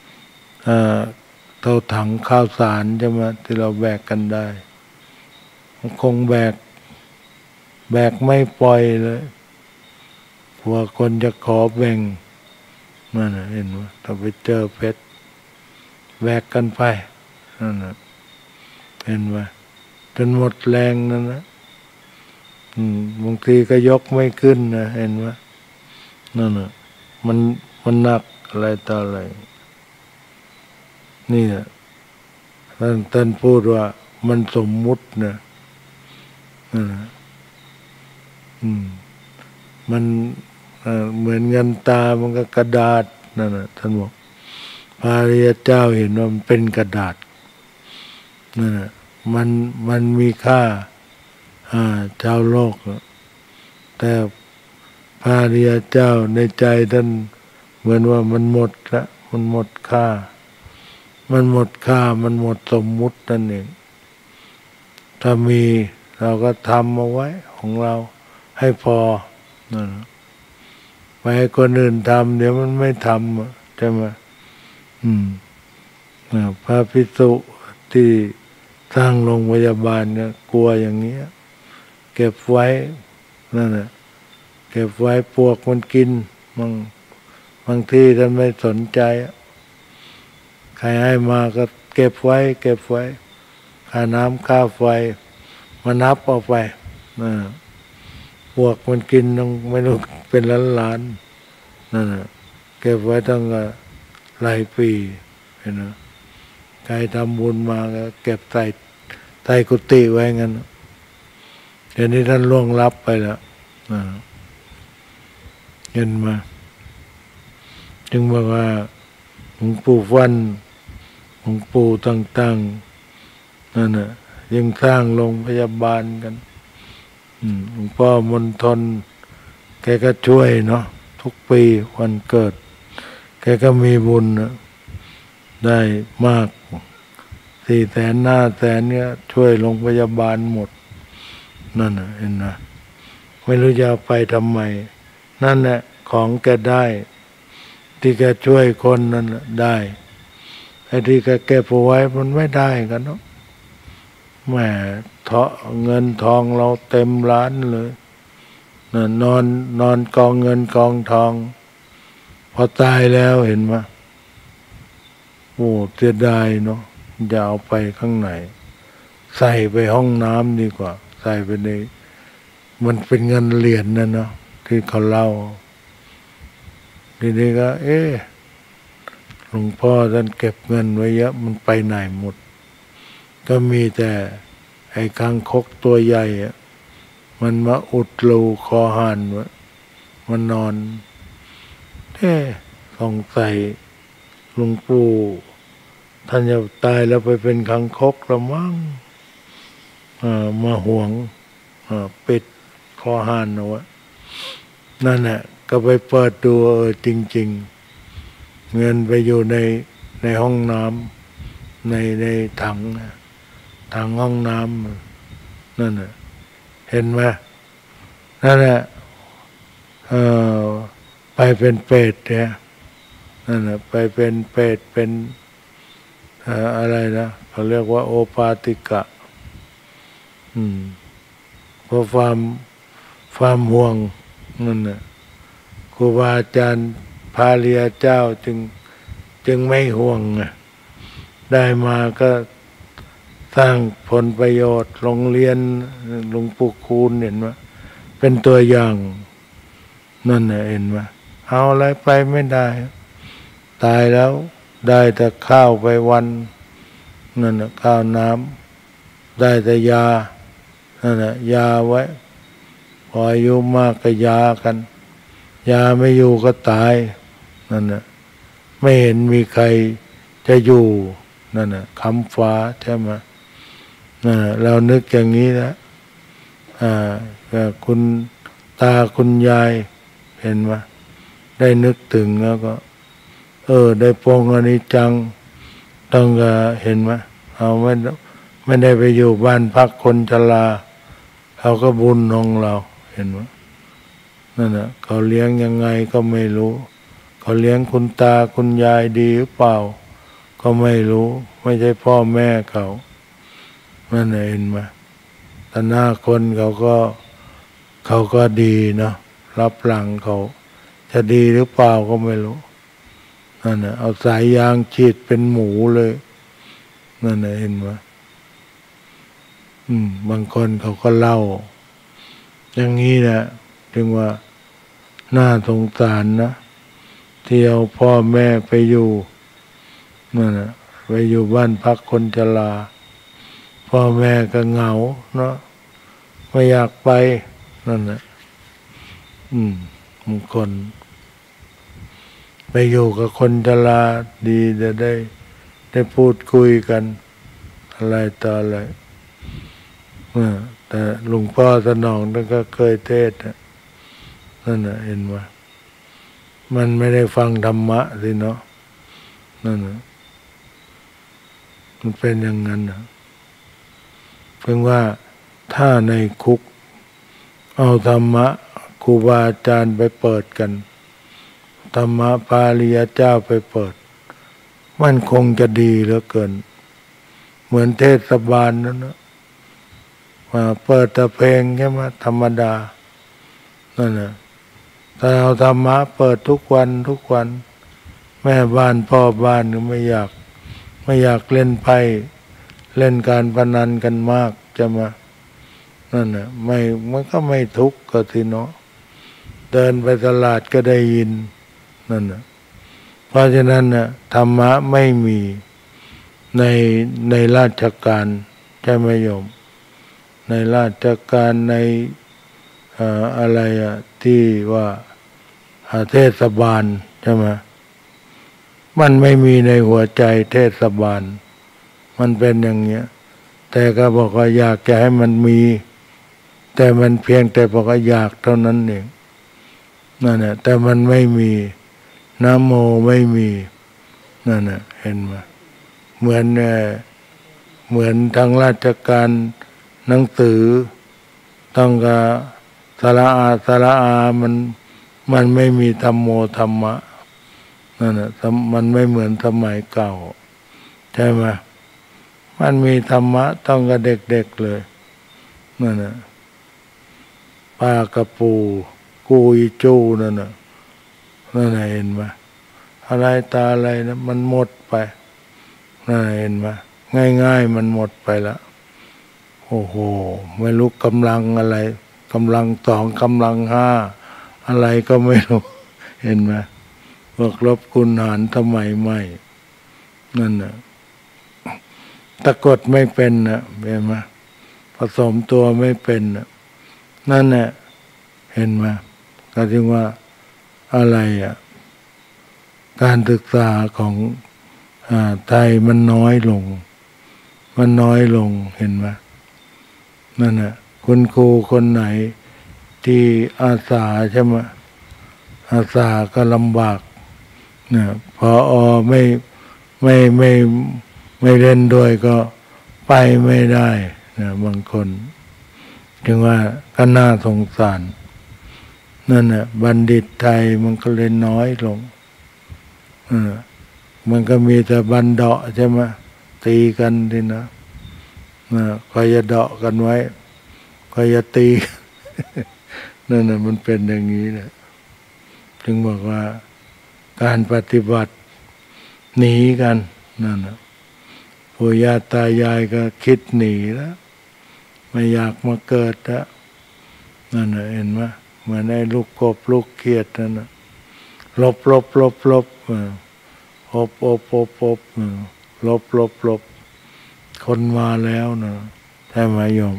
เท่าถังข้าวสารใช่ไหมที่เราแบกกันได้คงแบกแบกไม่ปล่อยเลยกลัวคนจะขอแบ่งนั่นเห็นไหมถ้าไปเจอเพชรแบกกันไปนั่นนะเห็นไหมจนหมดแรงนั่นนะบางทีก็ยกไม่ขึ้นนะเห็นไหมนั่นน่ะมันมันหนักอะไรต่ออะไรนี่นะท่านท่านพูดว่ามันสมมุตินะนั่นนะอืมมันเหมือนเงินตามันก็กระดาษนั่นนะท่านบอกพระอริยเจ้าเห็นว่ามันเป็นกระดาษนั่นนะมันมันมีค่าอ่าชาวโลกแต่พระอริยเจ้าในใจท่านเหมือนว่ามันหมดละมันหมดค่ามันหมดค่ามันหมดสมมุตินั่นเองถ้ามีเราก็ทำเอาไว้ของเราให้พอนั่นไปให้คนอื่นทำเดี๋ยวมันไม่ทำใช่ไหมอืมพระภิกษุที่สร้างโรงพยาบาลเนี่ยกลัวอย่างนี้เก็บไว้นั่นแหละเก็บไว้ปวกมันกินบางบางที่ท่านไม่สนใจใครให้มาก็เก็บไว้เก็บไว้ค่าน้ำค่าไฟมานับเอาไปนะปวกมันกินต้องไม่รู้เป็นล้านล้านนั่นแหละเก็บไว้ตั้งหลายปีเห็นไหมใครทำบุญมาก็เก็บใส่ใส่กุฏิไว้งั้นเดี๋ยวนี้ท่านล่วงลับไปแล้วเห็นมาจึงบอกว่าหลวงปู่ฟั่นหลวงปู่ต่างๆนั่นน่ะยังสร้างโรงพยาบาลกันหลวงพ่อมณฑลแกก็ช่วยเนาะทุกปีวันเกิดแกก็มีบุญนะได้มากสี่แสนห้าแสนเนี่ยช่วยโรงพยาบาลหมดนั่นน่ะเห็นนะไม่รู้จะเอาไปทำไมนั่นแหละของแกได้ที่แกช่วยคนนั่นแหละได้ไอ้ที่แกเก็บเอาไว้มันไม่ได้กันเนาะแหมเถาะเงินทองเราเต็มร้านเลยน่ะนอนนอนกองเงินกองทองพอตายแล้วเห็นไหมโอ้เสียดายเนาะอย่าเอาไปข้างในใส่ไปห้องน้ำดีกว่าใส่ไปในมันเป็นเงินเหรียญนะเนาะที่เขาเล่าทีนี้ก็เอ๊ะหลวงพ่อท่านเก็บเงินไว้เยอะมันไปไหนหมดก็มีแต่ไอ้คางคกตัวใหญ่อะมันมาอุดรูคอหันวะมันนอนเอ๊ะสงสัยหลวงปู่ท่านจะตายแล้วไปเป็นคางคกละมั้งมาห่วงปิดคอหันเอาไว้นั่นแหละก็ไปเปิดดูเออจริงๆเงินไปอยู่ในในห้องน้ำในในถังถังห้องน้ำนั่นน่ะเห็นไหมนั่นแหละเออไปเป็นเปรตเนี่ยนั่นน่ะไปเป็นเปรตเป็นอะไรนะเขาเรียกว่าโอปาติกะอืมเพราะความความห่วงนั่นน่ะครูบาอาจารย์พระอริยเจ้าจึงจึงไม่ห่วงได้มาก็สร้างผลประโยชน์โรงเรียนหลวงปู่คูณเห็นไหมเป็นตัวอย่างนั่นน่ะเห็นไหมเอาอะไรไปไม่ได้ตายแล้วได้แต่ข้าวไปวันนั่นน่ะข้าวน้ำได้แต่ยานั่นน่ะยาไว้พออายุมากก็ยากันยาไม่อยู่ก็ตายนั่นน่ะไม่เห็นมีใครจะอยู่นั่นน่ะคำฟ้าใช่ไหมนั่นน่ะเรานึกอย่างนี้นะอ่าคุณตาคุณยายเห็นไหมได้นึกถึงแล้วก็เออได้ปรงอนิจจังต้องเห็นไหมเอาไม่ไม่ได้ไปอยู่บ้านพักคนชราเขาก็บุญของเราเห็นไหมนั่นน่ะเขาเลี้ยงยังไงก็ไม่รู้เขาเลี้ยงคุณตาคุณยายดีหรือเปล่าก็ไม่รู้ไม่ใช่พ่อแม่เขานั่นน่ะเห็นไหมแต่หน้าคนเขาก็เขาก็ดีเนาะรับหลังเขาจะดีหรือเปล่าก็ไม่รู้นั่นน่ะเอาสายยางฉีดเป็นหมูเลยนั่นน่ะเห็นไหมอืมบางคนเขาก็เล่าอย่างนี้นะถึงว่าน่าสงสารนะที่เอาพ่อแม่ไปอยู่นั่นน่ะไปอยู่บ้านพักคนชราพ่อแม่ก็เหงาเนาะไม่อยากไปนั่นน่ะอืมบางคนไปอยู่กับคนชราดีจะได้ได้พูดคุยกันอะไรต่ออะไรแต่หลวงพ่อสนองท่านก็เคยเทศน์นั่นน่ะเห็นว่ามันไม่ได้ฟังธรรมะสิเนาะนั่นน่ะมันเป็นอย่างนั้นนะเพียงว่าถ้าในคุกเอาธรรมะครูบาอาจารย์ไปเปิดกันธรรมะพระอริยเจ้าไปเปิดมันคงจะดีเหลือเกินเหมือนเทศบาลนั่นนะมาเปิดแต่เพลงใช่ไหมธรรมดานั่นนะถ้าเอาธรรมะเปิดทุกวันทุกวันแม่บ้านพ่อบ้านก็ไม่อยากไม่อยากเล่นไพ่เล่นการพนันกันมากจะมานั่นนะไม่มันก็ไม่ทุกข์ก็ทีเนาะเดินไปตลาดก็ได้ยินนั่นนะเพราะฉะนั้นนะธรรมะไม่มีในในราชการใช่ไหมโยมในราชการในอะไรอะที่ว่าเทศบาลใช่ไหมมันไม่มีในหัวใจเทศบาลมันเป็นอย่างเงี้ยแต่ก็บอกว่าอยากจะให้มันมีแต่มันเพียงแต่บอกว่าอยากเท่านั้นเองนั่นแหละแต่มันไม่มีนะโมไม่มีนั่นแหละเห็นไหมเหมือนเหมือนทางราชการหนังสือต้องกับสระอาสระอามันมันไม่มีธรรมโมธรรมะนั่นแหละมันไม่เหมือนสมัยเก่าใช่ไหมมันมีธรรมะต้องกับเด็กๆเลยนั่นแหละปากกระปูกูอีจูนั่นน่ะนั่นน่ะเห็นไหมอะไรตาอะไรนะมันหมดไปนั่นเห็นไหมง่ายๆมันหมดไปแล้วโอ้โหไม่รู้กำลังอะไรกำลังสองกำลังห้าอะไรก็ไม่รู้เห็นไหมพวกลบคุณหารสมัยใหม่นั่นน่ะตะกดไม่เป็นนะเห็นไหมผสมตัวไม่เป็นนะนั่นแหละเห็นไหมก็จึงว่าอะไรอ่ะการศึกษาของอ่าไทยมันน้อยลงมันน้อยลงเห็นไหมนั่นแหละคุณครูคนไหนที่อาสาใช่ไหมอาสาก็ลำบากเนี่ยพออไม่ไม่ไม่ไม่เล่นด้วยก็ไปไม่ได้นะบางคนจึงว่าก็น่าสงสารนั่นน่ะบัณฑิตไทยมันก็เลยน้อยลงเออมันก็มีแต่บันเดาะใช่ไหมตีกันทีนะนะคอยจะเดาะกันไว้คอยจะตีนั่นน่ะมันเป็นอย่างนี้นะถึงบอกว่าการปฏิบัติหนีกันนั่นน่ะปู่ย่าตายายก็คิดหนีแล้วไม่อยากมาเกิดแล้วนั่นน่ะเห็นไหมเหมือนไอ้ลูกกบลูกเขียดนั่นน่ะลบลบลบลบอบอบอบอบลบลบลบคนมาแล้วนะใช่ไหมโยม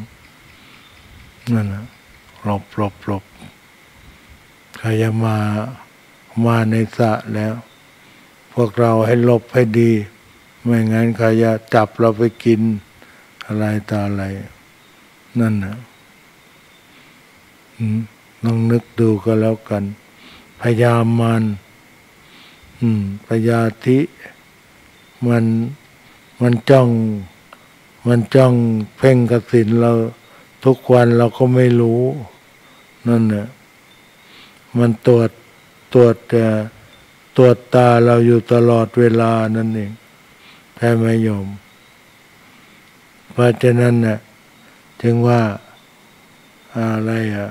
นั่นน่ะลบลบลบใครจะมามาในสระแล้ว พวกเราให้หลบให้ดีไม่งั้นเขาจะจับเราไปกินอะไรต่ออะไรนั่นนะลองนึกดูก็แล้วกันพยามารพยาธิมันมันจ้องมันจ้องเพ่งกสิณเราทุกวันเราก็ไม่รู้นั่นเนี่ยมันตรวจตรวจแต่ตรวจตาเราอยู่ตลอดเวลานั่นเองใช่ไหมโยมเพราะฉะนั้นเนี่ยถึงว่าอะไรอ่ะ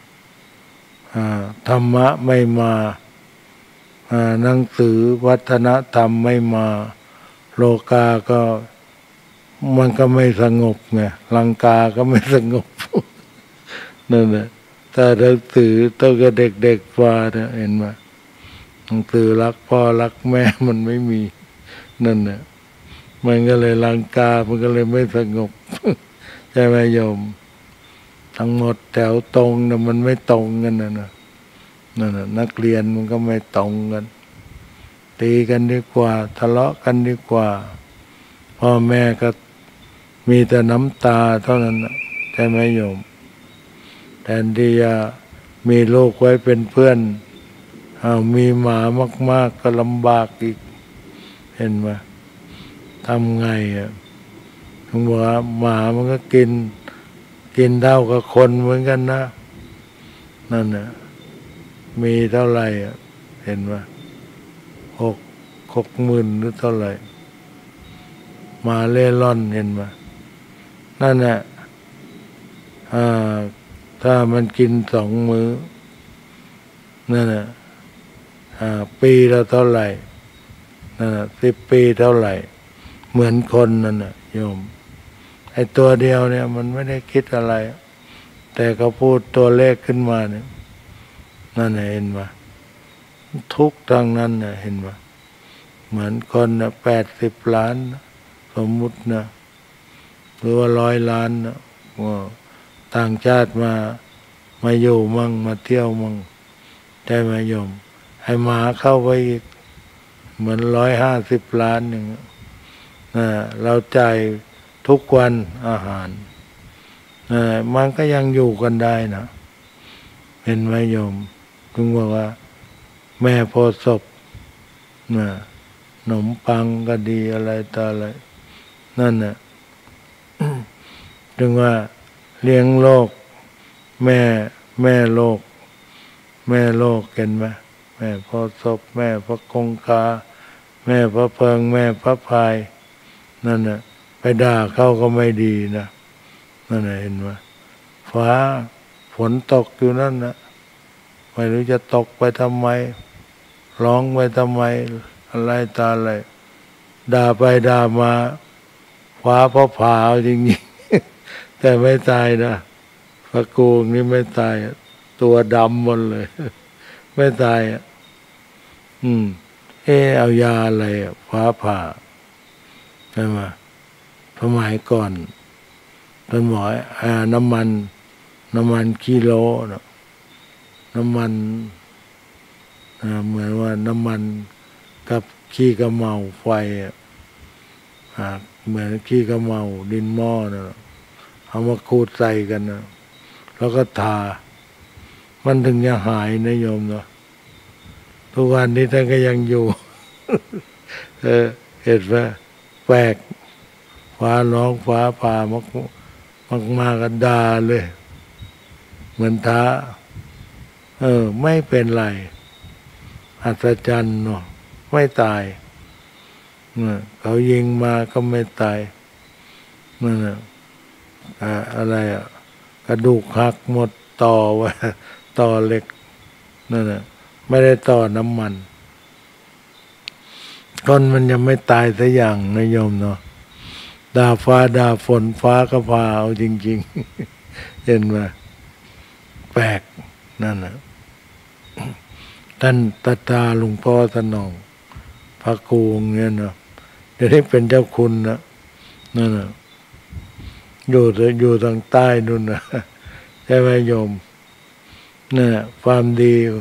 ธรรมะไม่มาหนังสือวัฒนธรรมไม่มาโลกาก็มันก็ไม่สงบไงลังกาก็ไม่สงบนั่นแหละถ้าหนังสือต้องกับเด็กๆว่าเนี่ยเห็นไหมหนังสือรักพ่อรักแม่มันไม่มีนั่นแหละมันก็เลยลังกามันก็เลยไม่สงบใช่ไหมโยมทั้งหมดแถวตรงนะมันไม่ตรงกันนะนะนั่นนะนักเรียนมันก็ไม่ตรงกันตีกันดีกว่าทะเลาะกันดีกว่าพ่อแม่ก็มีแต่น้ำตาเท่านั้นนะใช่ไหมโยมแทนที่จะมีลูกไว้เป็นเพื่อนเอามีหมามากๆก็ลำบากอีกเห็นไหมทำไงอ่ะถึงบอกว่าหมามันก็กินกินเท่ากับคนเหมือนกันนะนั่นน่ะมีเท่าไหร่อ่ะเห็นไหมหกหกหมื่นหรือเท่าไหร่หมาเล่ร่อนเห็นไหมนั่นน่ะอ่าถ้ามันกินสองมื้อนั่นน่ะอ่าปีละเท่าไหร่นั่นน่ะสิบปีเท่าไหร่เหมือนคนนั่นน่ะโยมไอ้ตัวเดียวเนี่ยมันไม่ได้คิดอะไรแต่เขาพูดตัวเลขขึ้นมาเนี่ยนั่นเห็นไหมทุกทางนั้นเนี่ยเห็นไหมเหมือนคนนะแปดสิบล้านสมมุตินะหรือว่าร้อยล้านนะว่าต่างชาติมามาอยู่มั่งมาเที่ยวมั่งได้ไหมโยมให้หมาเข้าไปอีกเหมือนร้อยห้าสิบล้านหนึ่งนะเราจ่ายทุกวันอาหารนะมันก็ยังอยู่กันได้นะเห็นไหมโยมถึงบอกว่าแม่โพธิ์ศพนะขนมปังก็ดีอะไรต่ออะไรนั่นน่ะ ถึงว่าเลี้ยงโลกแม่แม่โลกแม่โลกเห็นไหมแม่โพธิ์ศพแม่พระคงคาแม่พระเพิงแม่พระพายนั่นน่ะไปด่าเขาก็ไม่ดีนะนั่นน่ะเห็นไหมฟ้าฝนตกอยู่นั่นนะไม่รู้จะตกไปทำไมร้องไปทำไมอะไรตาอะไรด่าไปด่ามาฟ้าพระผ่าจริงๆแต่ไม่ตายนะพระกูงนี่ไม่ตายตัวดำหมดเลยไม่ตายอ่ะอืมเออเอายาอะไรอ่ะฟ้าผ่าใช่ไหมสมัยก่อนท่านบอกอ่าน้ำมันน้ำมันกิโลนะน้ำมันอ่าเหมือนว่าน้ำมันกับขี้กระเมาไฟอ่ะเหมือนขี้กระเมาดินหม้อนะเอามาขูดใส่กันนะแล้วก็ทามันถึงจะหายนะโยมเนาะทุกวันนี้ท่านก็ยังอยู่เออเห็นไหมแปลกฟ้าร้องฟ้าผ่ามากมากมากันดาเลยเหมือนท้าเออไม่เป็นไรอัศจรรย์เนาะไม่ตายเนี่ยเขายิงมาก็ไม่ตายนั่นน่ะอะไรอ่ะกระดูกหักหมดต่อไว้ต่อเหล็กนั่นน่ะไม่ได้ต่อน้ำมันคนมันยังไม่ตายสักอย่างนะโยมเนาะด่าฟ้าด่าฝนฟ้าก็พาเอาจริงๆเห็นไหมแปลกนั่นน่ะท่านตาตาหลวงพ่อสนองพระครูเนี่ยเนาะเดี๋ยวนี้เป็นเจ้าคุณนะนั่นน่ะอยู่อยู่ทางใต้นู่นนะใช่ไหมโยมเนี่ยความดี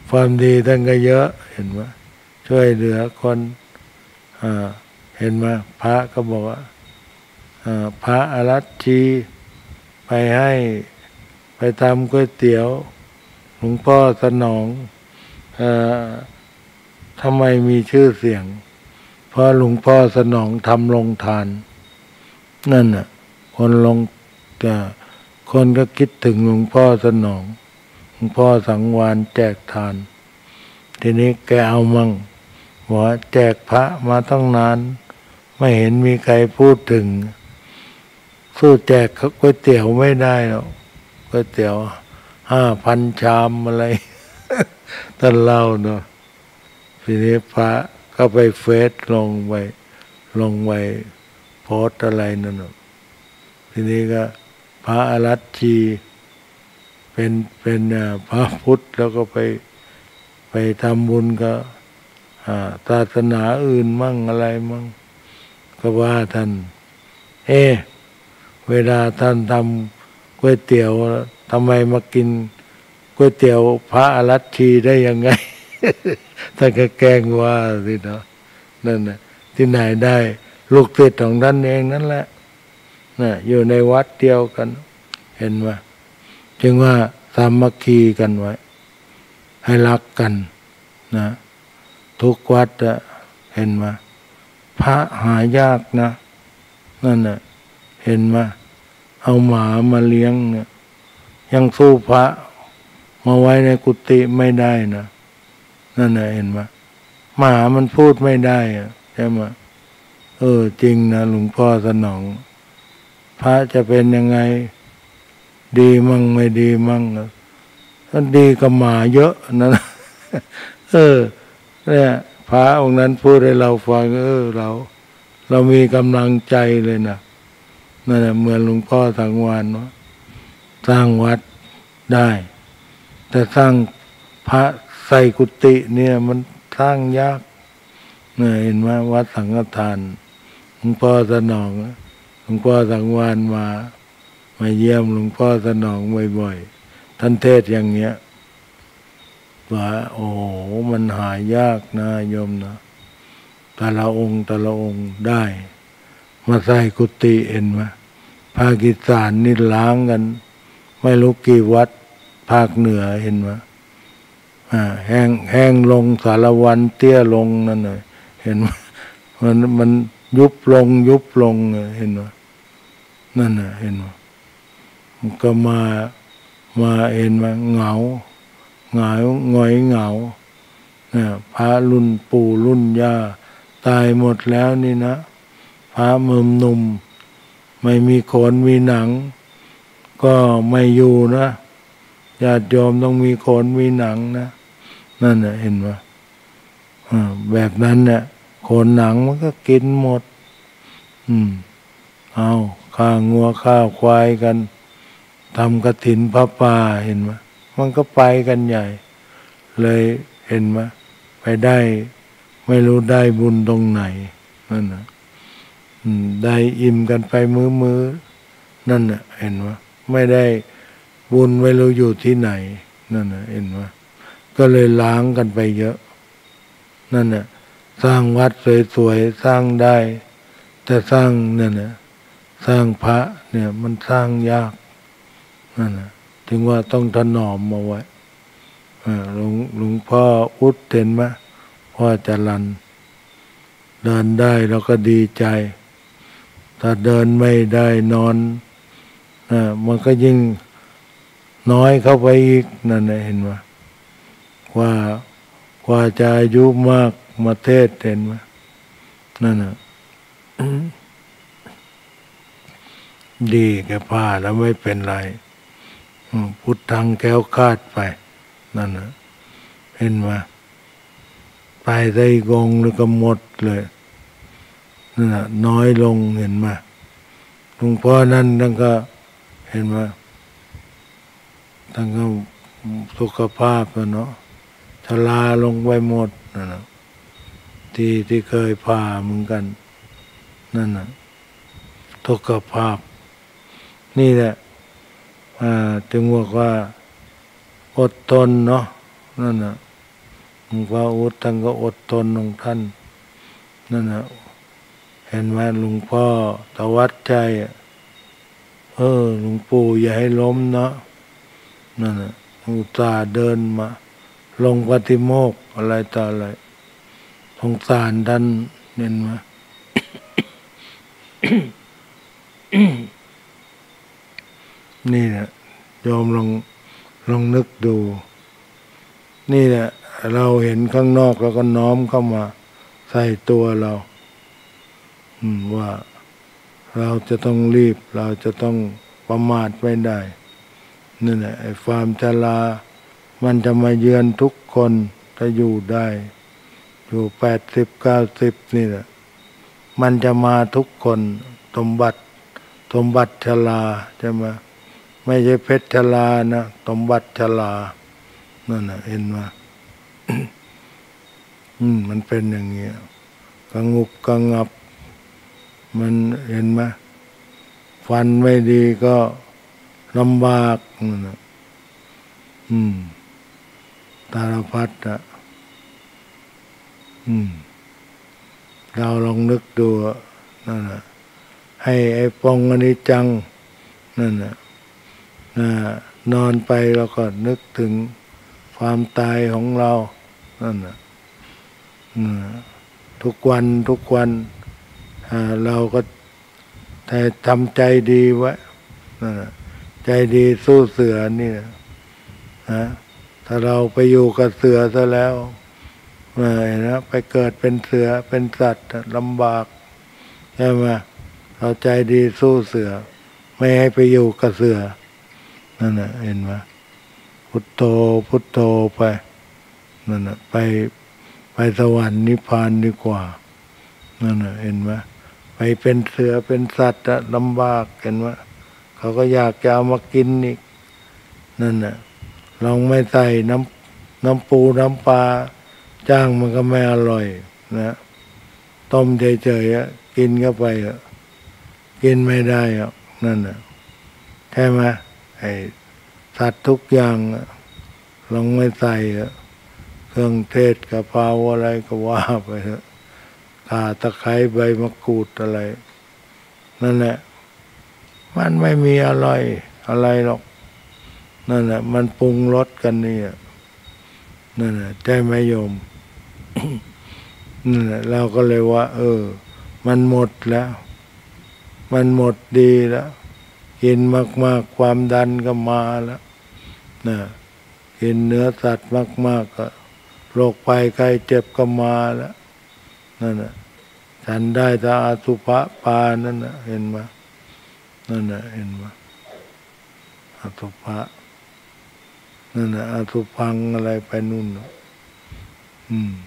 ความดีท่านก็เยอะเห็นไหมช่วยเหลือคนเห็นไหมพระก็บอกว่าพระอรัชชีไปให้ไปทำก๋วยเตี๋ยวหลวงพ่อสนองเอ่อทำไมมีชื่อเสียงเพราะหลวงพ่อสนองทำโรงทานนั่นน่ะคนลงคนก็คิดถึงหลวงพ่อสนองหลวงพ่อสังวานแจกทานทีนี้แกเอามั่งบอกว่าแจกพระมาตั้งนานไม่เห็นมีใครพูดถึงสู้แจกก๋วยเตี๋ยวไม่ได้หรอกก๋วยเตี๋ยวห้าพันชามอะไร ท่านเล่าเนาะทีนี้พระก็ไปเฟซลงไปลงไปโพสอะไรนั่นทีนี้ก็พระอรัชชีเป็นเป็นพระพุทธแล้วก็ไปไปทำบุญก็ศาสนาอื่นมั่งอะไรมั่งก็ว่าท่านเอ๊ะเวลาท่านทำก๋วยเตี๋ยวทำไมมากินก๋วยเตี๋ยวพระอรัชชีได้ยังไง ท่านก็แกล้งว่าสิเนาะนั่นน่ะที่ไหนได้ลูกศิษย์ของท่านเองนั่นแหละน่ะอยู่ในวัดเดียวกันเห็นไหมจึงว่าสามัคคีกันไว้ให้รักกันนะทุกวัดอะเห็นไหมพระหายากนะนั่นน่ะเห็นไหมเอาหมามาเลี้ยงเนี่ยยังสู้พระมาไว้ในกุฏิไม่ได้นะนั่นน่ะเห็นไหมหมามันพูดไม่ได้อะใช่ไหมเออจริงนะหลวงพ่อสนองพระจะเป็นยังไงดีมั่งไม่ดีมั่งถ้าดีก็หมาเยอะนะเออเนี่ยพระองค์นั้นพูดให้เราฟังเออเราเรามีกำลังใจเลยนะนั่นแหละเหมือนหลวงพ่อสังวาลว่าสร้างวัดได้แต่สร้างพระใส่กุฏิเนี่ยมันสร้างยากเนี่ยเห็นไหมวัดสังฆทานหลวงพ่อสนองหลวงพ่อสังวาลมามาเยี่ยมหลวงพ่อสนองบ่อยๆท่านเทศอย่างเงี้ยว่าโอ้โหมันหายากนะโยมนะแต่ละองค์แต่ละองค์ได้มาใส่กุฏิเห็นไหมภาคอีสานนี่ล้างกันไม่รู้กี่วัดภาคเหนือเห็นไหมอ่าแห้งแห้งลงสารวันเตี้ยลงนั่นเลยเห็นไหมมันมันยุบลงยุบลงเห็นไหมนั่นน่ะเห็นไหมมันก็มามาเห็นไหมเหงาเหงาหงอยเหงาเนี่ยพระรุ่นปู่รุ่นย่าตายหมดแล้วนี่นะพระมืมหนุ่มไม่มีขนมีหนังก็ไม่อยู่นะญาติโยมต้องมีขนมีหนังนะนั่นน่ะเห็นไหมแบบนั้นเนี่ยขนหนังมันก็กินหมดอืมเอาข้างัวข้าวควายกันทำกฐินพระป่าเห็นไหมมันก็ไปกันใหญ่เลยเห็นไหมไปได้ไม่รู้ได้บุญตรงไหนนั่นนะได้อิ่มกันไปมือมือนั่นน่ะเห็นไหมไม่ได้บุญไม่รู้อยู่ที่ไหนนั่นน่ะเห็นไหมก็เลยล้างกันไปเยอะนั่นน่ะสร้างวัดสวยๆสร้างได้แต่สร้างนั่นน่ะสร้างพระเนี่ยมันสร้างยากนั่นน่ะถึงว่าต้องถนอมมาไว้หลวงหลวงพ่ออุดเห็นไหมพ่อจรัญเดินได้เราก็ดีใจถ้าเดินไม่ได้นอนนะมันก็ยิ่งน้อยเข้าไปอีกนั่นนะเห็นไหมว่ากว่าจะอายุมากมาเทศเห็นไหมนั่นน่ะ ดีแก่ผ้าแล้วไม่เป็นไรพุทธังแก้วคาดไปนั่นนะเห็นไหมไปได้กงแล้วก็หมดเลยนั่นน่ะน้อยลงเห็นไหมหลวงพ่อนั้นท่านก็เห็นไหมท่านก็สุขภาพเนาะชราลงไปหมดนั่นนะที่ที่เคยพาเหมือนกันนั่นน่ะสุขภาพนี่แหละจึงบอกว่าอดทนเนาะนั่นน่ะหลวงพ่ออุดท่านก็อดทนของท่านนั่นนะเห็นไหมหลวงพ่อตวัดใจเออหลวงปู่อย่าให้ล้มเนาะนั่นนะอุตส่าห์เดินมาลงปฏิโมกข์อะไรต่ออะไรสงสารท่านเห็นไหม นี่แหละโยมลองลองนึกดู นี่แหละเราเห็นข้างนอกแล้วก็น้อมเข้ามาใส่ตัวเราว่าเราจะต้องรีบเราจะต้องประมาทไม่ได้นั่นแหละไอ้ความชรามันจะมาเยือนทุกคนถ้าอยู่ได้อยู่แปดสิบเก้าสิบนี่แหละมันจะมาทุกคนสมบัติสมบัติชราใช่ไหมไม่ใช่เพชรชรานะสมบัติชรานั่นน่ะเห็นไหม อืมมันเป็นอย่างเงี้ยกระงุบกระงับมันเห็นไหมฟันไม่ดีก็ลำบากนั่นน่ะอืมตาลพัดอ่ะอืมเราลองนึกดูนั่นน่ะให้ไอ้ปองอนิจจังนั่นน่ะนอนไปแล้วก็นึกถึงความตายของเรานั่นน่ะทุกวันทุกวันเราก็แต่ทำใจดีไว้นั่นน่ะใจดีสู้เสือนี่นะถ้าเราไปอยู่กับเสือซะแล้วนะไปเกิดเป็นเสือเป็นสัตว์ลำบากใช่ไหมเราใจดีสู้เสือไม่ให้ไปอยู่กับเสือนั่นน่ะเห็นไหมพุทโธพุทโธไปนั่นน่ะไปไปสวรรค์นิพพานดีกว่านั่นน่ะเห็นไหมไปเป็นเสือเป็นสัตว์ลำบากเห็นไหมเขาก็อยากจะเอามากินอีกนั่นน่ะลองไม่ใส่น้ำน้ำปูน้ำปลาจ้างมันก็ไม่อร่อยนะต้มเฉยๆกินเข้าไปกินไม่ได้อ่ะนั่นน่ะใช่ไหมไอ้สัตว์ทุกอย่างลองไม่ใส่เครื่องเทศกะเพราอะไรก็ว่าไปเถอะข่าตะไคร้ใบมะกรูดอะไรนั่นแหละมันไม่มีอร่อยอะไรหรอกนั่นแหละมันปรุงรสกันนี่นั่นแหละใจไม่ยม นั่นแหละเราก็เลยว่าเออมันหมดแล้วมันหมดดีแล้วกินมากๆความดันก็มาแล้วนะกินเนื้อสัตว์มากๆก็โรคภัยไข้เจ็บก็มาแล้วนั่นน่ะฉันได้แต่อสุภะปานั่นน่ะเห็นไหมนั่นน่ะเห็นไหมอสุภะนั่นน่ะอสุพังอะไรไปนู่นอืม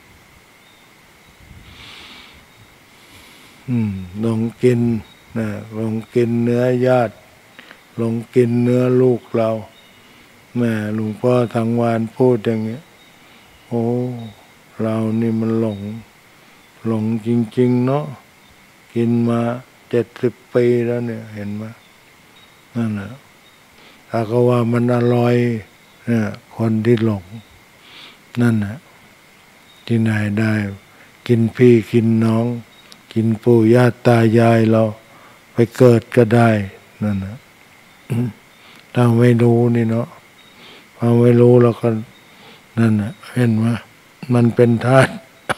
อืมลงกินนะลงกินเนื้อญาติลงกินเนื้อลูกเราแม่หลวงพ่อทางวานพูดอย่างเงี้ยโอ้เรานี่มันหลงหลงจริงๆเนาะกินมาเจ็ดสิบปีแล้วเนี่ยเห็นไหมนั่นแหละถ้าก็ว่ามันอร่อยเนี่ยคนที่หลงนั่นแหละที่ไหนได้กินพี่กินน้องกินปู่ย่าตายายเราไปเกิดก็ได้นั่นนะเราไม่รู้นี่เนาะพอไม่รู้เราก็นั่นนะเห็นไหมมันเป็นธาตุ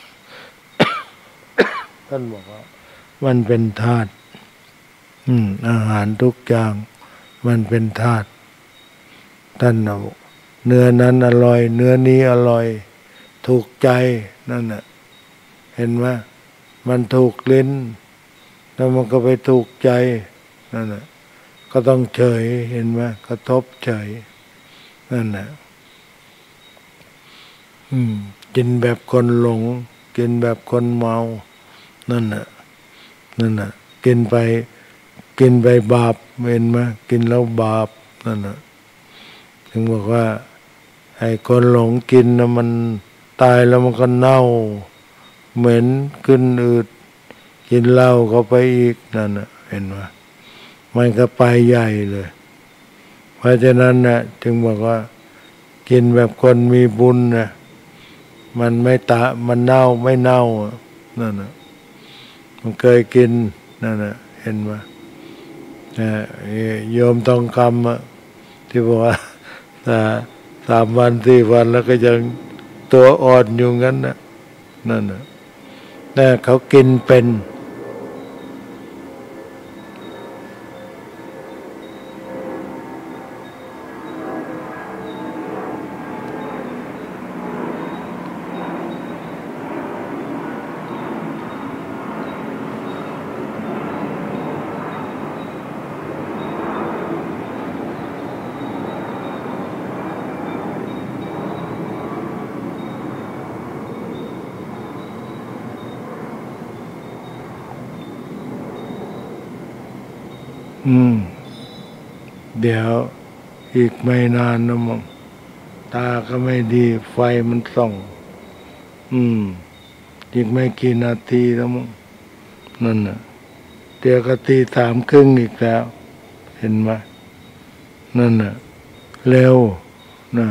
ท่านบอกว่ามันเป็นธาตุอืมอาหารทุกอย่างมันเป็นธาตุท่านเอาเนื้อนั้นอร่อยเนื้อนี้อร่อยถูกใจนั่นน่ะเห็นไหมมันถูกลิ้นแล้วมันก็ไปถูกใจนั่นน่ะก็ต้องเฉยเห็นไหมกระทบเฉยนั่นน่ะอืมกินแบบคนหลงกินแบบคนเมานั่นน่ะนั่นน่ะกินไปกินไปบาปเห็นไหมกินแล้วบาปนั่นน่ะถึงบอกว่าไอ้คนหลงกินนะมันตายแล้วมันก็เน่าเหม็นขึ้นอืดกินเหล้าเข้าไปอีกนั่นน่ะเห็นไหมมันก็ไปใหญ่เลยเพราะฉะนั้นน่ะจึงบอกว่ากินแบบคนมีบุญนะมันไม่ตะมันเน่าไม่เน่านั่นน่ะมันเคยกินนั่นน่ะเห็นไหมโยมทองคำอะที่บอกว่าแต่สามวันสี่วันแล้วก็ยังตัวอ่อนอยู่งั้นนะนั่นน่ะแต่เขากินเป็นอืมเดี๋ยวอีกไม่นานนะมั้งตาก็ไม่ดีไฟมันส่อง อืมอีกไม่กี่นาทีแล้วมั้งนั่นน่ะเดี๋ยวก็ตีสามครึ่งอีกแล้วเห็นไหมนั่นน่ะเร็วนะ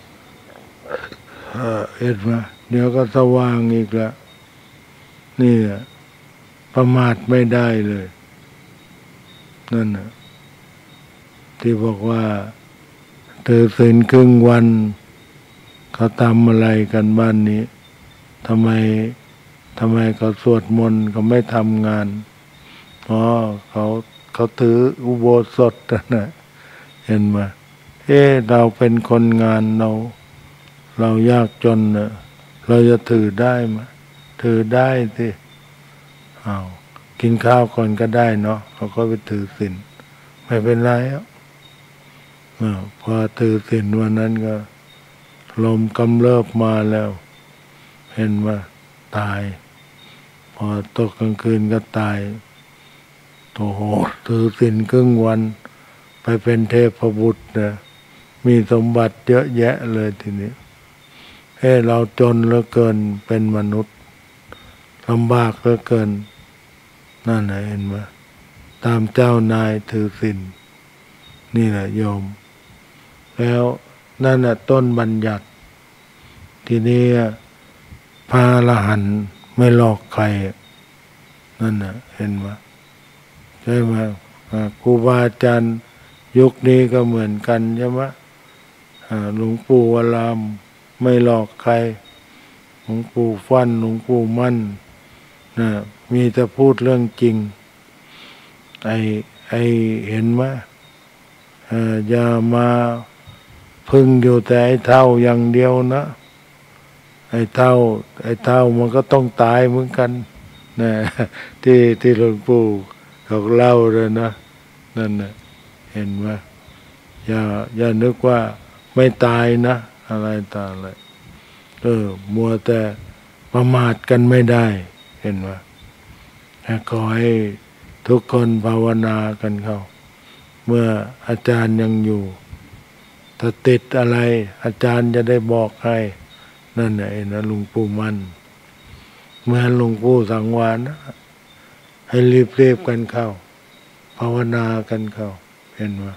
เห็นไหมเดี๋ยวก็สว่างอีกแล้วนี่แหละประมาทไม่ได้เลยนั่นน่ะที่บอกว่าถือศีลครึ่งวันเขาทำอะไรกันบ้านนี้ทำไมทำไมเขาสวดมนต์เขาไม่ทำงานอ๋อเขาเขาถืออุโบสถนะเห็นไหมเอ๊ะเราเป็นคนงานเราเรายากจนนะเราจะถือได้ไหมถือได้สิอ้าวกินข้าวก่อนก็ได้เนาะเขาก็ไปถือศีลไม่เป็นไรอ่ะพอถือศีลวันนั้นก็ลมกำเริบมาแล้วเห็นว่าตายพอตกกลางคืนก็ตายโอ้โหถือศีลครึ่งวันไปเป็นเทพบุตรนะมีสมบัติเยอะแยะเลยทีนี้เฮ้เราจนเหลือเกินเป็นมนุษย์ลำบากเหลือเกินนั่นแหละเห็นไหมตามเจ้านายถือศีลนี่แหละโยมแล้วนั่นแหละต้นบัญญัติทีนี้พระอรหันต์ไม่หลอกใครนั่นน่ะเห็นไหมใช่ไหมครูบาอาจารย์ยุคนี้ก็เหมือนกันใช่ไหมหลวงปู่วรามไม่หลอกใครหลวงปู่ฟั่นหลวงปู่มั่นนะมีแต่พูดเรื่องจริงไอ้ไอ้เห็นไหมอย่ามาพึ่งอยู่แต่ไอ้เท่าอย่างเดียวนะไอ้เท่าไอ้เท่ามันก็ต้องตายเหมือนกันนะที่ที่หลวงปู่เขาเล่าเลยนะนั่นนะเห็นไหมอย่าอย่านึกว่าไม่ตายนะอะไรต่างอะไรเออมัวแต่ประมาทกันไม่ได้เห็นไหมขอให้ทุกคนภาวนากันเข้าเมื่ออาจารย์ยังอยู่ถ้าติดอะไรอาจารย์จะได้บอกให้นั่นแหละนะหลวงปู่มั่นเมื่อหลวงปู่สังวาสนะให้รีบๆกันเข้าภาวนากันเข้าเห็นไหม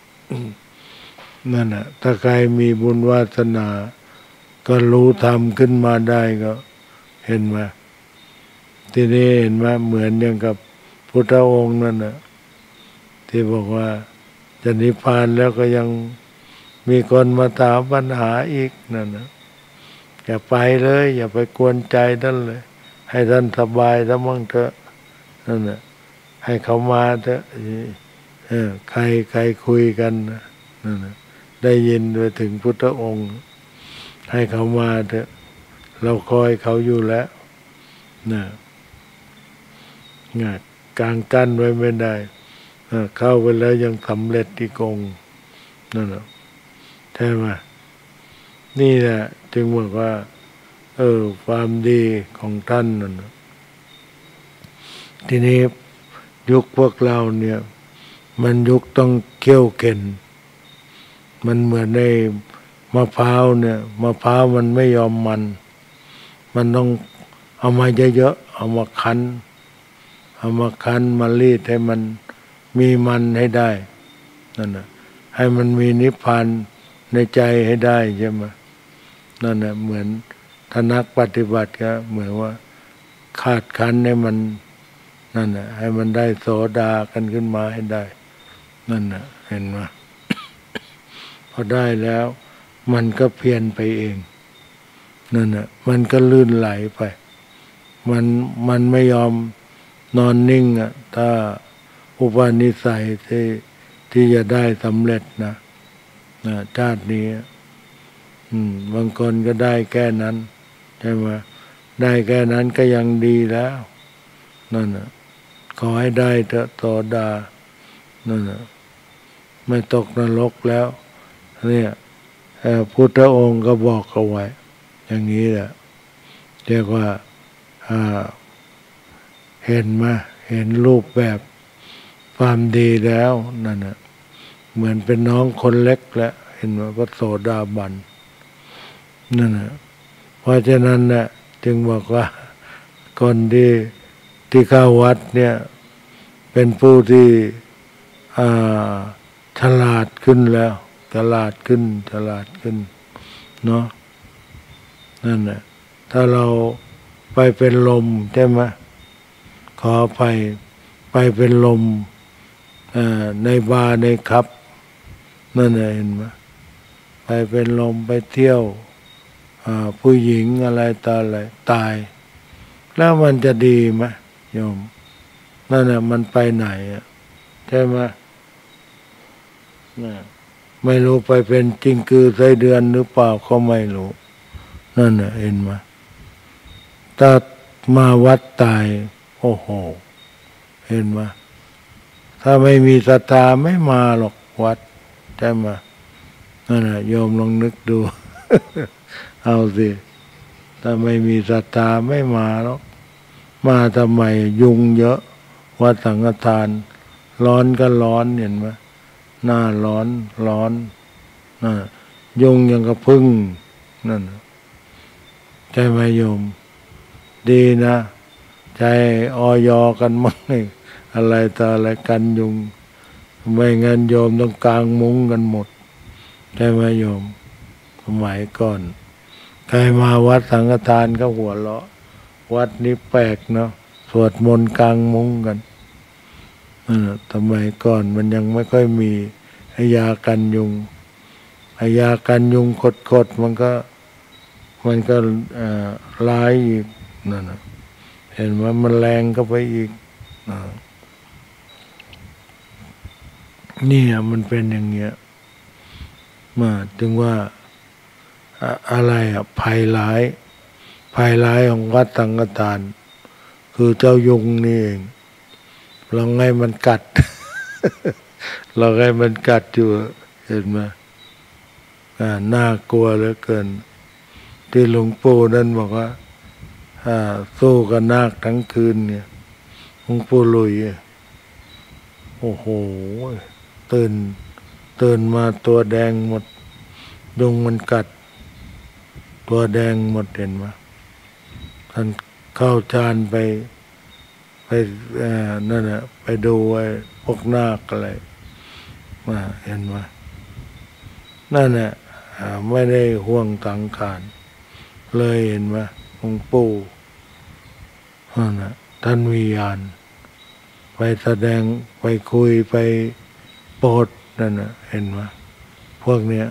นั่นแหละถ้าใครมีบุญวาสนาก็รู้ธรรมขึ้นมาได้ก็เห็นไหมที่นี่เห็นไหมเหมือนอย่างกับพุทธองค์นั่นนะที่บอกว่าจะนิพพานแล้วก็ยังมีคนมาถามปัญหาอีกนั่นนะอย่าไปเลยอย่าไปกวนใจท่านเลยให้ท่านสบายซะมั่งเถอะนั่นนะให้เขามาเถอะเออใครใครคุยกันนั่นนะได้ยินไปถึงพุทธองค์ให้เขามาเถอะเราคอยเขาอยู่แล้วนะงานกลางกั้นไว้ไม่ได้เข้าไปแล้วยังสำเร็จที่กงนั่นแหละใช่ไหมนี่แหละจึงบอกว่าเออความดีของท่านนั่นทีนี้ยุคพวกเราเนี่ยมันยุคต้องเขี่ยวเข็นมันเหมือนในมะพร้าวเนี่ยมะพร้าวมันไม่ยอมมันมันต้องเอามาเยอะๆเอามาคั้นเอามาคั้นมารีดให้มันมีมันให้ได้นั่นนะให้มันมีนิพพานในใจให้ได้ใช่ไหมนั่นนะเหมือนถ้านักปฏิบัติก็เหมือนว่าคาดคั้นให้มันนั่นน่ะให้มันได้โสดากันขึ้นมาให้ได้นั่นน่ะเห็นไหม พอได้แล้วมันก็เพียรไปเองนั่นน่ะมันก็ลื่นไหลไปมันมันไม่ยอมนอนนิ่งอ่ะถ้าอุปนิสัยที่ที่จะได้สำเร็จนะนะชาตินี้อืมบางคนก็ได้แค่นั้นใช่ไหมได้แค่นั้นก็ยังดีแล้วนั่นน่ะขอให้ได้เถอะโสดานั่นน่ะไม่ตกนรกแล้วเนี่ยพุทธองค์ก็บอกเอาไว้อย่างนี้แหละเรียกว่าเห็นมาเห็นรูปแบบความดีแล้วนั่นน่ะเหมือนเป็นน้องคนเล็กแล้วเห็นว่าพระโสดาบันนั่นน่ะเพราะฉะนั้นน่ะจึงบอกว่าคนที่ที่เข้าวัดเนี่ยเป็นผู้ที่ฉลาดขึ้นแล้วฉลาดขึ้นฉลาดขึ้นเนาะนั่นแหละถ้าเราไปเป็นลมใช่ไหมขอไปไปเป็นลมในบาร์ในคลับนั่นเห็นไหมไปเป็นลมไปเที่ยวผู้หญิงอะไรตาอะไรตายแล้วมันจะดีไหมโยมนั่นน่ะมันไปไหนอ่ะใช่ไหมน่ะไม่รู้ไปเป็นจริงคือไส้เดือนหรือเปล่าก็ไม่รู้นั่นน่ะเห็นไหมถ้ามาวัดตายโอ้โหเห็นไหมถ้าไม่มีศรัทธาไม่มาหรอกวัดใช่ไหมนั่นน่ะโยมลองนึกดู เอาสิถ้าไม่มีศรัทธาไม่มาหรอกมาทำไมยุงเยอะวัดสังฆทานร้อนก็ร้อนเห็นไหมหน้าร้อนร้อนน่ะยุงยังกระพึ่งนั่นใช่ไหมโยมดีนะใจออยกันมั้งอะไรต่ออะไรกันยุงไม่งั้นโยมต้องกางมุ้งกันหมดใช่ไหมโยมสมัยก่อนใครมาวัดสังฆทานก็หัวเราะวัดนี้แปลกเนาะสวดมนต์กลางมุ้งกันสมัยก่อนมันยังไม่ค่อยมียากันยุงยากันยุงกดๆมันก็มันก็ร้ายอีกนั่นนะเห็นว่ามันแรงก็ไปอีกนี่มันเป็นอย่างเงี้ยมาถึงว่าอะไรอ่ะภัยร้ายภัยร้ายของวัดสังฆทานคือเจ้ายุงนี่เองเราไงมันกัด เราไงมันกัดอยู่เห็นไหมน่ากลัวเหลือเกินที่หลวงปู่นั่นบอกว่าสู้กับนาคทั้งคืนเนี่ยหลวงปู่ลุยโอ้โหตื่นตื่นมาตัวแดงหมดยุงมันกัดตัวแดงหมดเห็นไหมท่านเข้าฌานไปไปนั่นน่ะไปดูไอ้พวกนาคอะไรมาเห็นไหมนั่นน่ะไม่ได้ห่วงสังขารเลยเห็นไหมหลวงปู่นั่นน่ะท่านวิญญาณไปแสดงไปคุยไปโปรดนั่นน่ะเห็นไหมพวกเนี้ย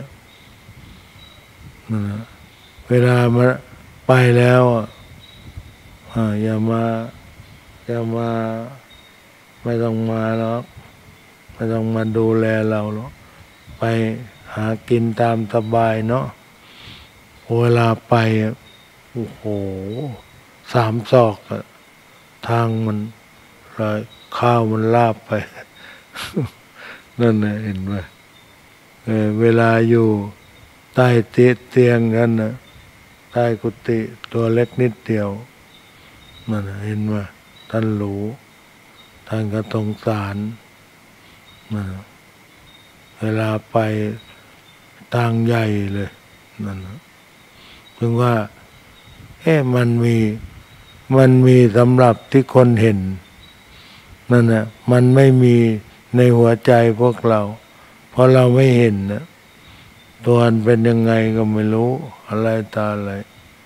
นั่นน่ะเวลามาไปแล้วอ่าอย่ามาอย่ามาไม่ต้องมาหรอกไม่ต้องมาดูแลเราหรอกไปหากินตามสบายเนาะเวลาไปโอ้โหสามศอกทางมันเลยข้าวมันลาบไป นั่นนะเห็นไหมเออเวลาอยู่ใต้เตียงกันนะใต้กุฏิตัวเล็กนิดเดียวนั่นนะเห็นไหมท่านรู้ท่านก็สงสารนั่นเวลาไปทางใหญ่เลยนั่นนะถึงว่าเอ๊ะมันมีมันมีสำหรับที่คนเห็นนั่นนะมันไม่มีในหัวใจพวกเราเพราะเราไม่เห็นนะตัวมันเป็นยังไงก็ไม่รู้อะไรตาอะไร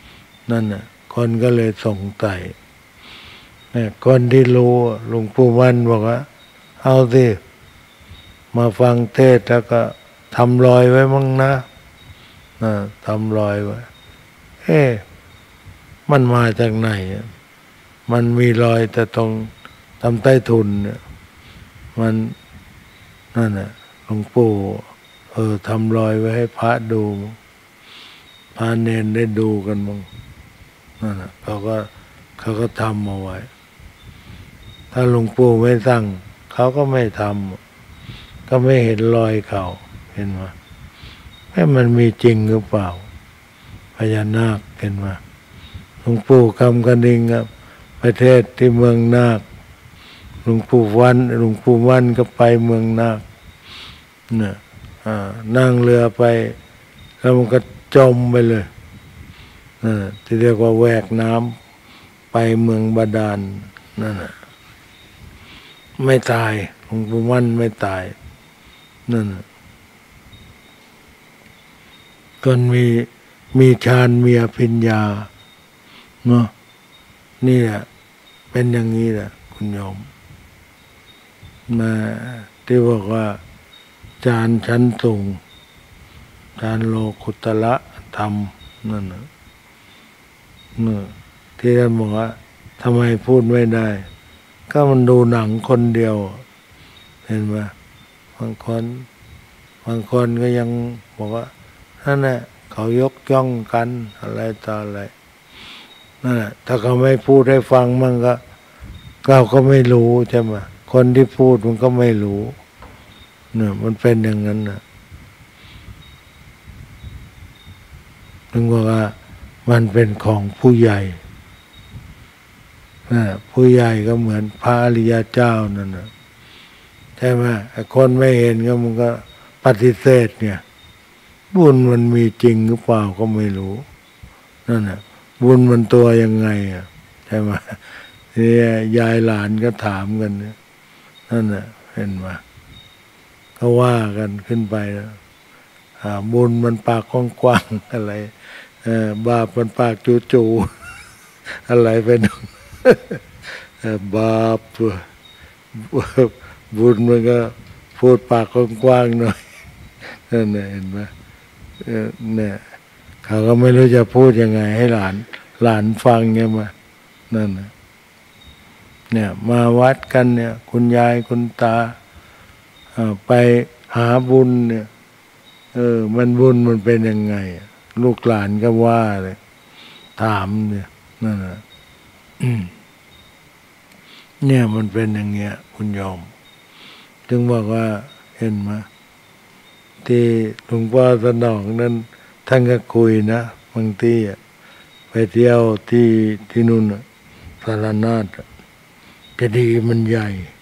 นั่นน่ะคนก็เลยสงสัยเนี่ยคนที่รู้หลวงปู่มั่นบอกว่าเอาสิมาฟังเทศแล้วก็ทำรอยไว้มั้งนะนะทำรอยไว้เอ๊ะมันมาจากไหนมันมีรอยแต่ตรงทำใต้ทุนเนี่ยมันนั่นน่ะหลวงปู่เออทำรอยไว้ให้พระดูพระเนนได้ดูกันมั้งนั่นน่ะเขาก็เขาก็ทำเอาไว้ถ้าหลวงปู่ไม่สั่งเขาก็ไม่ทำก็ไม่เห็นรอยเขาเห็นไหมแม่มันมีจริงหรือเปล่าพญานาคเห็นไหมหลวงปู่คำกันดิงครับประเทศที่เมืองนาคหลวงปู่วันหลวงปู่วันก็ไปเมืองนาคเนี่ยนั่งเรือไปแล้วมันก็จมไปเลยนั่นที่เรียกว่าแหวกน้ำไปเมืองบาดาลนั่นน่ะไม่ตายหลวงปู่มั่นไม่ตายนั่นน่ะคนมีมีฌานมีอภิญญาเนาะนี่แหละเป็นอย่างนี้แหละคุณโยมมาที่บอกว่าฌานชั้นสูงฌานโลกุตระธรรมนั่นนะนี่ที่ท่านบอกว่าทำไมพูดไม่ได้ก็มันดูหนังคนเดียวเห็นไหมบางคนบางคนก็ยังบอกว่านั่นแหละเขายกย่องกันอะไรต่ออะไรนั่นแหละถ้าเขาไม่พูดให้ฟังมันก็เราก็ไม่รู้ใช่ไหมคนที่พูดมันก็ไม่รู้เนี่ยมันเป็นอย่างนั้นนะถึงบอกว่ามันเป็นของผู้ใหญ่นะผู้ใหญ่ก็เหมือนพระอริยเจ้านั่นนะใช่ไหมไอ้คนไม่เห็นก็มันก็ปฏิเสธเนี่ยบุญมันมีจริงหรือเปล่าก็ไม่รู้นั่นน่ะบุญมันตัวยังไงอ่ะใช่ไหมนี่ยายหลานก็ถามกันเนี่ยนั่นน่ะเห็นไหมก็ว่ากันขึ้นไปแล้วบุญมันปากกว้างๆอะไรบาปมันปากจู่ๆอะไรเป็นบาปบุญมันก็พูดปากกว้างๆหน่อยนั่นน่ะเห็นไหมเนี่ยเขาก็ไม่รู้จะพูดยังไงให้หลานหลานฟังเนี่ยมานั่นนะเนี่ยมาวัดกันเนี่ยคุณยายคุณตาไปหาบุญเนี่ยเออมันบุญมันเป็นยังไงลูกหลานก็ว่าเลยถามเนี่ยนั่นนะเนี่ยมันเป็นอย่างเงี้ยคุณโยมจึงบอกว่าเห็นไหมที่หลวงพ่อสนองนั้นท่านก็คุยนะบางทีไปเที่ยวที่ที่นู่นสารนาฏจะดีมันใหญ่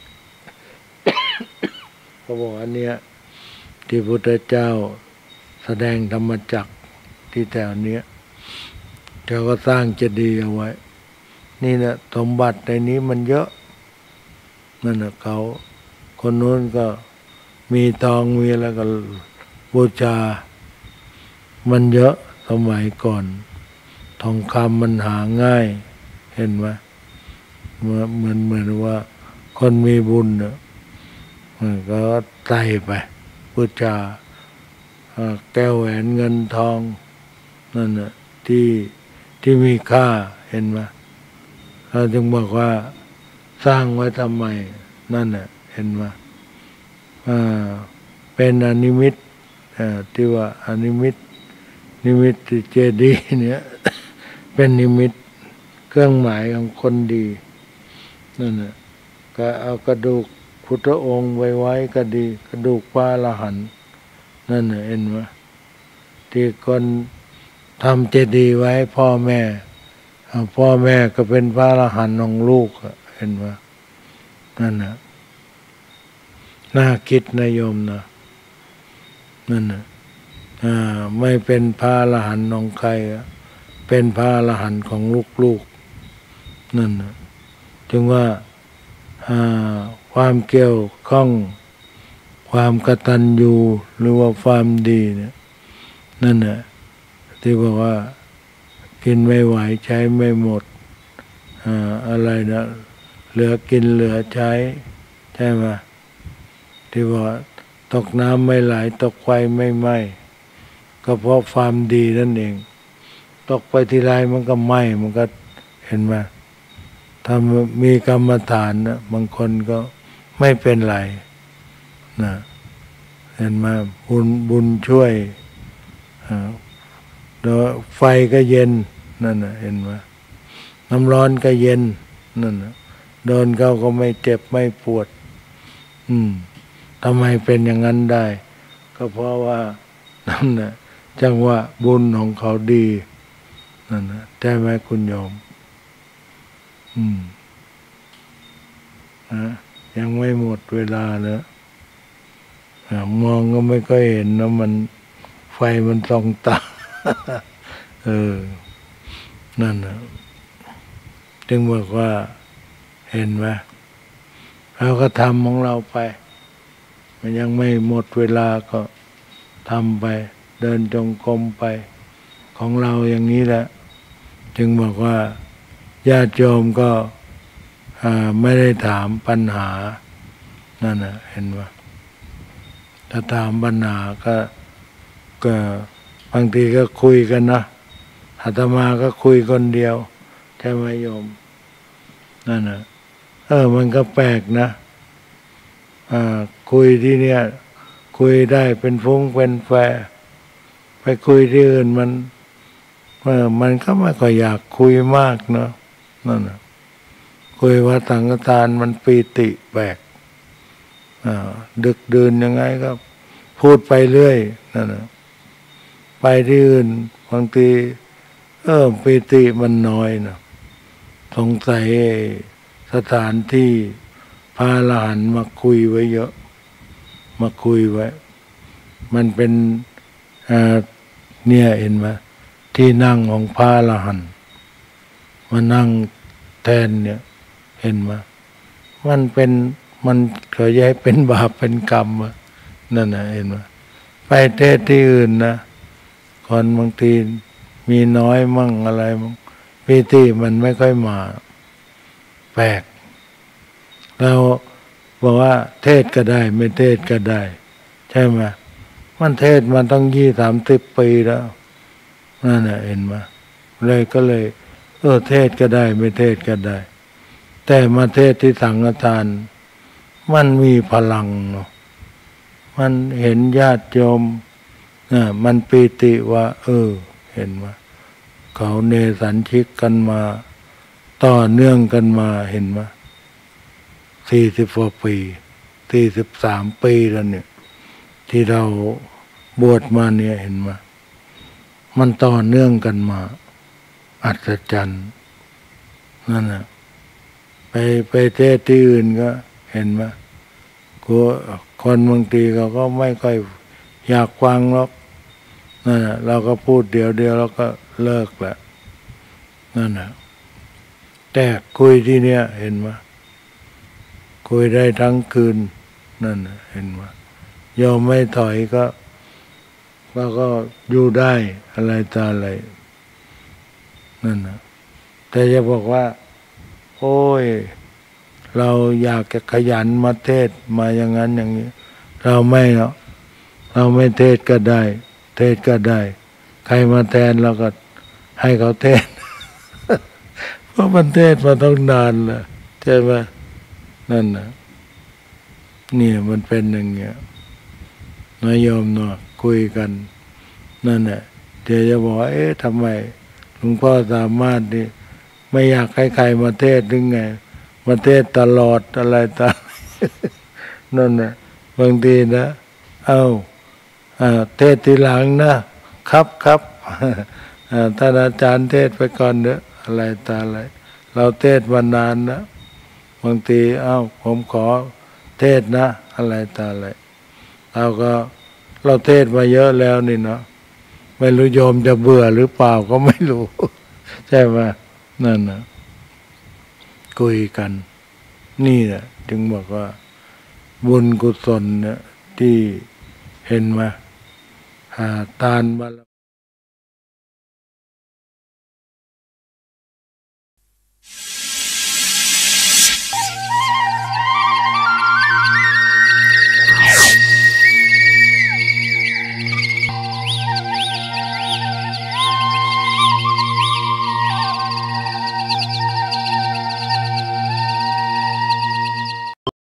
เขาบอกอันเนี้ยที่พุทธเจ้าแสดงธรรมจักรที่แถวเนี้ยเขาก็สร้างเจดีย์เอาไว้นี่นะสมบัติในนี้มันเยอะนั่นนะเขาคนนู้นก็มีทองมีอะไรก็บูชามันเยอะสมัยก่อนทองคำมันหาง่ายเห็นไหมเหมือนเหมือนเหมือนว่าคนมีบุญเนอะก็ใส่ไปบูชาแก้วแหวนเงินทองนั่นน่ะที่ที่มีค่าเห็นไหมเราจึงบอกว่าสร้างไว้ทำไมนั่นน่ะเห็นไหมเป็นอนิมิตที่ว่าอนิมิตนิมิตเจดีย์เนี่ยเป็นนิมิตเครื่องหมายของคนดีนั่นน่ะก็เอากระดูกพุทธองค์ไว้ไว้ก็ดีกระดูกพระอรหันต์นั่นน่ะเห็นไหมที่คนทำเจดีย์ไว้พ่อแม่พ่อแม่ก็เป็นพระอรหันต์ของลูกเห็นไหมนั่นน่ะน่าคิดนะโยมนะนั่นน่ะไม่เป็นพระอรหันต์ของใครเป็นพระอรหันต์ของลูกๆนั่นน่ะจึงว่าความเกี่ยวข้องความกตัญญูหรือว่าความดีเนี่ยนั่นน่ะที่บอกว่ากินไม่ไหวใช้ไม่หมดอ่าอะไรนะเหลือกินเหลือใช้ใช่ไหมที่ว่าตกน้ำไม่ไหลตกไฟไม่ไหม้ก็เพราะความดีนั่นเองตกไปทีไรมันก็ไหม้มันก็เห็นไหมถ้ามีกรรมฐานนะบางคนก็ไม่เป็นไรนะเห็นไหมบุญบุญช่วยแล้วไฟก็เย็นนั่นนะเห็นไหมน้ำร้อนก็เย็นนั่นนะโดนเขาก็ไม่เจ็บไม่ปวดอืมทำไมเป็นอย่างนั้นได้ก็เพราะว่านั่นนะจังว่าบุญของเขาดีนั่นนะใช่ไหมคุณโยมอืมนะยังไม่หมดเวลาเนอะมองก็ไม่ค่อยเห็นนะมันไฟมันส่องตา เออนั่นนะจึงบอกว่าเห็นไหมเราก็ทำของเราไปมันยังไม่หมดเวลาก็ทำไปเดินจงกรมไปของเราอย่างนี้แหละจึงบอกว่าญาติโยมก็ไม่ได้ถามปัญหานั่นนะเห็นว่าถ้าถามปัญหาก็ก็บางทีก็คุยกันนะอาตมาก็คุยคนเดียวใช่ไหมโยมนั่นนะเออมันก็แปลกนะอ่าคุยที่เนี้ยคุยได้เป็นฟุ้งเป็นแฟไปคุยที่อื่นมันเออมันก็ไม่ค่อยอยากคุยมากเนาะนั่นนะคุยว่าสังฆทานมันปีติแปลกอ่าดึกดื่นยังไงก็พูดไปเรื่อยนั่นนะไปที่อื่นบางทีเออปีติมันน้อยนะสงสัยสถานที่พาหลานมาคุยไว้เยอะมาคุยไว้มันเป็นอ่าเนี่ยเห็นไหมที่นั่งของพระอรหันต์มานั่งแทนเนี่ยเห็นไหมมันเป็นมันเขาแยกเป็นบาปเป็นกรรมนั่นนะเห็นไหมไปเทศที่อื่นนะคนบางทีมีน้อยมั่งอะไรมั่งพิธีมันไม่ค่อยมาแปลกเราบอกว่าเทศก็ได้ไม่เทศก็ได้ใช่ไหมมันเทศมันต้องยี่สามสิบปีแล้วนั่นแหละเห็นไหมเลยก็เลยเออเทศก็ได้ไม่เทศก็ได้แต่มาเทศที่สังฆทานมันมีพลังเนาะมันเห็นญาติโยมน่ะมันปีติว่าเออเห็นไหมเขาเนสัญชิกกันมาต่อเนื่องกันมาเห็นไหมสี่สิบกว่าปีสี่สิบสามปีแล้วเนี่ยที่เราบวชมาเนี่ยเห็นไหมมันต่อเนื่องกันมาอัศจรรย์นั่นน่ะไปไปเทศที่อื่นก็เห็นไหมคนบางทีเขาก็ไม่ค่อยอยากฟังหรอกนั่นน่ะเราก็พูดเดียวเดียวแล้วก็เลิกแหละนั่นน่ะแต่คุยที่เนี้ยเห็นไหมคุยได้ทั้งคืนนั่นน่ะเห็นไหมยอมไม่ถอยก็เราก็อยู่ได้อะไรต่ออะไรนั่นนะแต่จะบอกว่าโอ้ยเราอยากจะขยันมาเทศมาอย่างนั้นอย่างนี้เราไม่เนาะเราไม่เทศก็ได้เทศก็ได้ใครมาแทนเราก็ให้เขาเทศ เพราะมันเทศมาต้องนานแล้วใช่ไหมนั่นนะนี่มันเป็นอย่างเงี้ยนายโยมเนาะคุยกันนั่นแหละเดี๋ยวจะบอกเอ๊ะทำไมหลวงพ่อสามารถนี่ไม่อยากให้ใครมาเทศหรือไงมาเทศตลอดอะไรต่าง นั่นแหละบางทีนะเอ้าเทศทีหลังนะครับครับท่านอาจารย์เทศไปก่อนเนอะอะไรต่างอะไรเราเทศมานานนะบางทีเอ้าผมขอเทศนะอะไรต่างอะไรเราก็เราเทศมาเยอะแล้วนี่เนาะไม่รู้โยมจะเบื่อหรือเปล่าก็ไม่รู้ ใช่ไหมนั่นนะคุยกันนี่แหละจึงบอกว่าบุญกุศลเนี่ยที่เห็นมาทานบาร